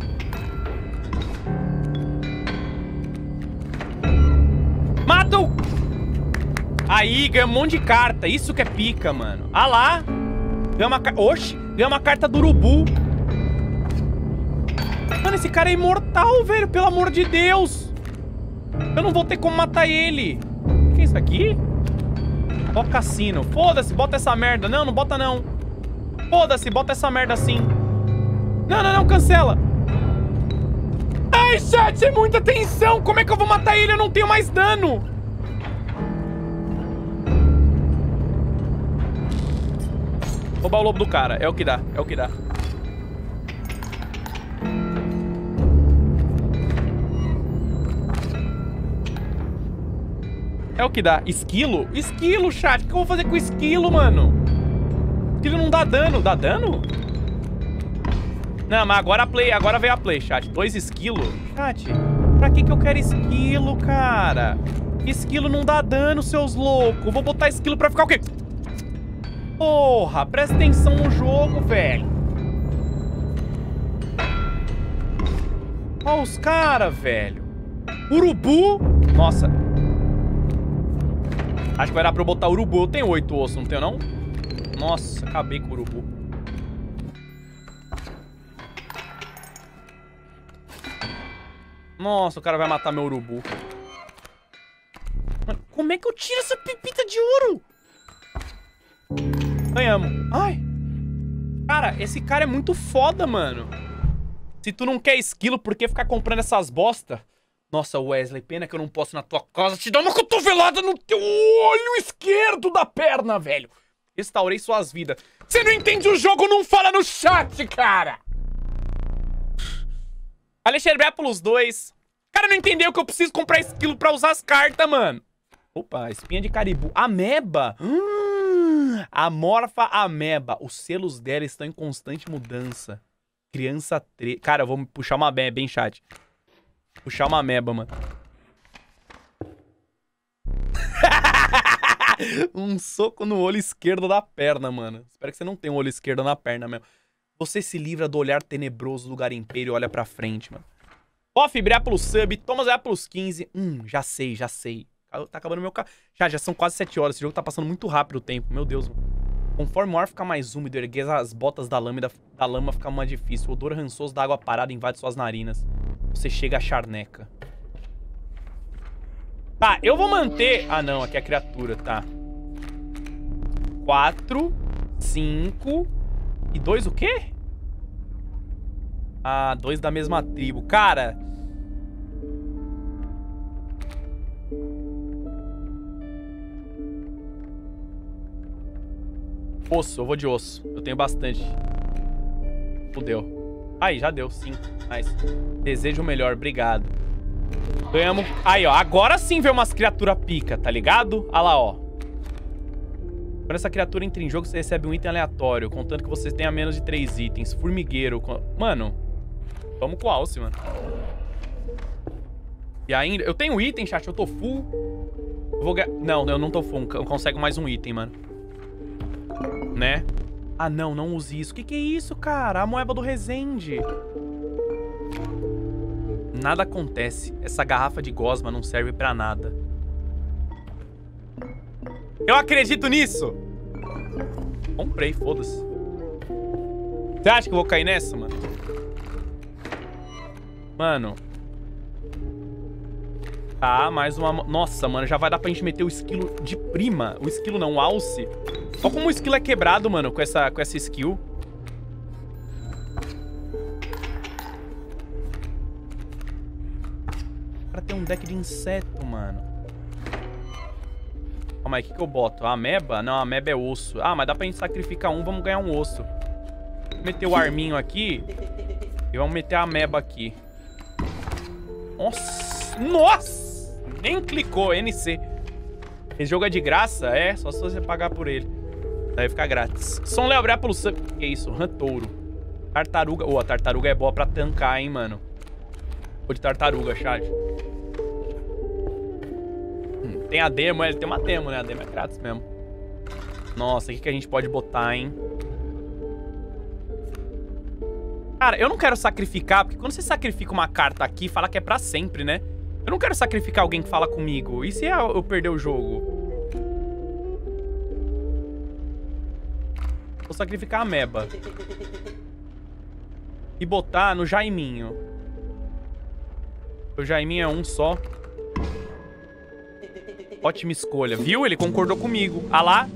Mata o... Aí, ganha um monte de carta. Isso que é pica, mano. Ah lá. Ganha uma carta... Oxi. Ganha uma carta do urubu. Mano, esse cara é imortal, velho. Pelo amor de Deus. Eu não vou ter como matar ele. O que é isso aqui? Ó, cassino. Foda-se, bota essa merda. Não, não bota não. Foda-se, bota essa merda assim. Não, não, não, cancela. Ai, chat, é muita tensão. Como é que eu vou matar ele? Eu não tenho mais dano. Roubar o lobo do cara. É o que dá, é o que dá. É o que dá. Esquilo? Esquilo, chat. O que eu vou fazer com esquilo, mano? Esquilo não dá dano. Dá dano? Não, mas agora veio a play, chat. 2 esquilos. Chat, pra que eu quero esquilo, cara? Esquilo não dá dano, seus loucos. Vou botar esquilo pra ficar o quê? Porra, presta atenção no jogo, velho. Olha os caras, velho. Urubu. Nossa. Acho que vai dar pra eu botar urubu. Eu tenho 8 ossos, não tenho, não? Nossa, acabei com o urubu. Nossa, o cara vai matar meu urubu. Mano, como é que eu tiro essa pepita de ouro? Ganhamos. Ai. Cara, esse cara é muito foda, mano. Se tu não quer esquilo, por que ficar comprando essas bosta? Nossa, Wesley, pena que eu não posso ir na tua casa te dar uma cotovelada no teu olho esquerdo da perna, velho. Restaurei suas vidas. Você não entende o jogo, não fala no chat, cara. Alexandre Brépolos 2. Cara, não entendeu que eu preciso comprar esquilo pra usar as cartas, mano. Opa, espinha de caribu. Ameba. Amorfa ameba. Os selos dela estão em constante mudança. Criança 3. Cara, eu vou puxar uma ameba, hein, chat. Puxar uma ameba, mano. Um soco no olho esquerdo da perna, mano. Espero que você não tenha um olho esquerdo na perna mesmo. Você se livra do olhar tenebroso do garimpeiro e olha pra frente, mano. Ó, Fibrear plus sub, Thomas é plus 15. Já sei, já sei. Tá acabando meu carro. Já são quase 7 horas. Esse jogo tá passando muito rápido o tempo. Meu Deus, mano. Conforme o ar fica mais úmido, erguer as botas da lama fica mais difícil. O odor rançoso da água parada invade suas narinas. Você chega a charneca. Tá, eu vou manter... Ah, não. Aqui é a criatura, tá. 4, 5... E 2 o quê? Ah, 2 da mesma tribo. Cara... Osso, eu vou de osso. Eu tenho bastante. Fudeu. Aí, já deu, 5. Nice. Desejo o melhor, obrigado. Ganhamos. Aí, ó. Agora sim veio umas criaturas pica, tá ligado? Olha lá, ó. Quando essa criatura entra em jogo, você recebe um item aleatório, contando que você tenha menos de 3 itens. Formigueiro. Mano, vamos com o Alce, mano. E ainda... Eu tenho item, chat. Eu tô full. Eu vou... Não, eu não tô full. Eu consigo mais um item, mano. Né? Ah, não use isso. Que é isso, cara? A moeba do Resende. Nada acontece. Essa garrafa de gosma não serve pra nada. Eu acredito nisso! Comprei, foda-se. Você acha que eu vou cair nessa, mano? Mano. Tá, mais uma... Nossa, mano, já vai dar pra gente meter o esquilo de prima. O esquilo não, o Alce. Olha como o esquilo é quebrado, mano, com essa skill. O cara tem um deck de inseto, mano. Calma aí, o que eu boto? A ameba? Não, a ameba é osso. Ah, mas dá pra gente sacrificar um, vamos ganhar um osso. Vou meter o arminho aqui. E vamos meter a ameba aqui. Nossa! Nossa! Nem clicou, NC. Esse jogo é de graça? É, só se você pagar por ele. Daí fica grátis. Som Léo, abrir pelo sub. Que isso? Rantouro. Tartaruga. A tartaruga é boa pra tancar, hein, mano. Vou de tartaruga, chat. Tem a demo, ele tem uma demo, né? A demo é grátis mesmo. Nossa, o que a gente pode botar, hein? Cara, eu não quero sacrificar, porque quando você sacrifica uma carta aqui, fala que é pra sempre, né? Eu não quero sacrificar alguém que fala comigo. E se eu perder o jogo? Vou sacrificar a ameba. E botar no Jaiminho. O Jaiminho é um só. Ótima escolha. Viu? Ele concordou comigo. Ah lá.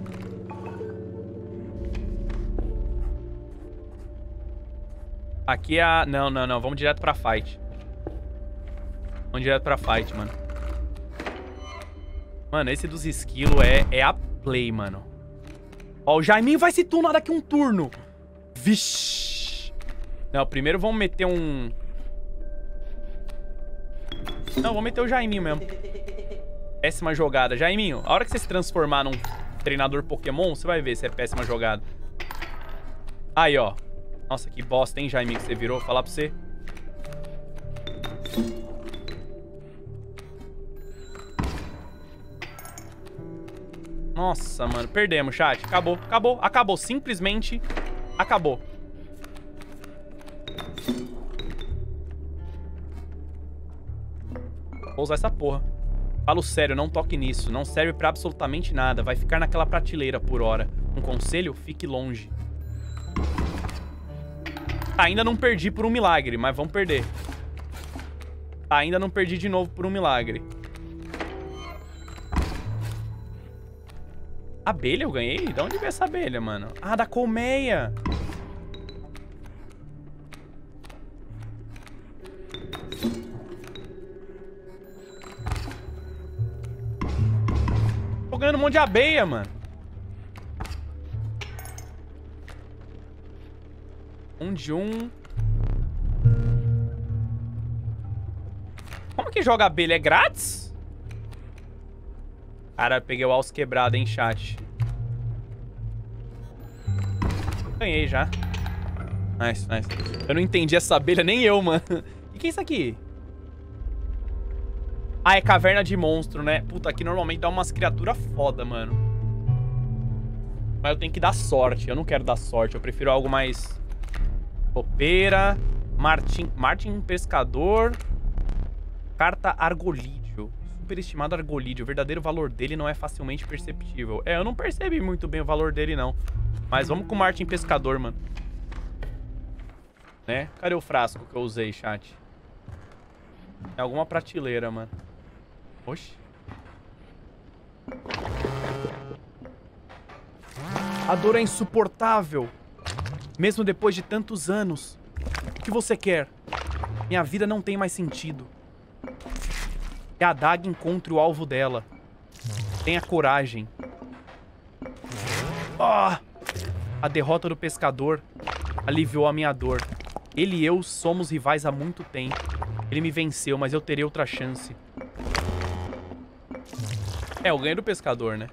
Aqui é a... Não. Vamos direto pra fight. Vamos direto pra fight, mano. Mano, esse dos esquilos é a play, mano. Ó, o Jaiminho vai se tunar daqui um turno. Vixe. Não, primeiro vamos meter um... Não, vamos meter o Jaiminho mesmo. Péssima jogada. Jaiminho, a hora que você se transformar num treinador Pokémon, você vai ver se é péssima jogada. Aí, ó. Nossa, que bosta, hein, Jaiminho, que você virou. Falar pra você. Nossa, mano. Perdemos, chat. Acabou. Simplesmente acabou. Vou usar essa porra. Falo sério, não toque nisso. Não serve pra absolutamente nada. Vai ficar naquela prateleira por hora. Um conselho? Fique longe. Ainda não perdi por um milagre, mas vamos perder. Ainda não perdi de novo por um milagre. Abelha eu ganhei? De onde veio essa abelha, mano? Ah, da colmeia. Tô ganhando um monte de abelha, mano. Um de um. Como que joga abelha? É grátis? Cara, peguei o alce quebrado, hein, chat. Ganhei já. Nice. Eu não entendi essa abelha, nem eu, mano. O que é isso aqui? Ah, é caverna de monstro, né? Puta, aqui normalmente dá umas criaturas foda, mano. Mas eu tenho que dar sorte. Eu não quero dar sorte. Eu prefiro algo mais... Topeira. Martin Pescador. Carta Argolídeo. Superestimado Argolídeo. O verdadeiro valor dele não é facilmente perceptível. É, eu não percebi muito bem o valor dele, não. Mas vamos com o Martin Pescador, mano. Né? Cadê o frasco que eu usei, chat? É alguma prateleira, mano. Oxi. A dor é insuportável. Mesmo depois de tantos anos. O que você quer? Minha vida não tem mais sentido. Que a adaga encontre o alvo dela. Tenha coragem. Ah! A derrota do pescador aliviou a minha dor. Ele e eu somos rivais há muito tempo. Ele me venceu, mas eu terei outra chance. É, eu ganhei do pescador, né?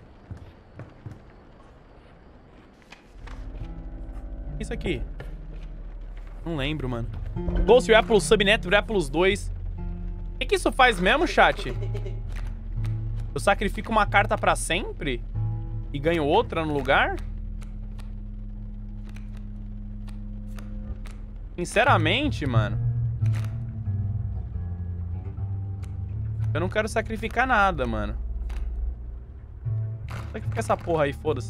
Isso aqui. Não lembro, mano. Ghost Rappelus, Subnet Rappelus 2. O que isso faz mesmo, chat? Eu sacrifico uma carta pra sempre? E ganho outra no lugar? Sinceramente, mano. Eu não quero sacrificar nada, mano. Sacrifica essa porra aí, foda-se.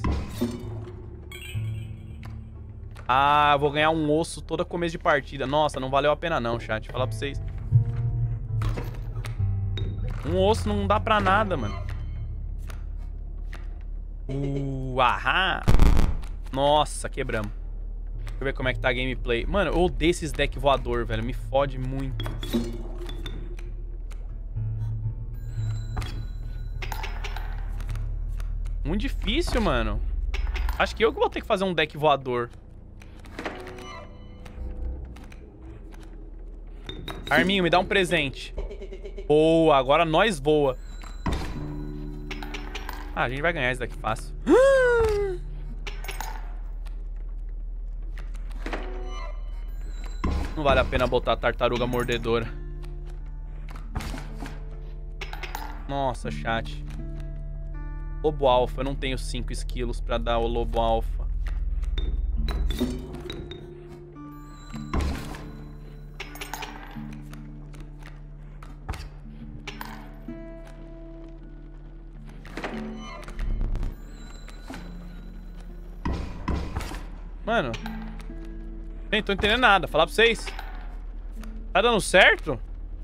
Ah, eu vou ganhar um osso todo começo de partida. Nossa, não valeu a pena não, chat. Falar pra vocês. Um osso não dá pra nada, mano. Ahá. Nossa, quebramos. Deixa eu ver como é que tá a gameplay. Mano, eu odeio esses deck voador, velho. Me fode muito. Muito difícil, mano. Acho que eu que vou ter que fazer um deck voador. Arminho, me dá um presente. Boa, agora nós voa. Ah, a gente vai ganhar isso daqui fácil. Não vale a pena botar a tartaruga mordedora. Nossa, chat. Lobo alfa, eu não tenho 5 esquilos pra dar o lobo alfa. Mano. Nem tô entendendo nada, falar pra vocês. Tá dando certo?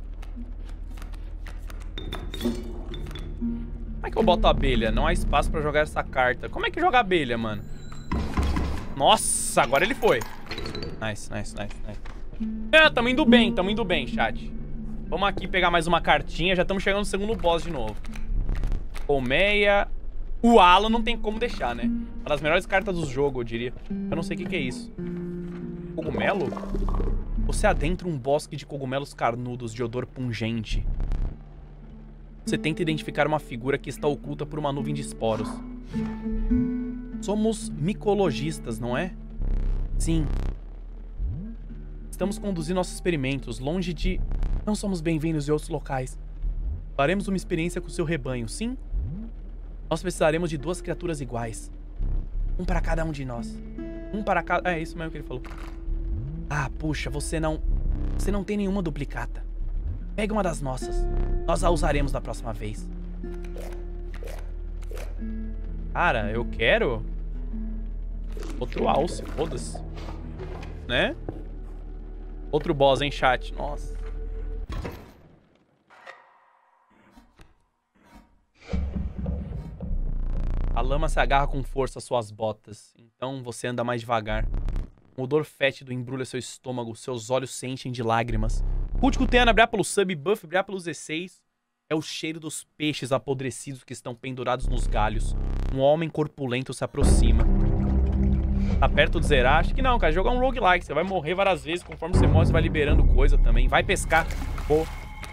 Como é que eu boto a abelha? Não há espaço pra jogar essa carta. Como é que joga a abelha, mano? Nossa, agora ele foi. Nice. É, tamo indo bem, chat. Vamos aqui pegar mais uma cartinha. Já estamos chegando no segundo boss de novo. Colmeia. O Halo não tem como deixar, né? Uma das melhores cartas do jogo, eu diria. Eu não sei o que é isso. Cogumelo? Você adentra um bosque de cogumelos carnudos de odor pungente. Você tenta identificar uma figura que está oculta por uma nuvem de esporos. Somos micologistas, não é? Sim. Estamos conduzindo nossos experimentos longe de... Não somos bem-vindos em outros locais. Faremos uma experiência com seu rebanho, sim? Nós precisaremos de 2 criaturas iguais. Um para cada um de nós. Um para cada... É isso mesmo que ele falou. Ah, puxa, você não tem nenhuma duplicata. Pega uma das nossas. Nós a usaremos da próxima vez. Cara, eu quero... Outro alce, foda-se. Né? Outro boss, hein, chat? Nossa. A lama se agarra com força às suas botas. Então você anda mais devagar. Um odor fétido embrulha seu estômago. Seus olhos se enchem de lágrimas. Cultico Teana, obrigado pelo sub. Buff, obrigado pelos 16. É o cheiro dos peixes apodrecidos que estão pendurados nos galhos. Um homem corpulento se aproxima. Tá perto de zerar? Acho que não, cara. Jogar um roguelike. Você vai morrer várias vezes. Conforme você morre, você vai liberando coisa também. Vai pescar. Pô.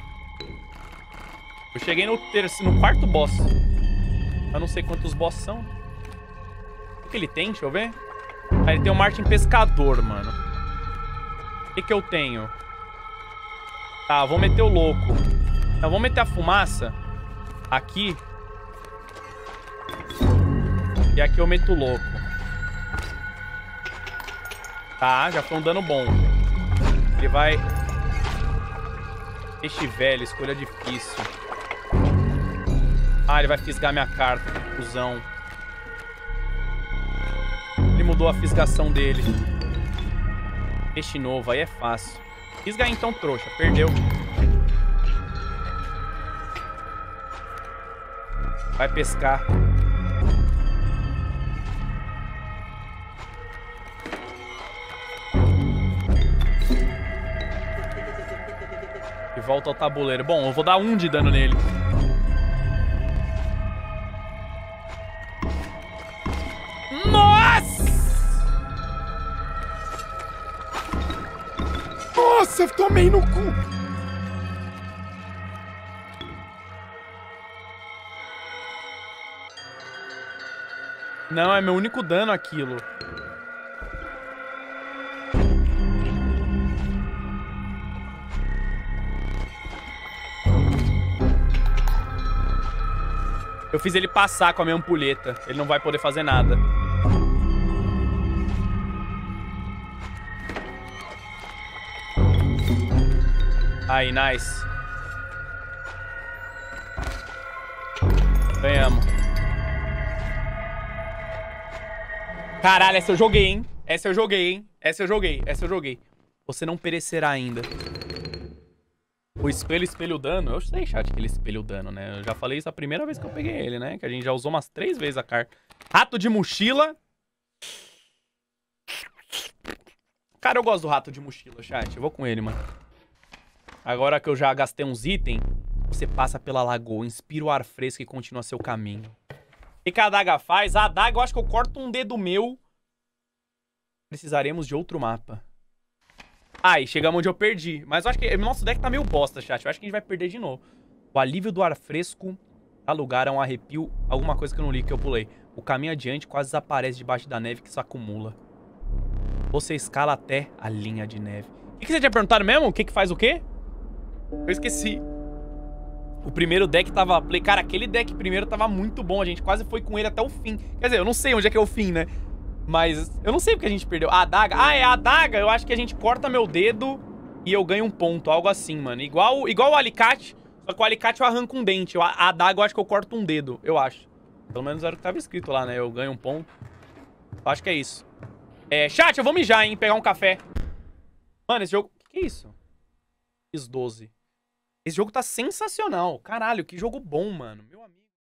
Eu cheguei no quarto boss. Eu não sei quantos boss são. O que ele tem? Deixa eu ver. Ah, ele tem o Martin Pescador, mano. O que eu tenho? Tá, vou meter o louco. Então, vamos meter a fumaça aqui. E aqui eu meto o louco. Tá, já foi um dano bom. Ele vai... Peixe velho, escolha difícil. Ah, ele vai fisgar minha carta, cuzão. Ele mudou a fisgação dele. Peixe novo, aí é fácil. Fisga aí então, trouxa. Perdeu. Vai pescar. E volta ao tabuleiro. Bom, eu vou dar 1 de dano nele. Nossa, eu tomei no cu. Não, é meu único dano aquilo. Eu fiz ele passar com a minha ampulheta. Ele não vai poder fazer nada. Aí, nice. Ganhamos. Caralho, essa eu joguei, hein? Essa eu joguei, hein? Essa eu joguei, essa eu joguei. Você não perecerá ainda. O espelho espelha o dano. Eu sei, chat, que ele espelha o dano, né? Eu já falei isso a primeira vez que eu peguei ele, né? Que a gente já usou umas 3 vezes a carta. Rato de mochila. Cara, eu gosto do rato de mochila, chat. Eu vou com ele, mano. Agora que eu já gastei uns itens, você passa pela lagoa, inspira o ar fresco e continua seu caminho. O que a adaga faz? A adaga, eu acho que eu corto um dedo meu. Precisaremos de outro mapa. Ai, chegamos onde eu perdi. Mas eu acho que nosso deck tá meio bosta, chat. Eu acho que a gente vai perder de novo. O alívio do ar fresco dá lugar a um arrepio. Alguma coisa que eu não li, que eu pulei. O caminho adiante quase desaparece debaixo da neve que se acumula. Você escala até a linha de neve. O que você tinha perguntado mesmo? O que faz o quê? Eu esqueci. O primeiro deck tava... Cara, aquele deck primeiro tava muito bom. A gente quase foi com ele até o fim. Quer dizer, eu não sei onde é que é o fim, né? Mas eu não sei porque a gente perdeu. A adaga... Ah, é a adaga. Eu acho que a gente corta meu dedo e eu ganho um ponto. Algo assim, mano. Igual o alicate. Só que o alicate eu arranco um dente. A adaga eu acho que eu corto um dedo. Eu acho. Pelo menos era o que tava escrito lá, né? Eu ganho um ponto. Eu acho que é isso. Chat, eu vou mijar, hein? Pegar um café. Mano, esse jogo... Que é isso? X12. Esse jogo tá sensacional. Caralho, que jogo bom, mano. Meu amigo.